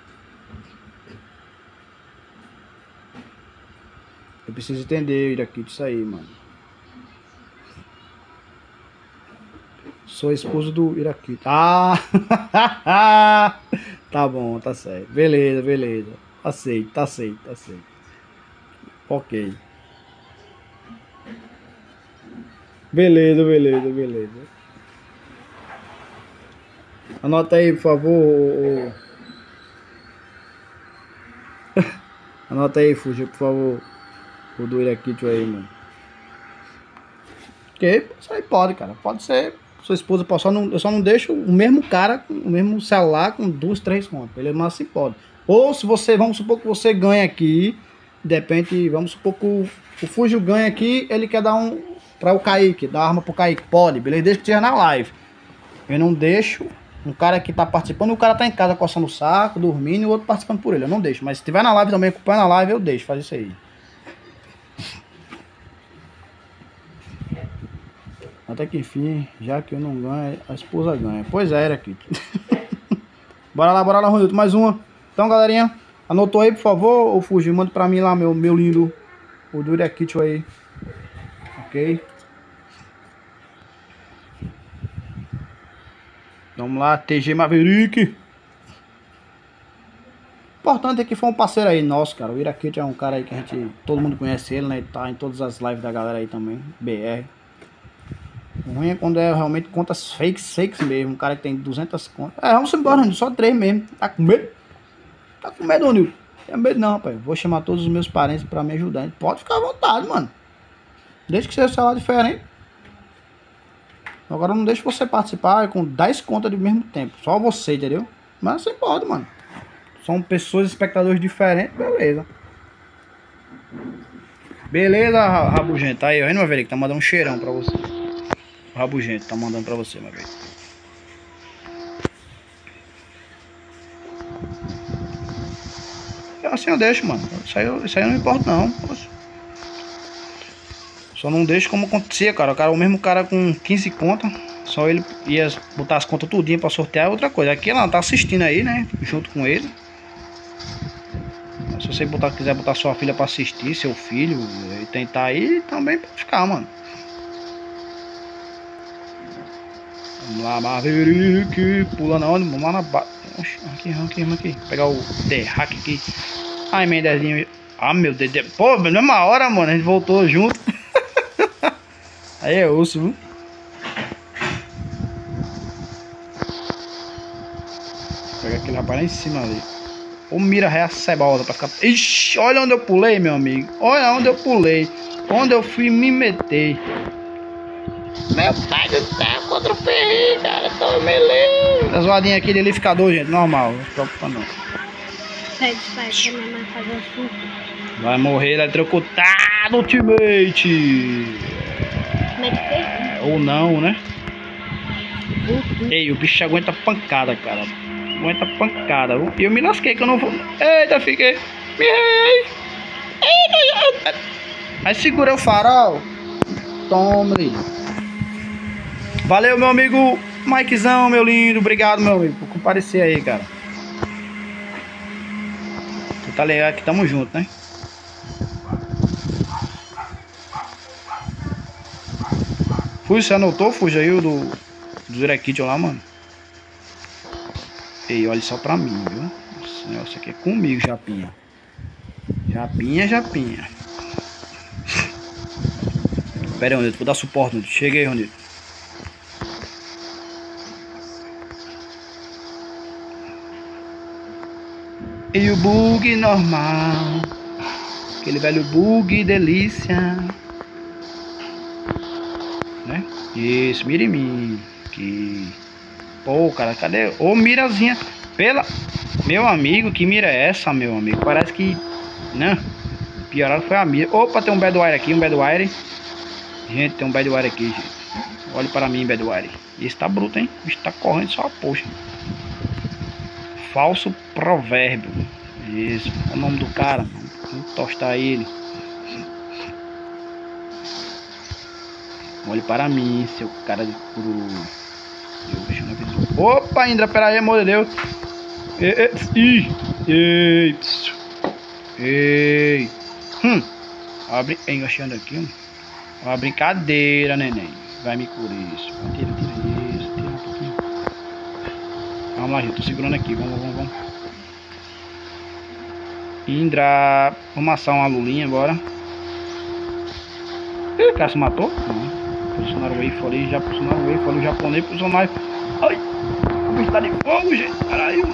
Eu preciso entender, Irakiton, isso aí, mano. Sou esposo do Irakiton. Ah! Tá bom, tá certo. Beleza, beleza. Aceito, tá aceito, tá aceito. Ok. Beleza, beleza, beleza. Anota aí, por favor. Anota aí, Fuja, por favor. O do Irakiton aí, mano. Ok, isso aí pode, cara. Pode ser. Sua esposa, eu só não, eu só não deixo o mesmo cara, com o mesmo celular com duas, três contas. Ele mas se pode. Ou se você, vamos supor que você ganha aqui, de repente, vamos supor que o, o Fujo ganha aqui, ele quer dar um para o Kaique, dar arma pro Kaique. Pode, beleza? Deixa que esteja na live. Eu não deixo um cara que tá participando, o cara tá em casa coçando o saco, dormindo, e o outro participando por ele. Eu não deixo. Mas se tiver na live também, acompanhando a live, eu deixo, faz isso aí. Até que enfim, já que eu não ganho, a esposa ganha. Pois é, era aqui. Bora lá, bora lá, Ronildo. Mais uma. Então, galerinha, anotou aí, por favor, ou Fuji, manda pra mim lá, meu, meu lindo, o do Irakiton aí. Ok? Vamos lá, T G Maverick. importante é que foi um parceiro aí nosso, cara. O Iraquete é um cara aí que a gente, todo mundo conhece ele, né? Ele tá em todas as lives da galera aí também, B R. O ruim é quando é realmente contas fakes, fakes mesmo. Um cara que tem duzentas contas. É, vamos embora, Nilton, só três mesmo. Tá com medo? Tá com medo, Nilton? Não tem medo não, rapaz. Vou chamar todos os meus parentes pra me ajudar. Pode ficar à vontade, mano. Desde que seja salário diferente. Agora não deixe você participar com dez contas ao mesmo tempo. Só você, entendeu? Mas você pode, mano. São pessoas, espectadores diferentes, beleza. Beleza, Rabugento. Aí, ó. Aí, meu velho, que tá mandando um cheirão pra você. O Rabugento tá mandando pra você, meu velho. Assim eu deixo, mano. Isso aí, isso aí não importa, não. Só não deixo como acontecia, cara. O cara, o mesmo cara com quinze contas. Só ele ia botar as contas tudinho pra sortear é outra coisa. Aqui ela tá assistindo aí, né? Junto com ele. Se você botar, quiser botar sua filha pra assistir, seu filho, e tentar aí, também pode ficar, mano. Vamos lá, Maverick. Pula na onda, vamos lá na base. Aqui, aqui, aqui. Vou pegar o derrack aqui. Ai, Mendezinho. Ah, meu Deus. Pô, na mesma hora, mano. A gente voltou junto. Aí é osso, viu? Vou pegar aquele rapaz lá em cima ali. Ou mira ré cebola pra ficar. Ixi, olha onde eu pulei, meu amigo. Olha onde eu pulei. Onde eu fui me meter. Meu pai do céu, contra o ferrinho, cara. Tô melee. Tá zoadinha aqui de liquidificador, gente. Normal, não se preocupa não. Pede pai pra minha mãe fazer o suco. Vai morrer eletrocutado, ultimate. Mas de ferrinho. Ou não, né? Uhum. Ei, o bicho aguenta pancada, cara. Aguenta pancada. E eu me lasquei que eu não vou. Eita, fiquei. Me errei. Eita. Aí segura o farol. Tome. Valeu, meu amigo Mikezão, meu lindo. Obrigado, meu amigo, por comparecer aí, cara. Você tá ligado que tamo junto, né? Fui, você anotou, Fuja aí o do, do Zerakition lá, mano? Ei, olha só pra mim, viu? Esse negócio aqui é comigo, Japinha. Japinha, Japinha. Pera aí, Ronito, vou dar suporte, Ronito. Chega aí, Ronito. E o bug normal. Aquele velho bug delícia. Né? Isso, mira em mim. Que... Pô, cara, cadê? Ô, mirazinha. Pela... Meu amigo, que mira é essa, meu amigo? Parece que... Né? Piorado foi a mira. Opa, tem um Badwire aqui, um Badwire. Gente, tem um Badwire aqui, gente. Olhe para mim, Badwire. Esse tá bruto, hein? O bicho tá correndo só a poxa. Falso provérbio. Isso. É o nome do cara. Vamos tostar ele. Olhe para mim, seu cara de cururu. Opa, Indra, pera aí, amor de Deus. Ei, ei, ei, ei. Hum. Abre, engaixando aqui, mano. Uma brincadeira, neném. Vai me curar isso. Tira, tira isso. Tira um pouquinho. Vamos lá, gente. Tô segurando aqui. Vamos, vamos, vamos. Indra. Vamos assar uma lulinha agora. Ih, o cara se matou? Não. Posicionaram o wave ali. Já posicionaram o wave ali. O japonês posicionaram. Ai. O bicho tá de fogo, gente. Caralho.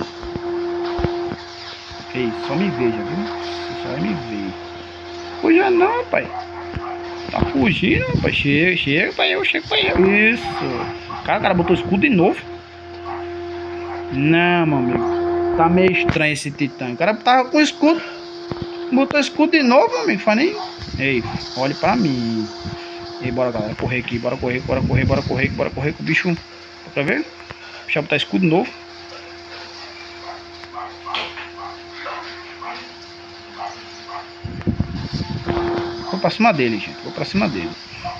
Ei, só me veja, viu? Você só vai me ver. Fuja não, pai. Tá fugindo, rapaz. Chega, chega pra eu, chega pra eu. Isso. Cara, o cara botou escudo de novo. Não, meu amigo. Tá meio estranho esse titã. O cara tava com escudo. Botou escudo de novo, meu amigo. Faz nem. Ei, olhe pra mim. Ei, bora, galera. Correr aqui. Bora correr, bora correr, bora correr, bora correr com o bicho. Dá pra ver? Deixa eu botar escudo de novo. Vou pra cima dele, gente. Vou pra cima dele.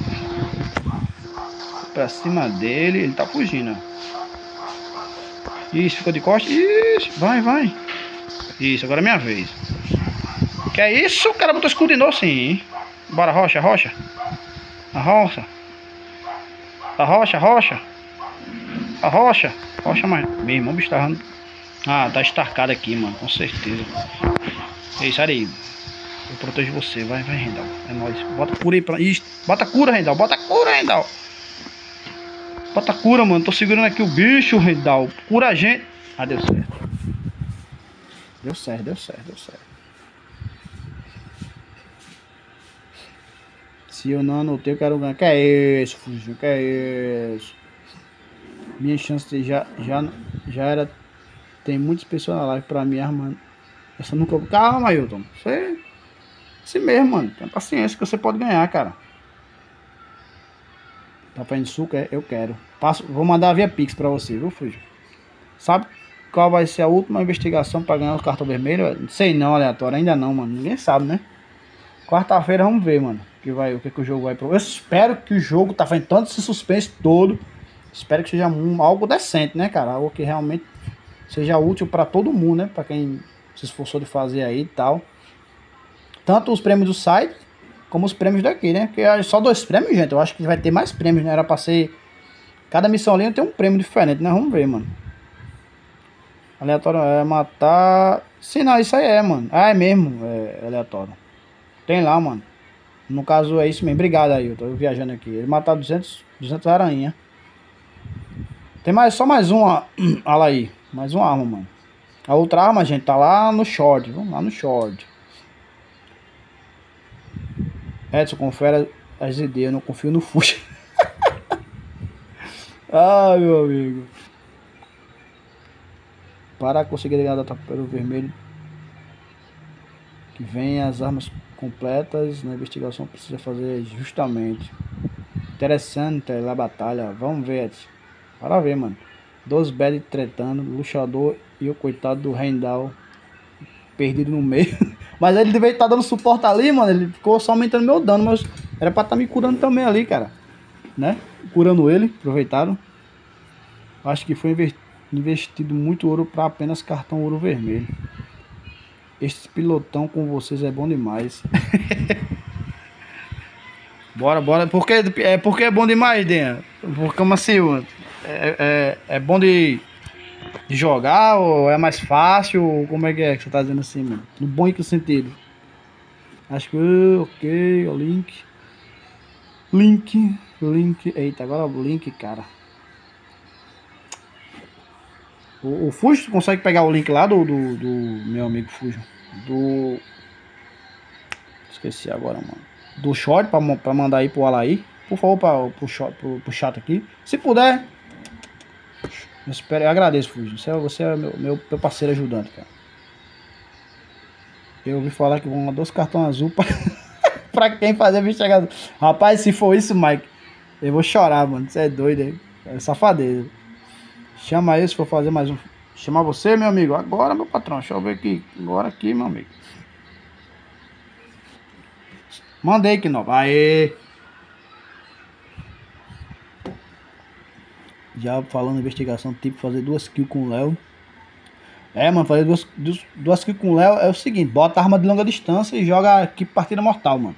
Vou pra cima dele. Ele tá fugindo, ó. Isso, ficou de costas. Isso, vai, vai. Isso, agora é minha vez. Que é isso? O cara botou escudo de novo, sim. Bora, rocha, rocha. A rocha. A rocha, rocha. A rocha. Rocha, mas... Meu irmão, o bicho tá Ah, tá estarcado aqui, mano, com certeza. Ei, sai daí. Eu protejo você, vai, vai, Rendal. É nóis. Bota cura aí pra. Ixi, bota cura, Rendal. Bota cura, Rendal. Bota cura, mano. Tô segurando aqui o bicho, Rendal. Cura a gente. Ah, deu certo. Deu certo, deu certo, deu certo. Se eu não anotei, eu quero ganhar. Que é isso, Fugiu? Que é isso? Minha chance já, já, já era. Tem muitas pessoas na live pra mim armando. Essa nunca. Calma, Ailton. Você. Assim mesmo, mano. Tenha paciência que você pode ganhar, cara. Tá fazendo suco? É? Eu quero. Passo, vou mandar via Pix pra você, viu, Fujo? Sabe qual vai ser a última investigação pra ganhar o cartão vermelho? Não sei não, aleatório. Ainda não, mano. Ninguém sabe, né? Quarta-feira vamos ver, mano. Que vai, o que, que o jogo vai pro. Eu espero que o jogo tá fazendo tanto esse suspense todo. Espero que seja um, algo decente, né, cara? Algo que realmente seja útil pra todo mundo, né? Pra quem se esforçou de fazer aí e tal. Tanto os prêmios do site, como os prêmios daqui, né? Porque é só dois prêmios, gente. Eu acho que vai ter mais prêmios, né? Era pra ser... Cada missão ali tem um prêmio diferente, né? Vamos ver, mano. Aleatório é matar... Sim, não, isso aí é, mano. Ah, é mesmo, é aleatório. Tem lá, mano. No caso é isso mesmo. Obrigado aí, eu tô viajando aqui. Ele matar duzentos, duzentos aranha. Tem mais, só mais uma. Olha lá aí. Mais uma arma, mano. A outra arma, gente, tá lá no short. Vamos lá no short. Edson, confere as ideias. Eu não confio no Fuxa. Ai, meu amigo. Para conseguir ligar a pelo vermelho. Que vem as armas completas. Na investigação precisa fazer justamente. Interessante lá a batalha. Vamos ver, Edson. Para ver, mano. Dois bad tretando, luchador e o coitado do Rendal perdido no meio. Mas ele deveria estar dando suporte ali, mano. Ele ficou só aumentando meu dano, mas era pra estar me curando também ali, cara. Né? Curando ele, aproveitaram. Acho que foi investido muito ouro para apenas cartão ouro vermelho. Este pilotão com vocês é bom demais. Bora, bora. Por que é, por que é bom demais, Dan? Por como assim, mano? É, é, é bom de, de jogar ou é mais fácil? Ou como é que é que você tá dizendo assim, mano? No bom em que sentido? Acho que ok, o link. Link, link. Eita, agora o link, cara. O, o Fujo, consegue pegar o link lá do, do, do meu amigo Fujo? Do. Esqueci agora, mano. Do short pra, pra mandar aí pro Alaí. Por favor, pra, pro, short, pro, pro chat aqui. Se puder. Eu, espero, eu agradeço, Fuji. Você, você é meu, meu, meu parceiro ajudante, cara. Eu ouvi falar que vão dar dois cartões azul pra, pra quem fazer investigação. Rapaz, se for isso, Mike, eu vou chorar, mano. Você é doido, hein? É safadeza. Chama aí se for fazer mais um. Chamar você, meu amigo. Agora, meu patrão. Deixa eu ver aqui. Agora aqui, meu amigo. Mandei que não. Aê! Já falando investigação, tipo fazer duas kills com o Léo. É, mano, fazer duas, duas, duas kills com o Léo é o seguinte: bota arma de longa distância e joga aqui partida mortal, mano.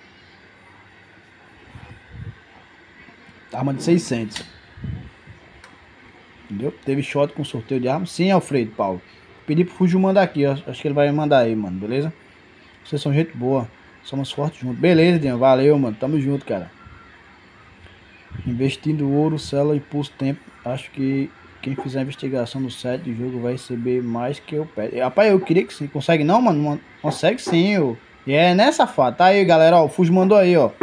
Arma de seiscentos. Entendeu? Teve shot com sorteio de arma. Sim, Alfredo, Paulo. Pedi pro Fujo mandar aqui, ó. Acho que ele vai mandar aí, mano, beleza? Vocês são gente boa. Somos fortes juntos. Beleza, Dinho. Valeu, mano. Tamo junto, cara. Investindo ouro, célula, impulso, tempo. Acho que quem fizer a investigação no site do jogo vai receber mais que eu peço. Rapaz, eu queria que sim. Consegue não, mano? Consegue sim, ó. E é, né, safado? Tá aí, galera, ó. O Fujo mandou aí, ó.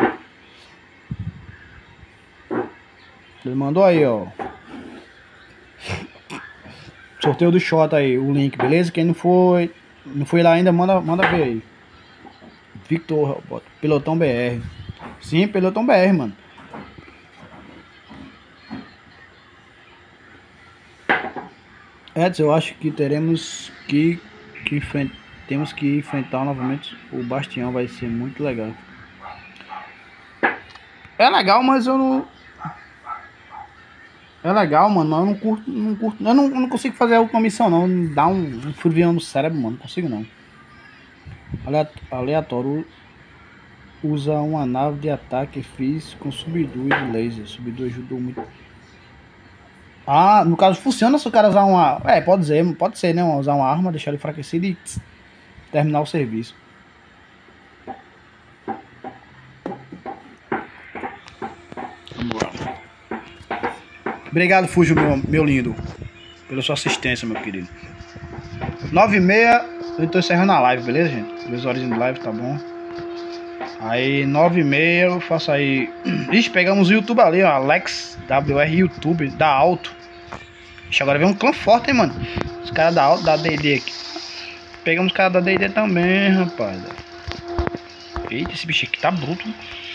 Ele mandou aí, ó. Sorteio do shot aí, o link, beleza? Quem não foi, não foi lá ainda, manda, manda ver aí. Victor, Pelotão B R. Sim, Pelotão B R, mano. Edson, eu acho que teremos que, que enfrentar, temos que enfrentar novamente o Bastião, vai ser muito legal. É legal, mas eu não... É legal, mano, mas eu não curto, não curto, eu não, eu não consigo fazer a última missão não, dá um, um furvião no cérebro, mano, não consigo não. Aleatório, usa uma nave de ataque, fiz com subdue de laser, subdue ajudou muito. Ah, no caso funciona se o cara usar uma... É, pode ser, pode ser, né? Usar uma arma, deixar ele enfraquecido e tss, terminar o serviço. Vamos lá. Obrigado, Fujo, meu, meu lindo, pela sua assistência, meu querido. nove e meia, eu tô encerrando a live, beleza, gente? Duas horas de live, tá bom? Aí, nove e meia, eu faço aí... Ixi, pegamos o YouTube ali, ó. Alex W R YouTube, da Alto. Ixi, agora vem um clã forte, hein, mano. Os caras da Alto, da D e D aqui. Pegamos os caras da D e D também, rapaz. Eita, esse bicho aqui tá bruto.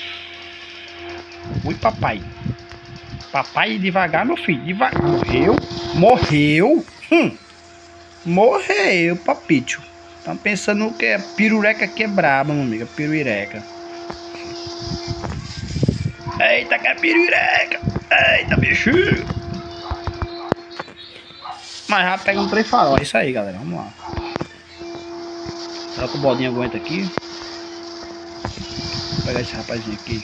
Ui, papai. Papai, devagar, meu filho. Devagar. Morreu? Morreu? Hum. Morreu, papito. Tá pensando que é pirureca quebrada, meu amigo. Pirureca. Eita, que é pirureca. Eita, bicho. Mas já pega um três farol. É isso aí, galera. Vamos lá. Será que o Bodinho aguenta aqui? Vou pegar esse rapazinho aqui.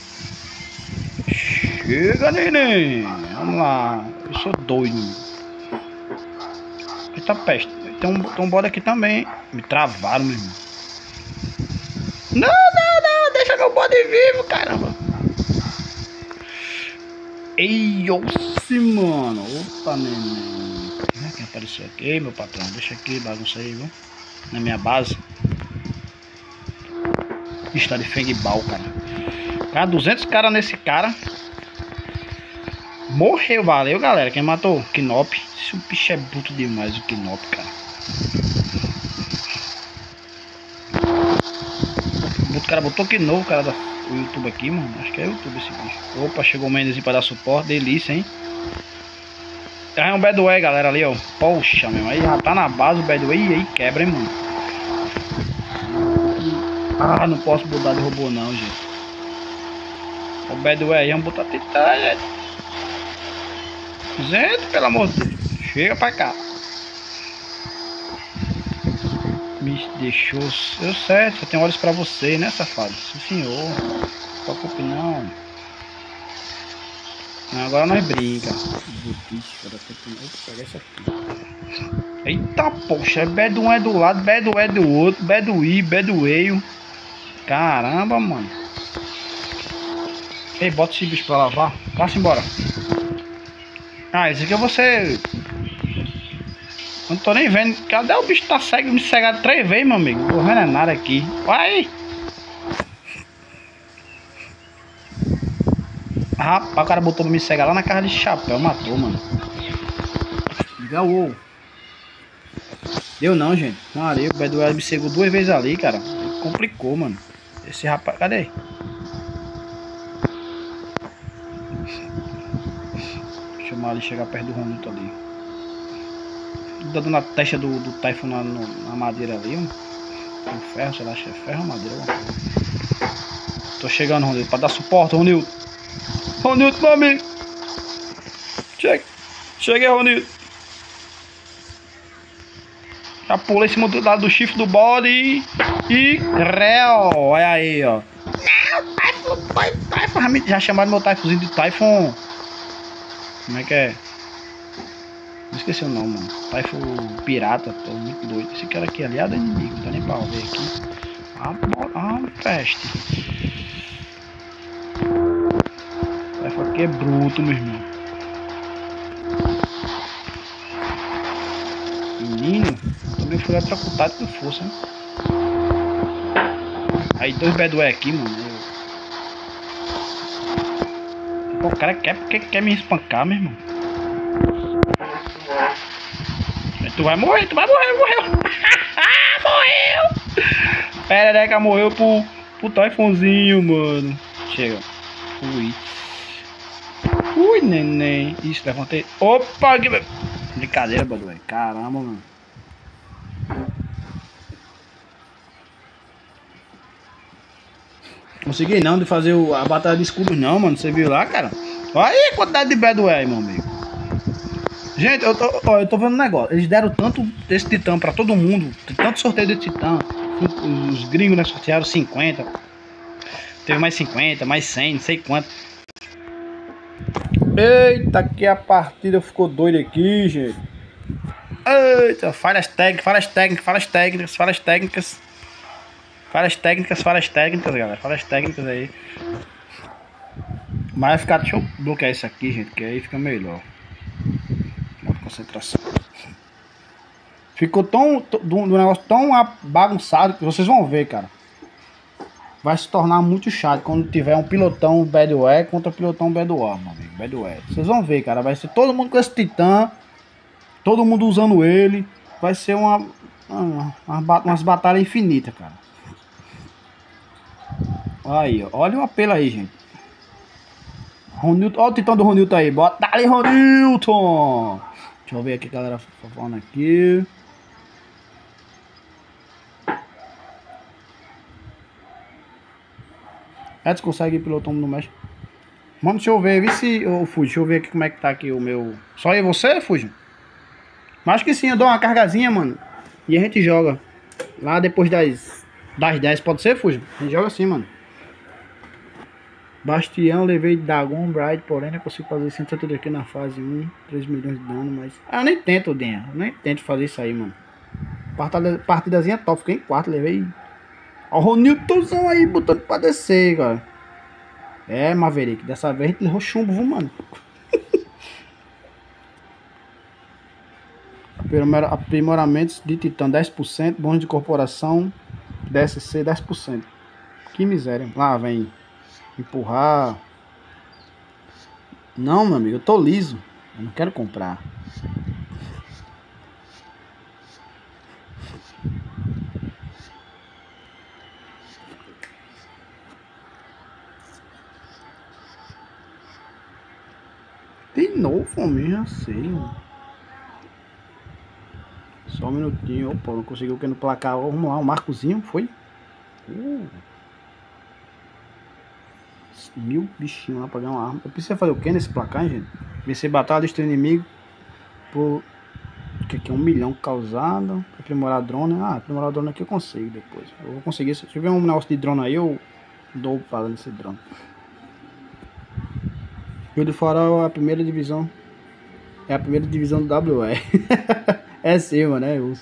Chega, neném. Vamos lá. Eu sou doido. Eita peste. Tem um, tem um bode aqui também. Me travaram, meu irmão. Não, não, não. Deixa meu bode vivo, caramba. Ei, oxe, mano. Opa, neném. Quem apareceu aqui? Ei, meu patrão. Deixa aqui, bagunça aí, viu? Na minha base. Está de Fengbal, cara. Cara, duzentos caras nesse cara. Morreu, valeu, galera. Quem matou? Knop. Esse bicho é bruto demais, o Knop, cara. O cara botou que novo, cara, do YouTube aqui, mano. Acho que é YouTube esse bicho. Opa, chegou o Mendes para dar suporte. Delícia, hein? É um Bedway, galera, ali, ó. Poxa, meu. Aí já tá na base o Bedway e aí quebra, hein, mano. Ah, não posso botar de robô, não, gente. O Bedway aí, vamos botar titã, gente. Gente, pelo amor de Deus. Chega pra cá. Me deixou. Eu certo, eu tenho olhos pra você, né, safado? Sim, senhor. Não preocupe, não. Não, agora nós brinca. Vou pegar isso aqui. Eita, poxa. Bad um é do lado, bad um é do outro. Bad I, bad whale. Caramba, mano. Ei, bota esse bicho pra lavar. Passa embora. Ah, esse aqui é você. Não tô nem vendo. Cadê o bicho? Tá cego, me cegado três vezes, meu amigo. Não tô vendo nada aqui. Vai! Rapaz, o cara botou pra me cegar lá na casa de chapéu. Matou, mano. Liga o ovo. Deu não, gente. Maria, o Bedwell me cegou duas vezes ali, cara. Complicou, mano. Esse rapaz. Cadê? Deixa eu ali chegar perto do Ronito ali. Dando na testa do, do Typhon na, na madeira ali, ó. Um ferro, sei lá, se é ferro ou madeira. Ó. Tô chegando, Ronildo, pra dar suporte, Ronildo. Ronildo, meu amigo. Chega. Cheguei, Ronildo. Já pulei em cima do lado do chifre do bode e... E... Réu. Olha aí, ó. Não, Typhon, Typhon. Já chamaram meu Typhonzinho de Typhon. Como é que é? Não esqueci o nome, mano. Typhon pirata, tô muito doido. Esse cara aqui, aliado é inimigo, não dá nem pra ver aqui. Ah, ah, peste. Typhon aqui é bruto, meu irmão. Menino, também fui eletrocutado com força, hein? Aí dois Bedway aqui, mano. Pô, o cara quer porque quer me espancar, meu irmão. Tu vai morrer, tu vai morrer, morreu. Morreu. Perereca morreu pro, pro Typhonzinho, mano. Chega. Ui. Ui, neném. Isso, levantei. Opa, que... Brincadeira, Bedway. Caramba, mano. Consegui não de fazer o, a batalha de escudos não, mano. Você viu lá, cara? Olha aí a quantidade de Bedway, meu amigo. Gente, eu tô, ó, eu tô vendo um negócio. Eles deram tanto desse titã pra todo mundo. Tem tanto sorteio de titã. Os gringos, né, sortearam cinquenta. Teve mais cinquenta, mais cem, não sei quanto. Eita, que a partida ficou doida aqui, gente. Eita, falhas técnicas, falhas técnicas, falhas técnicas, falhas técnicas. Falhas técnicas, falhas técnicas, galera. Falhas técnicas aí. Mas vai ficar, deixa eu bloquear isso aqui, gente, que aí fica melhor. Modo concentração. Ficou tão, do negócio tão bagunçado que vocês vão ver, cara. Vai se tornar muito chato quando tiver um pilotão Badware contra pilotão Badwar, meu amigo. Badware. Vocês vão ver, cara. Vai ser todo mundo com esse Titã. Todo mundo usando ele. Vai ser uma, uma, uma umas batalhas infinitas, cara. Aí, olha o apelo aí, gente. Ronilton, olha o Titã do Ronilton aí. Bota ali, Ronilton. Deixa eu ver aqui, galera. Falando aqui. Edson consegue pilotão no México. Mano, deixa eu ver, vê se eu Fuji, deixa eu ver aqui como é que tá aqui o meu. Só eu e você, Fuji? Mas acho que sim, eu dou uma cargazinha, mano. E a gente joga. Lá depois das, das dez, pode ser, Fuji? A gente joga assim, mano. Bastião, levei Dagon, Bright, porém não consigo fazer cento e setenta aqui na fase um, três milhões de dano, mas. Ah, eu nem tento, Denha. Eu nem tento fazer isso aí, mano. Partida, partidazinha top, fiquei em quarto, levei. Ó, o Roniltonzão aí botando pra descer, cara. É, Maverick, dessa vez a gente levou chumbo, viu, mano? Aprimoramentos de Titã dez por cento, bônus de corporação, D S C dez por cento. Que miséria. Lá vem empurrar. Não, meu amigo, eu tô liso. Eu não quero comprar. De novo, homem, já sei, mano. Só um minutinho. Opa, não conseguiu que no placar. Vamos lá, um marcozinho, foi? Uh. Mil bichinhos lá pra ganhar uma arma. Eu preciso fazer o que nesse placar, hein, gente? Vencer batalha, destruir inimigo. Por. O que aqui? Um milhão causado. Aprimorar drone. Ah, aprimorar drone aqui eu consigo depois. Eu vou conseguir. Se tiver um negócio de drone aí, eu dou para nesse drone. Rio do Farol é a primeira divisão. É a primeira divisão do W E. É sim, mano, é uso.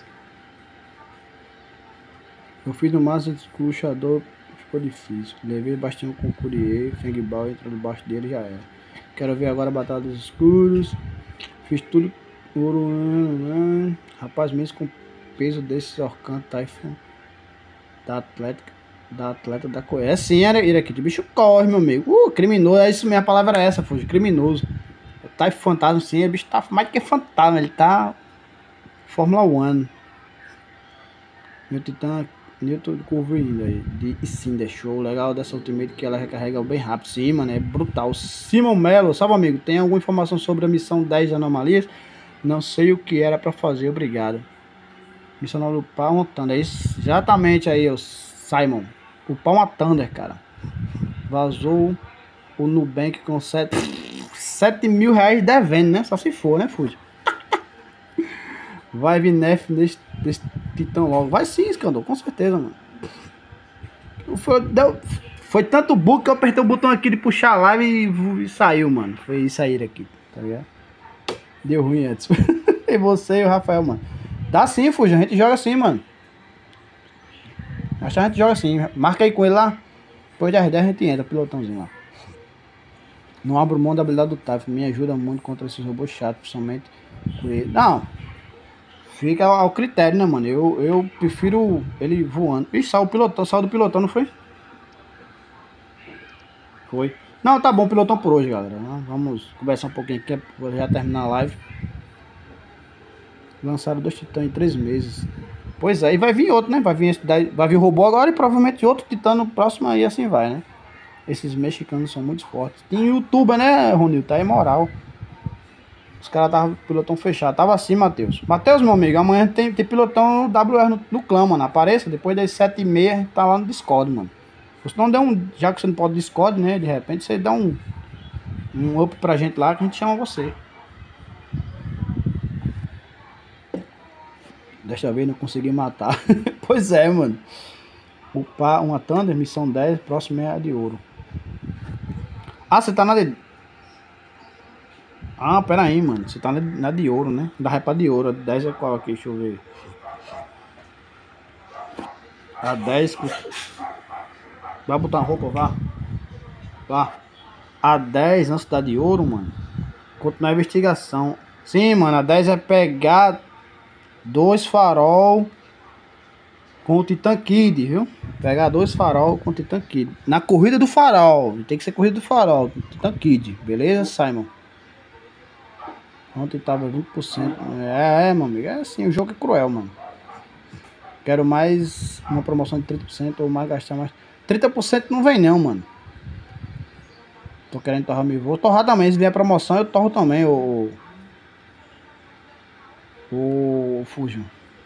Eu fiz no máximo de luchador, ficou difícil. Levei Bastião com Courier, Fengbal entrou debaixo dele, já era. Quero ver agora a Batalha dos Escuros. Fiz tudo ouro. Rapaz, mesmo com o peso desses Orcan Typhon da Atlética. Da atleta da Coreia. É sim, era ele aqui. De bicho corre, meu amigo. Uh, criminoso. É isso mesmo. A palavra é essa, Fuji. Criminoso. Tá fantasma, sim. O bicho tá mais do que fantasma. Ele tá. Fórmula um. Meu Titã. Newton de Curvilindo aí. De Cinder. Show. Legal dessa Ultimate que ela recarrega bem rápido. Sim, mano. É brutal. Simon Mello. Salve, amigo. Tem alguma informação sobre a missão dez de anomalias? Não sei o que era pra fazer. Obrigado. Missão do Pau Thunder. É isso. Exatamente aí, ó. Simon. O Pau a Thunder, cara. Vazou o Nubank com sete mil reais devendo, né? Só se for, né, Fuji? Vai vir Nef nesse, nesse Titã logo. Vai sim, Escandor, com certeza, mano. Foi, deu, foi tanto bug que eu apertei o botão aqui de puxar a live e, e saiu, mano. Foi isso aí aqui, tá ligado? Deu ruim antes. E você e o Rafael, mano. Dá sim, Fuji. A gente joga assim, mano. Acho que a gente joga assim. Marca aí com ele lá. Depois das dez a gente entra, pilotãozinho lá. Não abro mão da habilidade do Typhon. Me ajuda muito contra esses robôs chatos, principalmente por ele. Não. Fica ao critério, né, mano? Eu, eu prefiro ele voando. Ih, saiu o pilotão. Saiu do pilotão, não foi? Foi. Não, tá bom, pilotão por hoje, galera. Vamos conversar um pouquinho aqui. Vou já terminar a live. Lançaram dois titãs em três meses. Pois é, e vai vir outro, né? Vai vir, esse daí, vai vir o robô agora e provavelmente outro titã no próximo aí, assim vai, né? Esses mexicanos são muito fortes. Tem youtuber, né, Ronilton? Tá aí moral. Os caras estavam pilotão fechado. Tava assim, Matheus. Matheus, meu amigo, amanhã tem, tem pilotão W R no, no clã, mano. Apareça, depois das sete e meia a gente tá lá no Discord, mano. Se não der um. Já que você não pode Discord, né? De repente você dá um. Um up pra gente lá que a gente chama você. Desta vez não consegui matar. Pois é, mano. Upar uma Thunder, missão dez, próximo é a de ouro. Ah, você tá na de... Ah, pera aí, mano. Você tá na, na de ouro, né? Da repa de ouro. A dez é qual aqui? Deixa eu ver. A dez. Vai botar uma roupa, vá. Vá. A dez na cidade de ouro, mano. Continuar a investigação. Sim, mano. A dez é pegar dois farol com o Titan Kid, viu? Pegar dois farol com o Titan Kid. Na corrida do farol. Tem que ser corrida do farol. Titan Kid. Beleza, Simon? Ontem tava vinte por cento. É, é, meu amigo. É assim, o jogo é cruel, mano. Quero mais uma promoção de trinta por cento ou mais gastar mais. trinta por cento não vem não, mano. Tô querendo torrar meu voo. Torrar também. Se vier promoção, eu torro também, o... O Fusion.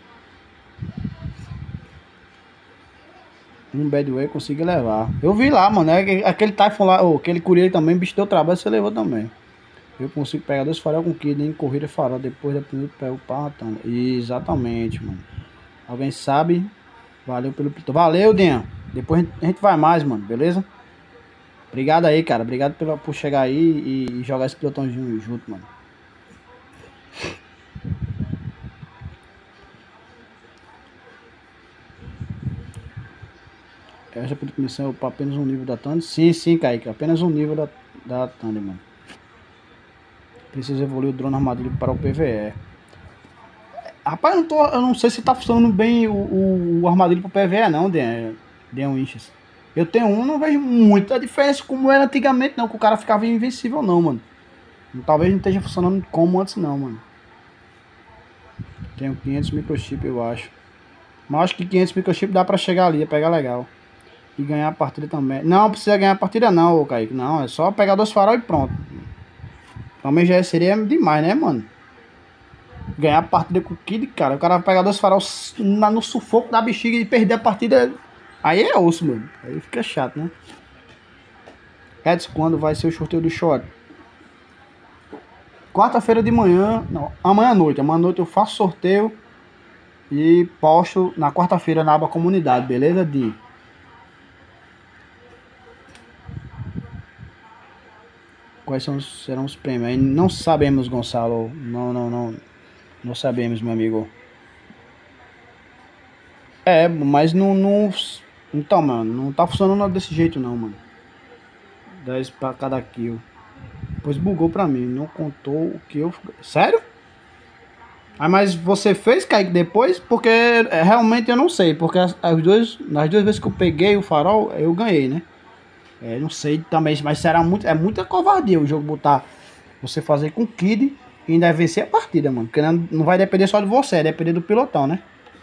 Um Badway consegui levar. Eu vi lá, mano. É, aquele Typhoon lá, oh, aquele Courier também, bicho deu trabalho, você levou também. Eu consigo pegar dois farol com Kid em corrida e farol. Depois da primeira pego o pau matando. Exatamente, mano. Alguém sabe? Valeu pelo pitão. Valeu, Dian. Depois a gente vai mais, mano. Beleza? Obrigado aí, cara. Obrigado pela, por chegar aí e, e jogar esse pilotãozinho junto, mano. Essa missão é apenas um nível da Thunder? Sim, sim, Kaique. Apenas um nível da, da Thunder, mano. Precisa evoluir o drone armadilha para o P V E. Rapaz, eu não, tô, eu não sei se tá funcionando bem o, o, o armadilho pro P V E não, Dan, Dan Winches. Eu tenho um, não vejo muita diferença como era antigamente não, que o cara ficava invencível não, mano. Talvez não esteja funcionando como antes não, mano. Tenho quinhentos microchip, eu acho. Mas acho que quinhentos microchip dá pra chegar ali, pegar legal. E ganhar a partida também. Não precisa ganhar a partida não, ô Kaique. Não, é só pegar dois farol e pronto. Também já seria demais, né, mano? Ganhar a partida com o Kid, cara. O cara vai pegar dois farol no sufoco da bexiga e perder a partida. Aí é osso, mano. Aí fica chato, né? Edson, quando vai ser o sorteio do short? Quarta-feira de manhã. Não, amanhã à noite. Amanhã à noite eu faço sorteio e posto na quarta-feira na aba comunidade, beleza, Di? Quais são, serão os prêmios? Aí não sabemos, Gonçalo. Não, não, não. Não sabemos, meu amigo. É, mas não, não... Então, mano, não tá funcionando desse jeito não, mano. dez pra cada kill. Depois bugou pra mim, não contou o que eu... Sério? Ah, mas você fez, Kaique, depois? Porque é, realmente eu não sei. Porque as, as duas, nas duas vezes que eu peguei o farol, eu ganhei, né? É, não sei também, mas será muito, é muita covardia o jogo botar você fazer com Kid e ainda vencer a partida, mano. Porque não, não vai depender só de você, é depender do pilotão, né?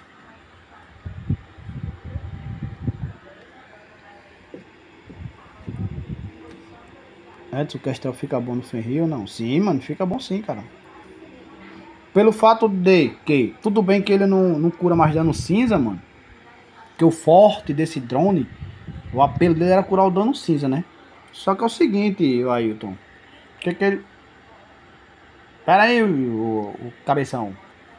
É, se o Castel fica bom no Ferril, não? Sim, mano, fica bom sim, cara. Pelo fato de que, tudo bem que ele não, não cura mais dano cinza, mano. Que o forte desse drone, o apelo dele era curar o dano cinza, né? Só que é o seguinte, o Ailton. O que que ele... Pera aí, o, o, o cabeção.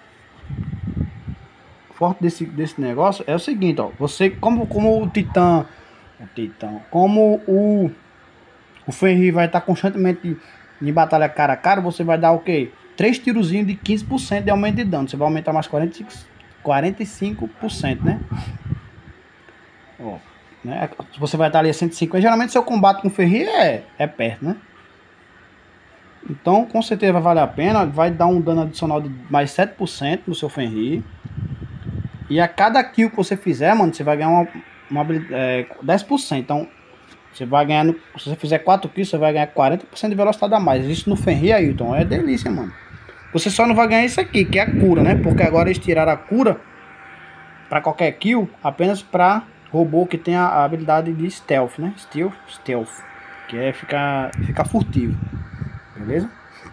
O forte desse, desse negócio é o seguinte, ó. Você, como, como o Titã... O Titã... Como o... O Fenrir vai estar constantemente em batalha cara a cara, você vai dar o quê? Três tirozinhos de quinze por cento de aumento de dano. Você vai aumentar mais quarenta e cinco por cento, né? Ó, né? Você vai estar ali a cento e cinquenta. Geralmente seu combate com o Fenrir é, é perto, né? Então com certeza vai valer a pena. Vai dar um dano adicional de mais sete por cento no seu Fenrir. E a cada kill que você fizer, mano, você vai ganhar uma, uma é, dez por cento. Então você vai ganhar, no, se você fizer quatro kills, você vai ganhar quarenta por cento de velocidade a mais. Isso no Fenrir, Ailton, é delícia, mano. Você só não vai ganhar isso aqui, que é a cura, né? Porque agora eles tiraram a cura para qualquer kill, apenas para robô que tem a, a habilidade de stealth, né? Stealth, stealth, que é ficar, ficar furtivo. Beleza?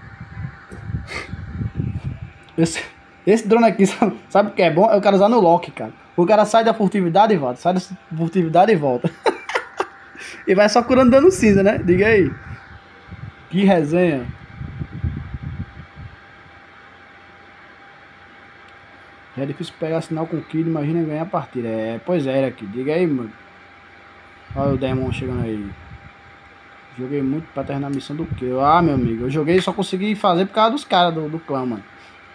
Esse, esse drone aqui, sabe, sabe o que é bom? É o cara usar no lock, cara. O cara sai da furtividade e volta, sai da furtividade e volta. E vai só curando dano cinza, né? Diga aí. Que resenha. Já é difícil pegar sinal com Kid, imagina ganhar a partida. É, pois é, aqui. Diga aí, mano. Olha o Demon chegando aí. Joguei muito pra terminar a missão do que? Ah, meu amigo, eu joguei e só consegui fazer por causa dos caras do, do clã, mano.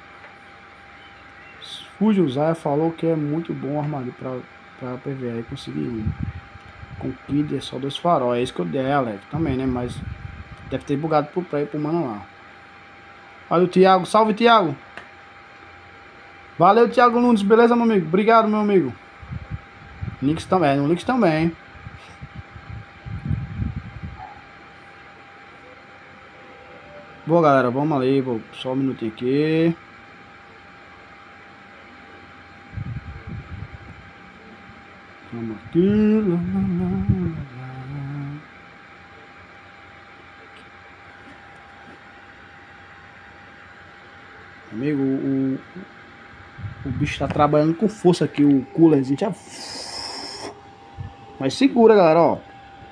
Fuji Zaya falou que é muito bom o armadilha pra, pra P V E. Consegui um. Com Kid é só dois faróis. É isso que eu dei, Alex, também, né? Mas deve ter bugado pro play pro mano lá. Olha o Thiago. Salve, Thiago. Valeu, Thiago Nunes. Beleza, meu amigo? Obrigado, meu amigo. Links também. No Links também. Boa, galera. Vamos ali. Vou só um minutinho aqui. Vamos aqui. Amigo, o, o bicho tá trabalhando com força aqui. O coolerzinho já... Mas segura, galera, ó.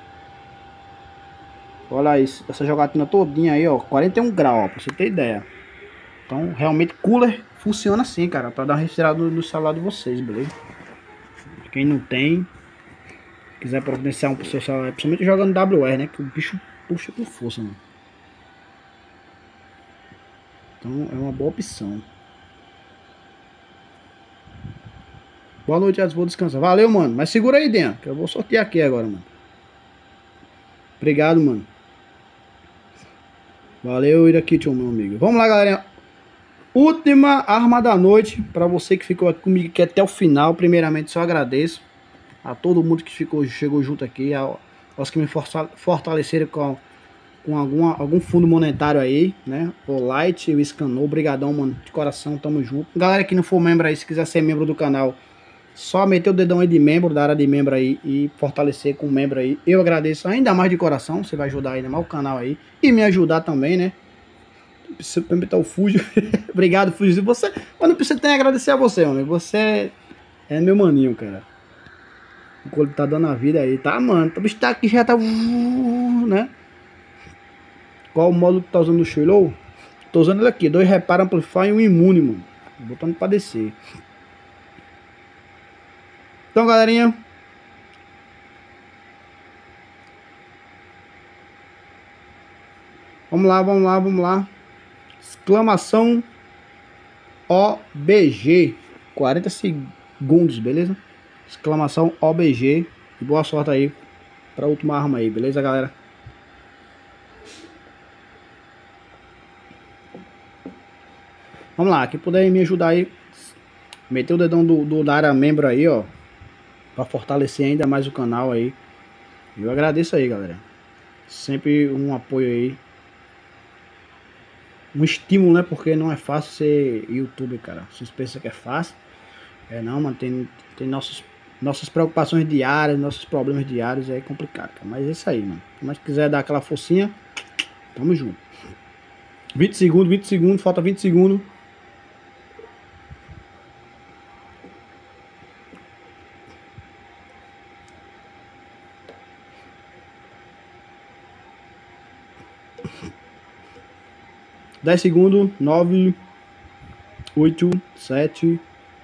Olha isso, essa jogatina todinha aí, ó, quarenta e um graus, ó, pra você ter ideia. Então, realmente, cooler funciona assim, cara, pra dar uma respirada no, no celular de vocês, beleza? Quem não tem, quiser providenciar um pro seu celular, principalmente jogando W R, né, que o bicho puxa com força, mano. Então, é uma boa opção. Boa noite, Edson, vou descansar. Valeu, mano, mas segura aí dentro, que eu vou sortear aqui agora, mano. Obrigado, mano. Valeu, Irakition, meu amigo. Vamos lá, galera. Última arma da noite. Para você que ficou aqui comigo aqui até o final. Primeiramente, só agradeço a todo mundo que ficou, chegou junto aqui. Aos que me fortaleceram com, com alguma, algum fundo monetário aí, né? O Light, o Scanou. Obrigadão, mano. De coração, tamo junto. Galera que não for membro aí, se quiser ser membro do canal, só meter o dedão aí de membro, da área de membro aí e fortalecer com o membro aí. Eu agradeço ainda mais de coração. Você vai ajudar ainda mais o canal aí. E me ajudar também, né? Precisa permitir o Fuji. Obrigado, Fuji. Você, mas não precisa ter agradecer a você, mano. Você é meu maninho, cara. O Cole tá dando a vida aí, tá, mano? O bicho tá aqui, já tá... né? Qual o módulo que tá usando no Shiloh? Tô usando ele aqui. Dois reparo, amplifier e um imune, mano. Botando pra descer. Então, galerinha, vamos lá, vamos lá, vamos lá. Exclamação O B G. quarenta segundos, beleza? Exclamação O B G. E boa sorte aí pra última arma aí, beleza, galera? Vamos lá, quem puder me ajudar aí, meter o dedão do, do da área membro aí, ó, pra fortalecer ainda mais o canal aí. Eu agradeço aí, galera. Sempre um apoio aí. Um estímulo, né? Porque não é fácil ser youtuber, cara. Vocês pensam que é fácil? É não, mano. Tem, tem nossos, nossas preocupações diárias, nossos problemas diários. É complicado, cara. Mas é isso aí, mano. Mas se quiser dar aquela forcinha, tamo junto. vinte segundos, vinte segundos. Falta vinte segundos. dez segundos. nove, oito, sete,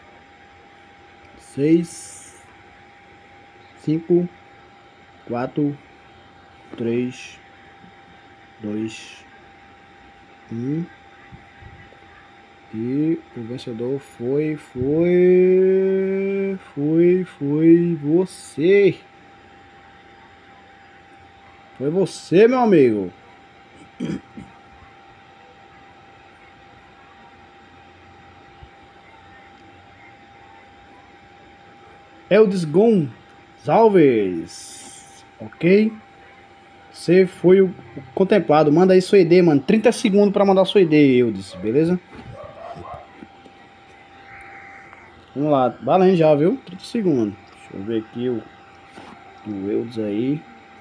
seis, cinco, quatro, três, dois, um. E o vencedor foi, foi, foi, foi você. Foi você, meu amigo. Eldes Gonçalves, ok? Você foi o contemplado. Manda aí sua I D, mano. trinta segundos pra mandar sua I D, Eldes, beleza? Vamos lá, valendo já, viu? trinta segundos. Deixa eu ver aqui o, o Eldes aí.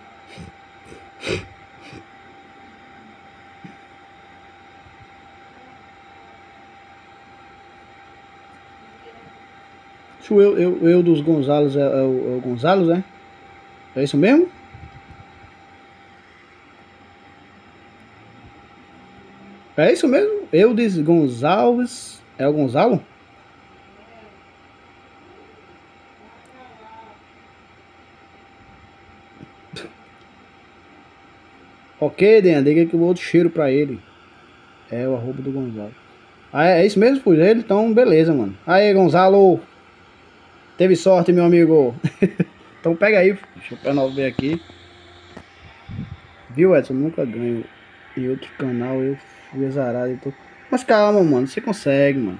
O eu, eu, eu dos Gonzalez é, é, o, é o Gonzalez, é? É isso mesmo? É isso mesmo? Eudes Gonçalves. É o Gonzalo? Ok, Dan, diga que eu outro cheiro pra ele. É o arroba do Gonzalo. Ah, é, é isso mesmo, foi ele? Então, beleza, mano. Aí, Gonzalo. Teve sorte, meu amigo. Então pega aí. Deixa eu renovar aqui. Viu, Edson? Nunca ganho. Em outro canal eu fui azarado. Então... Mas calma, mano. Você consegue, mano.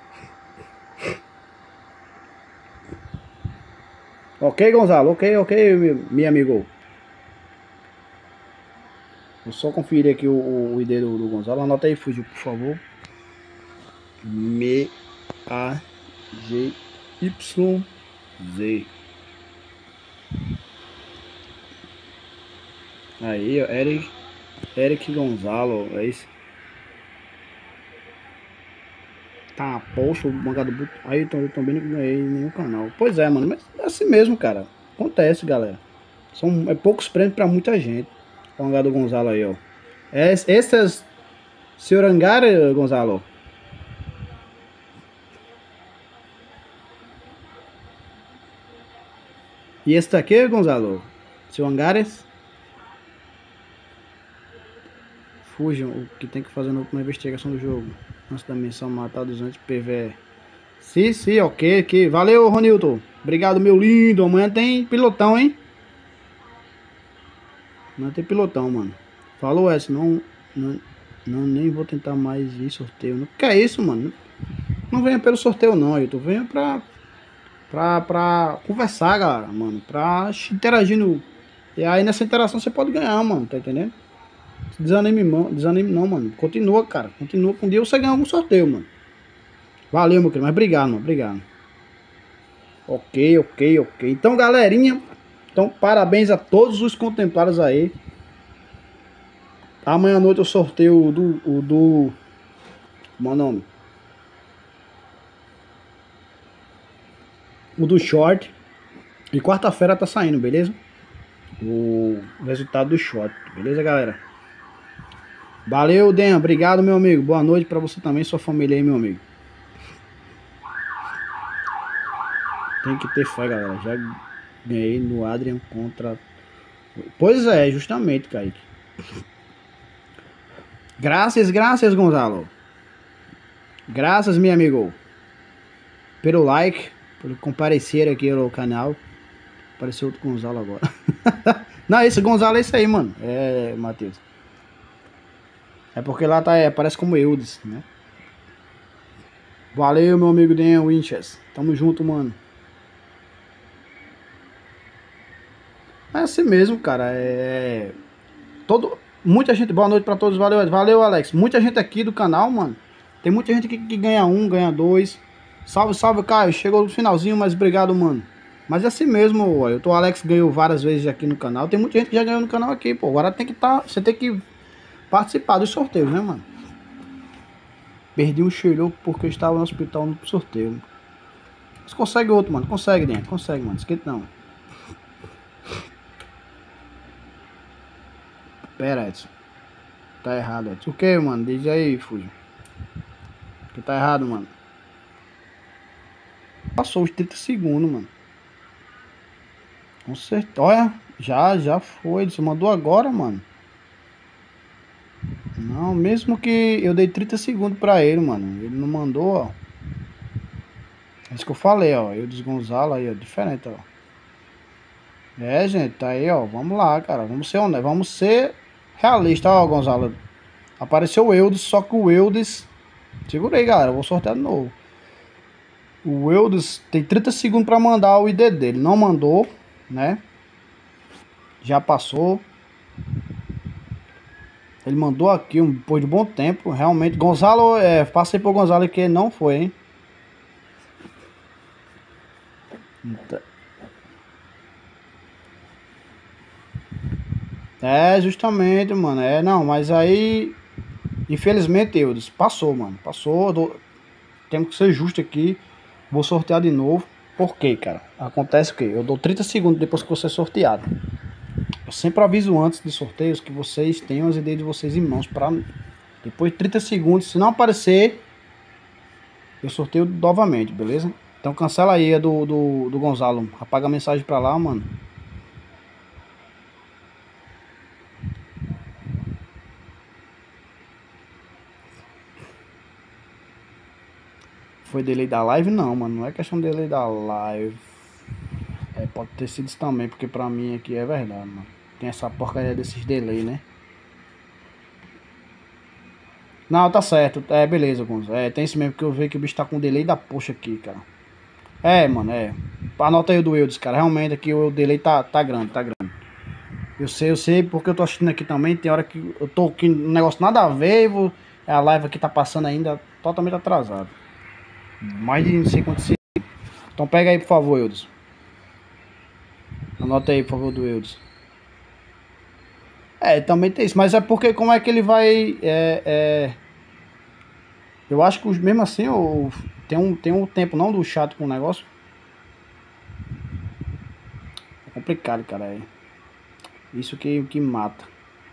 Ok, Gonzalo? Ok, ok, meu, meu amigo. Vou só conferir aqui o, o I D do, do Gonzalo. Anota aí, Fuji, por favor. M A G Y Z. Aí, ó, Eric, Eric Gonzalo, é isso. Tá, poxa, o mangá do Boot. Aí eu, eu também não ganhei nenhum canal. Pois é, mano, mas é assim mesmo, cara. Acontece, galera. São é poucos prêmios pra muita gente. O mangá do Gonzalo aí, ó. Esse, esse é senhor Hangar, Gonzalo. E esse daqui, Gonzalo? Seu Hangares? Fujam, o que tem que fazer na última investigação do jogo. Antes da missão matar duzentos P V. Sim, sim, ok, ok. Valeu, Ronilton. Obrigado, meu lindo. Amanhã tem pilotão, hein? Amanhã tem pilotão, mano. Falou essa, não, não, não nem vou tentar mais ir sorteio. Não. Que é isso, mano? Não venha pelo sorteio, não, Ailton. Venha pra, pra, pra conversar, galera, mano. Pra interagir no... E aí nessa interação você pode ganhar, mano. Tá entendendo? Desanime, mano. Desanime não, mano. Continua, cara. Continua. Com um dia você ganha algum sorteio, mano. Valeu, meu querido. Mas obrigado, mano. Obrigado. Ok, ok, ok. Então, galerinha. Então, parabéns a todos os contemplados aí. Amanhã à noite eu sorteio o do... O do... Como é o nome? O do short. E quarta-feira tá saindo, beleza? O resultado do short. Beleza, galera? Valeu, Dan. Obrigado, meu amigo. Boa noite pra você também, sua família aí, meu amigo. Tem que ter fé, galera. Já ganhei no Adrian contra... Pois é, justamente, Kaique. Graças, graças, Gonzalo. Graças, meu amigo. Pelo like, por comparecer aqui no canal. Apareceu outro Gonzalo agora. Não, esse Gonzalo é esse aí, mano. É, Matheus. É porque lá tá, é, parece como Eudes, né? Valeu, meu amigo Dan Winchester. Tamo junto, mano. É assim mesmo, cara. É... Todo... Muita gente... Boa noite pra todos. Valeu, valeu, Alex. Muita gente aqui do canal, mano. Tem muita gente que, que ganha um, ganha dois. Salve, salve, Caio. Chegou no finalzinho, mas obrigado, mano. Mas é assim mesmo, eu tô, o Alex ganhou várias vezes aqui no canal. Tem muita gente que já ganhou no canal aqui, pô. Agora tem que tá... Você tem que participar dos sorteios, né, mano? Perdi um cheiro porque eu estava no hospital no sorteio. Mas consegue outro, mano. Consegue, dentro. Consegue, mano. Esquenta não. Pera, Edson. Tá errado, Edson. O que, mano? Diz aí, Fuji. Que tá errado, mano. Passou os trinta segundos, mano. Com certeza. Olha, já, já foi. Você mandou agora, mano. Não, mesmo que eu dei trinta segundos pra ele, mano. Ele não mandou, ó. É isso que eu falei, ó. Eu desgonzalo aí, ó. Diferente, ó. É, gente, tá aí, ó. Vamos lá, cara. Vamos ser honestos. Vamos ser realistas, ó, Gonzalo. Apareceu o Eudes, só que o Eudes... Segura aí, galera. Eu vou sortear de novo. O Eudes tem trinta segundos pra mandar o I D dele. Não mandou, né? Já passou. Ele mandou aqui um, depois de bom tempo. Realmente, Gonzalo, é, passei por Gonzalo que não foi, hein? Então... É, justamente, mano. É, não, mas aí... Infelizmente, Eudes, passou, mano. Passou. Do... Temos que ser justo aqui. Vou sortear de novo. Por quê, cara? Acontece o quê? Eu dou trinta segundos depois que você é sorteado. Eu sempre aviso antes de sorteios que vocês tenham as ideias de vocês em mãos para depois de trinta segundos, se não aparecer, eu sorteio novamente, beleza? Então cancela aí a do, do, do Gonzalo. Apaga a mensagem pra lá, mano. foi delay da live, não, mano. Não é questão de delay da live. É, pode ter sido isso também, porque pra mim aqui é verdade, mano. Tem essa porcaria desses delay, né? Não, tá certo. É, beleza, Gonzo. É, tem isso mesmo, que eu vejo que o bicho tá com delay da poxa aqui, cara. É, mano, é. Anota aí o do Eudes, cara. Realmente aqui o delay tá, tá grande, tá grande. Eu sei, eu sei, porque eu tô assistindo aqui também. Tem hora que eu tô aqui um negócio nada a ver. Vou, a live aqui tá passando ainda totalmente atrasado. Mais de não sei quanto se. Então pega aí, por favor, Eudes. Anota aí, por favor, do Eudes. É, também tem isso. Mas é porque como é que ele vai. É, é... Eu acho que mesmo assim o, tem, um, tem um tempo não do chato com o negócio. É complicado, cara. É. Isso que, que mata.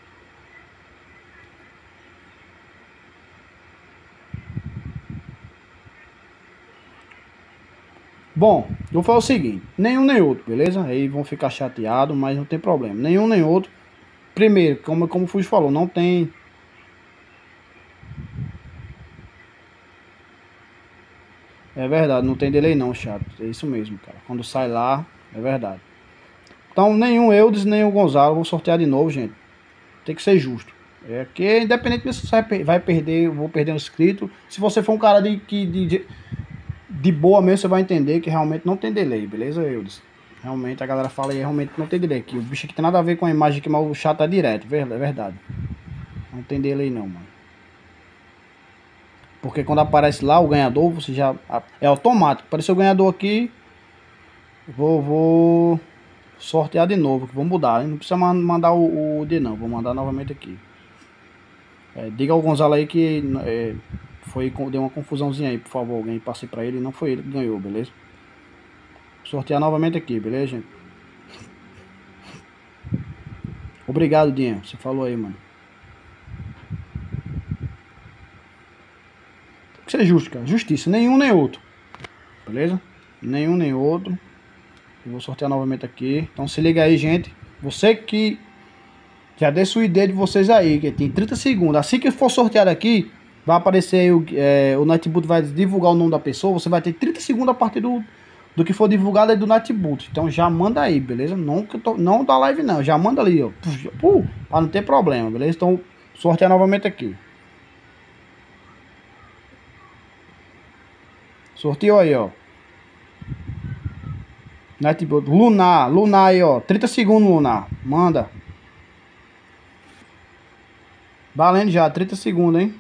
Bom, eu vou falar o seguinte. Nenhum nem outro, beleza? Aí vão ficar chateados, mas não tem problema. Nenhum nem outro. Primeiro, como, como o Fuji falou, não tem... É verdade, não tem delay não, chato. É isso mesmo, cara. Quando sai lá, é verdade. Então, nenhum Eudes, nem o Gonzalo. Vou sortear de novo, gente. Tem que ser justo. É que, independente se você vai perder, eu vou perder um inscrito. Se você for um cara de, de, de, de boa mesmo, você vai entender que realmente não tem delay, beleza, Eudes? Realmente, a galera fala aí, realmente não tem delay. Que o bicho aqui tem nada a ver com a imagem aqui, mas o chat tá direto, é verdade. Não tem delay não, mano. Porque quando aparece lá o ganhador, você já... É automático. Apareceu o ganhador aqui. Vou... vou... sortear de novo, que vou mudar, hein? Não precisa mandar o, o D não, vou mandar novamente aqui. É, diga ao Gonzalo aí que é, foi, deu uma confusãozinha aí, por favor, alguém passe pra ele, não foi ele que ganhou, beleza? Sortear novamente aqui, beleza, gente? Obrigado, Dinha, você falou aí, mano. Tem que ser justo, cara, justiça, nenhum nem outro, beleza? Nenhum nem outro. Eu vou sortear novamente aqui. Então se liga aí, gente. Você que já dê sua ideia de vocês aí, que tem trinta segundos. Assim que for sorteado aqui, vai aparecer aí o, é, o Nightboot vai divulgar o nome da pessoa. Você vai ter trinta segundos a partir do, do que for divulgado aí do Nightboot. Então já manda aí, beleza? Não, não da live não, já manda ali, ó. Uh, pra não ter problema, beleza? Então sortear novamente aqui. Sorteio aí, ó. Nightboot, Lunar, Lunar aí, ó. trinta segundos, Lunar. Manda. Valendo já, trinta segundos, hein?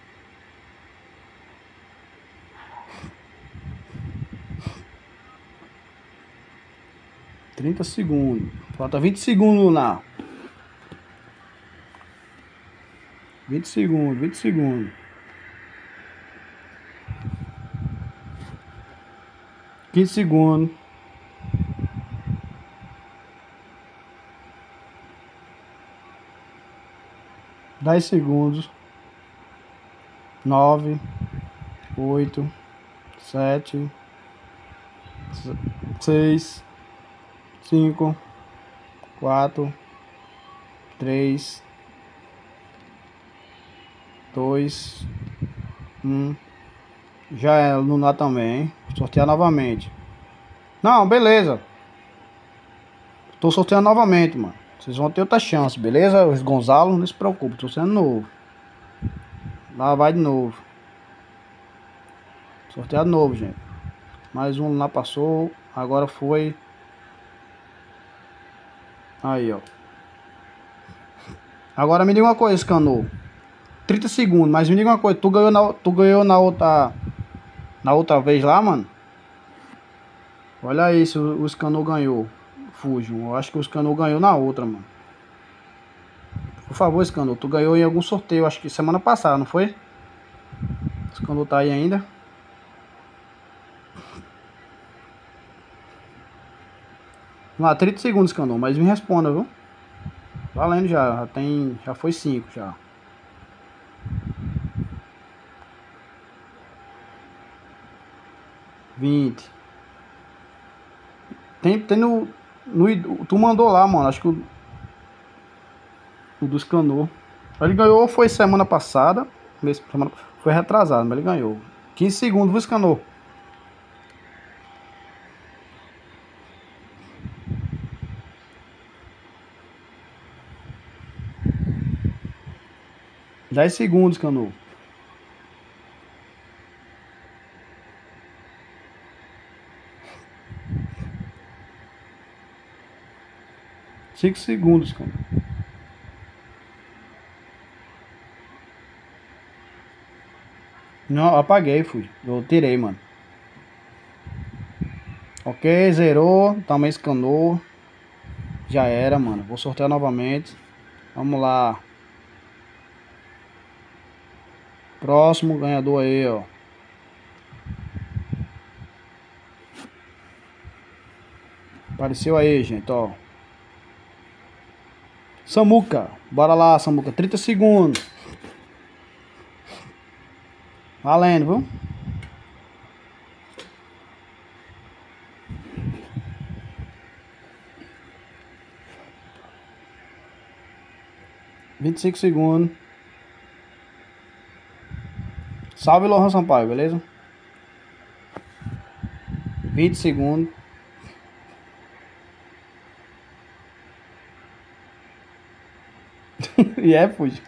trinta segundos. Falta vinte segundos, Lunar. vinte segundos, vinte segundos. quinze segundos. dez segundos. nove, oito, sete, seis, cinco, quatro, três, dois, um. Já é Lunar também, hein? Sortear novamente. Não, beleza. Tô sorteando novamente, mano. Vocês vão ter outra chance, beleza? Os Gonzalo, não se preocupe, tô sendo novo. Lá vai de novo. Sortear de novo, gente. Mais um lá passou. Agora foi. Aí, ó. Agora me diga uma coisa, Scanô. trinta segundos, mas me diga uma coisa. Tu ganhou na, tu ganhou na outra. Na outra vez lá, mano. Olha aí se o, o Scanô ganhou. Fusion. Eu acho que o Scanô ganhou na outra, mano. Por favor, Scanô, tu ganhou em algum sorteio, acho que semana passada, não foi? O Scanô tá aí ainda. Vamos lá, trinta segundos, Scanô, mas me responda, viu? Valendo já, já tem, já foi cinco já. vinte. Tem, tem no, no... Tu mandou lá, mano. Acho que o... O do Scanô. Ele ganhou, foi semana passada. Semana, foi retrasado, mas ele ganhou. quinze segundos, viu, Scanô? dez segundos, Canu. cinco segundos, Canu. Não, apaguei, fui. Eu tirei, mano. Ok, zerou. Também escanou. Já era, mano. Vou sortear novamente. Vamos lá. Próximo ganhador aí, ó. Apareceu aí, gente, ó. Samuca. Bora lá, Samuca. trinta segundos. Valendo, viu? vinte e cinco segundos. Salve, Lohan Sampaio, beleza? vinte segundos. E é, fuge.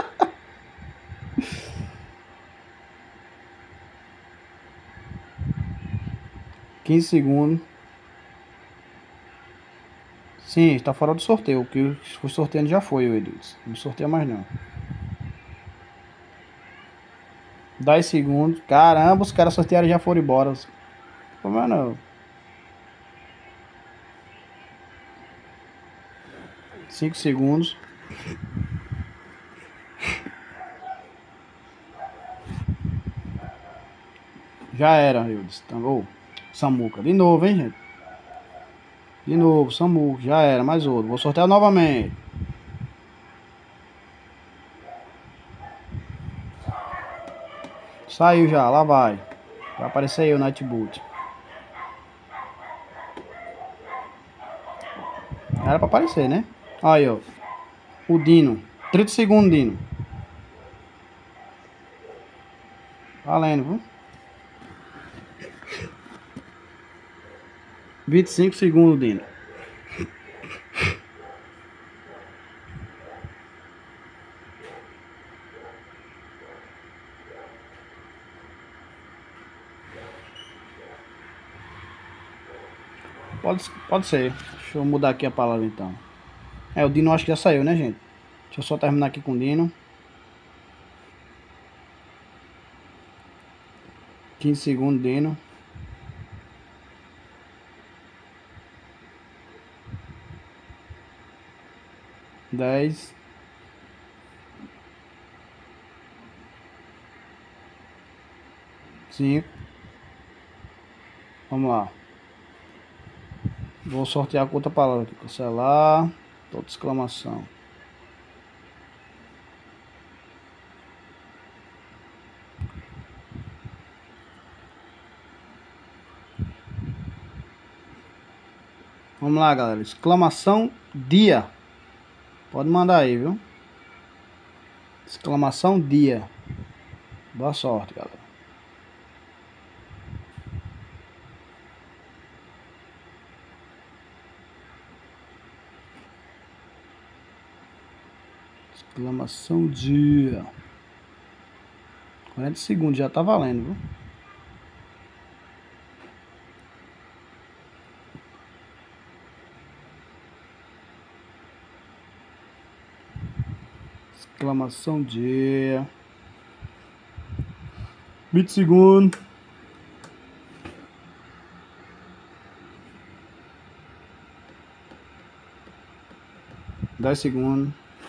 quinze segundos. Sim, está fora do sorteio. O que foi sorteando já foi, o Edu. Não sorteia mais não. dez segundos. Caramba, os caras sortearam e já foram embora. Como é não? cinco segundos. Já era, Eudes. Então, oh, Samuca. De novo, hein, gente? De novo, Samuca. Já era, mais outro. Vou sortear novamente. Saiu já, lá vai. Vai aparecer aí o Nightboot. Era pra aparecer, né? Aí, ó. O Dino. trinta segundos, Dino. Valendo, viu? vinte e cinco segundos, Dino. Pode, pode ser. Deixa eu mudar aqui a palavra então. É, o Dino acho que já saiu, né, gente? Deixa eu só terminar aqui com o Dino. quinze segundos, Dino. dez. cinco. Vamos lá. Vou sortear com outra palavra aqui. Cancelar. Toda exclamação. Vamos lá, galera. Exclamação dia. Pode mandar aí, viu? Exclamação dia. Boa sorte, galera. Exclamação dia. quarenta segundos, já tá valendo, viu? Exclamação dia. vinte segundos. dez segundos.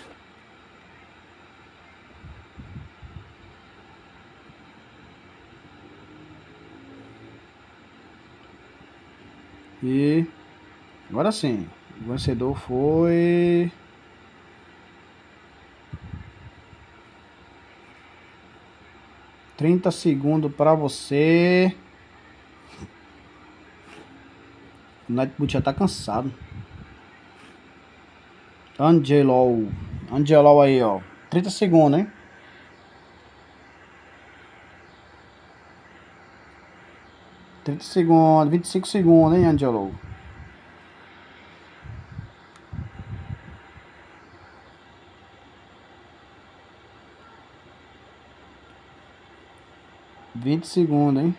E agora sim, o vencedor foi trinta segundos para você. O Nightboot já tá cansado. Angelo. Angelo aí, ó. trinta segundos, hein? trinta segundos, vinte e cinco segundos, hein, Angelo? vinte segundos, hein?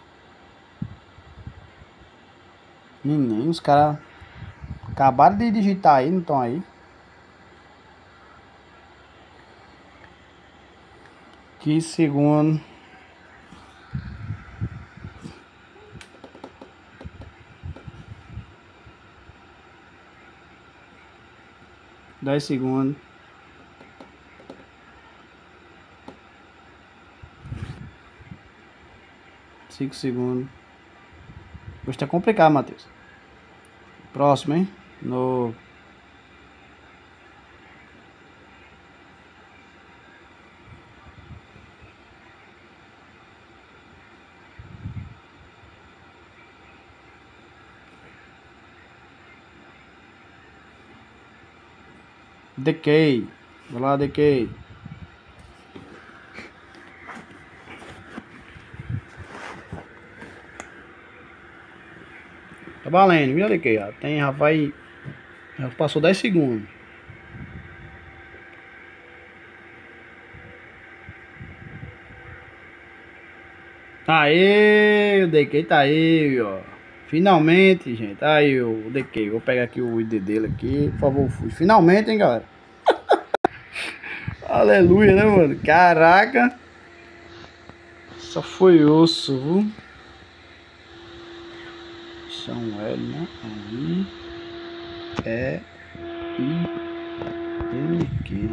Menino, os caras acabaram de digitar aí, não estão aí? quinze segundos. dez segundos. cinco segundos. Hoje tá complicado, Matheus. Próximo, hein? No... Decay. Vai lá, Decay. Tá valendo, viu, Decay? Ó. Tem, já vai... Já passou dez segundos. Aê, o Decay tá aí, ó. Finalmente, gente. Aí o Decay. Vou pegar aqui o I D dele aqui. Por favor, fui. Finalmente, hein, galera. Aleluia, né, mano? Caraca. Só foi osso, viu? São L, né? Aí. É. I. M. Q.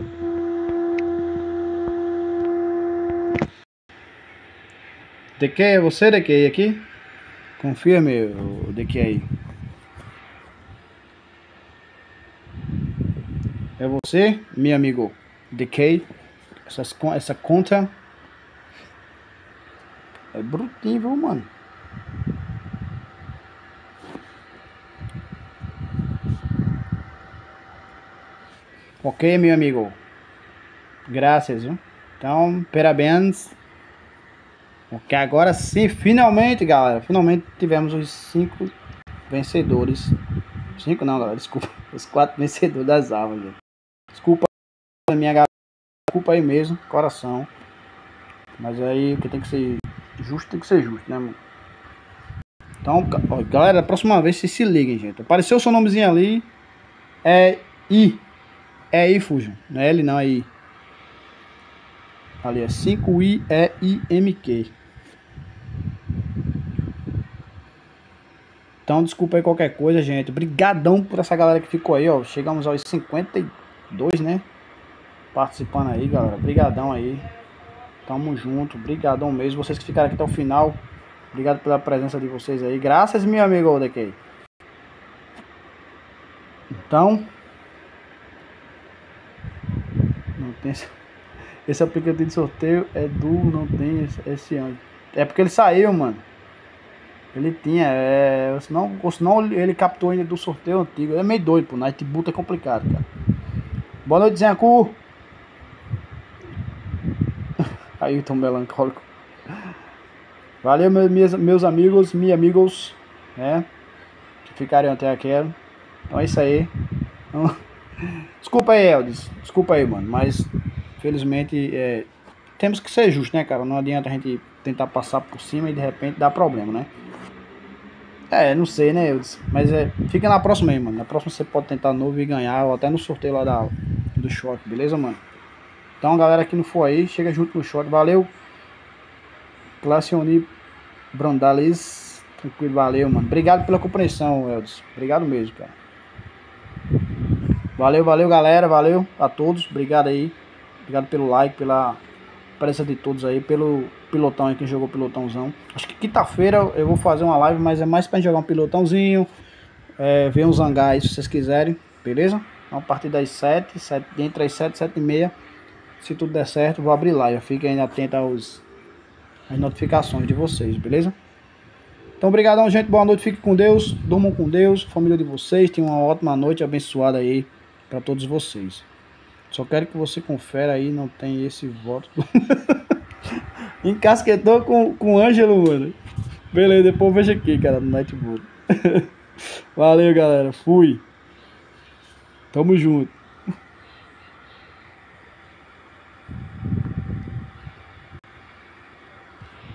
Decay, é você, Decay, aqui? Confia, meu, Decay aí. É você, meu amigo Decay. Essas, essa conta é brutinho, viu, mano? Ok, meu amigo. Graças, viu? Então, parabéns. Ok, agora sim, finalmente, galera. Finalmente tivemos os cinco vencedores. Cinco não, galera, desculpa. Os quatro vencedores das armas, gente. Desculpa a minha galera. Desculpa aí mesmo, coração. Mas aí o que tem que ser justo tem que ser justo, né, mano? Então, ó, galera, da próxima vez vocês se liguem, gente. Apareceu o seu nomezinho ali. É I. É I, Fusion. Não é L, não, é I. Ali é cinco I E I M Q. Então, desculpa aí qualquer coisa, gente. Obrigadão por essa galera que ficou aí, ó. Chegamos aos cinquenta e dois, né? Participando aí, galera. Obrigadão aí. Tamo junto. Obrigadão mesmo. Vocês que ficaram aqui até o final. Obrigado pela presença de vocês aí. Graças, meu amigo Decay. Então... Não tem... Esse aplicativo de sorteio é do... Não tem esse, esse ano. É porque ele saiu, mano. Ele tinha, é... Senão, senão ele captou ainda do sorteio antigo. É meio doido, pô. Nightboot é complicado, cara. Boa noite, Zencu. Aí, tão melancólico. Valeu, meus, meus amigos, meus amigos, né? Que ficaram até aqui. Então é isso aí. Então... Desculpa aí, Eldis. Desculpa aí, mano. Mas, felizmente, é... temos que ser justos, né, cara? Não adianta a gente tentar passar por cima e de repente dar problema, né? É, não sei, né, Eldis? Mas é... fica na próxima aí, mano. Na próxima você pode tentar novo e ganhar, ou até no sorteio lá da... do short, beleza, mano? Então, galera que não for aí, chega junto no short. Valeu. Classioni Brandales. Tranquilo, valeu, mano. Obrigado pela compreensão, Eldis. Obrigado mesmo, cara. Valeu, valeu, galera. Valeu a todos. Obrigado aí. Obrigado pelo like, pela presença de todos aí, pelo pilotão aí, quem jogou pilotãozão. Acho que quinta-feira eu vou fazer uma live, mas é mais pra gente jogar um pilotãozinho. É, ver um zangar aí, se vocês quiserem. Beleza? Então, a partir das sete, sete entre as sete e sete e meia. Se tudo der certo, vou abrir live. Fiquem ainda atento aos, às notificações de vocês, beleza? Então, obrigadão, gente. Boa noite. Fiquem com Deus. Durmam com Deus. Família de vocês. Tenham uma ótima noite abençoada aí para todos vocês. Só quero que você confere aí. Não tem esse voto. Encasquetou com, com o Ângelo, mano. Beleza, depois veja aqui, cara, no Nightboot. Valeu, galera. Fui. Tamo junto.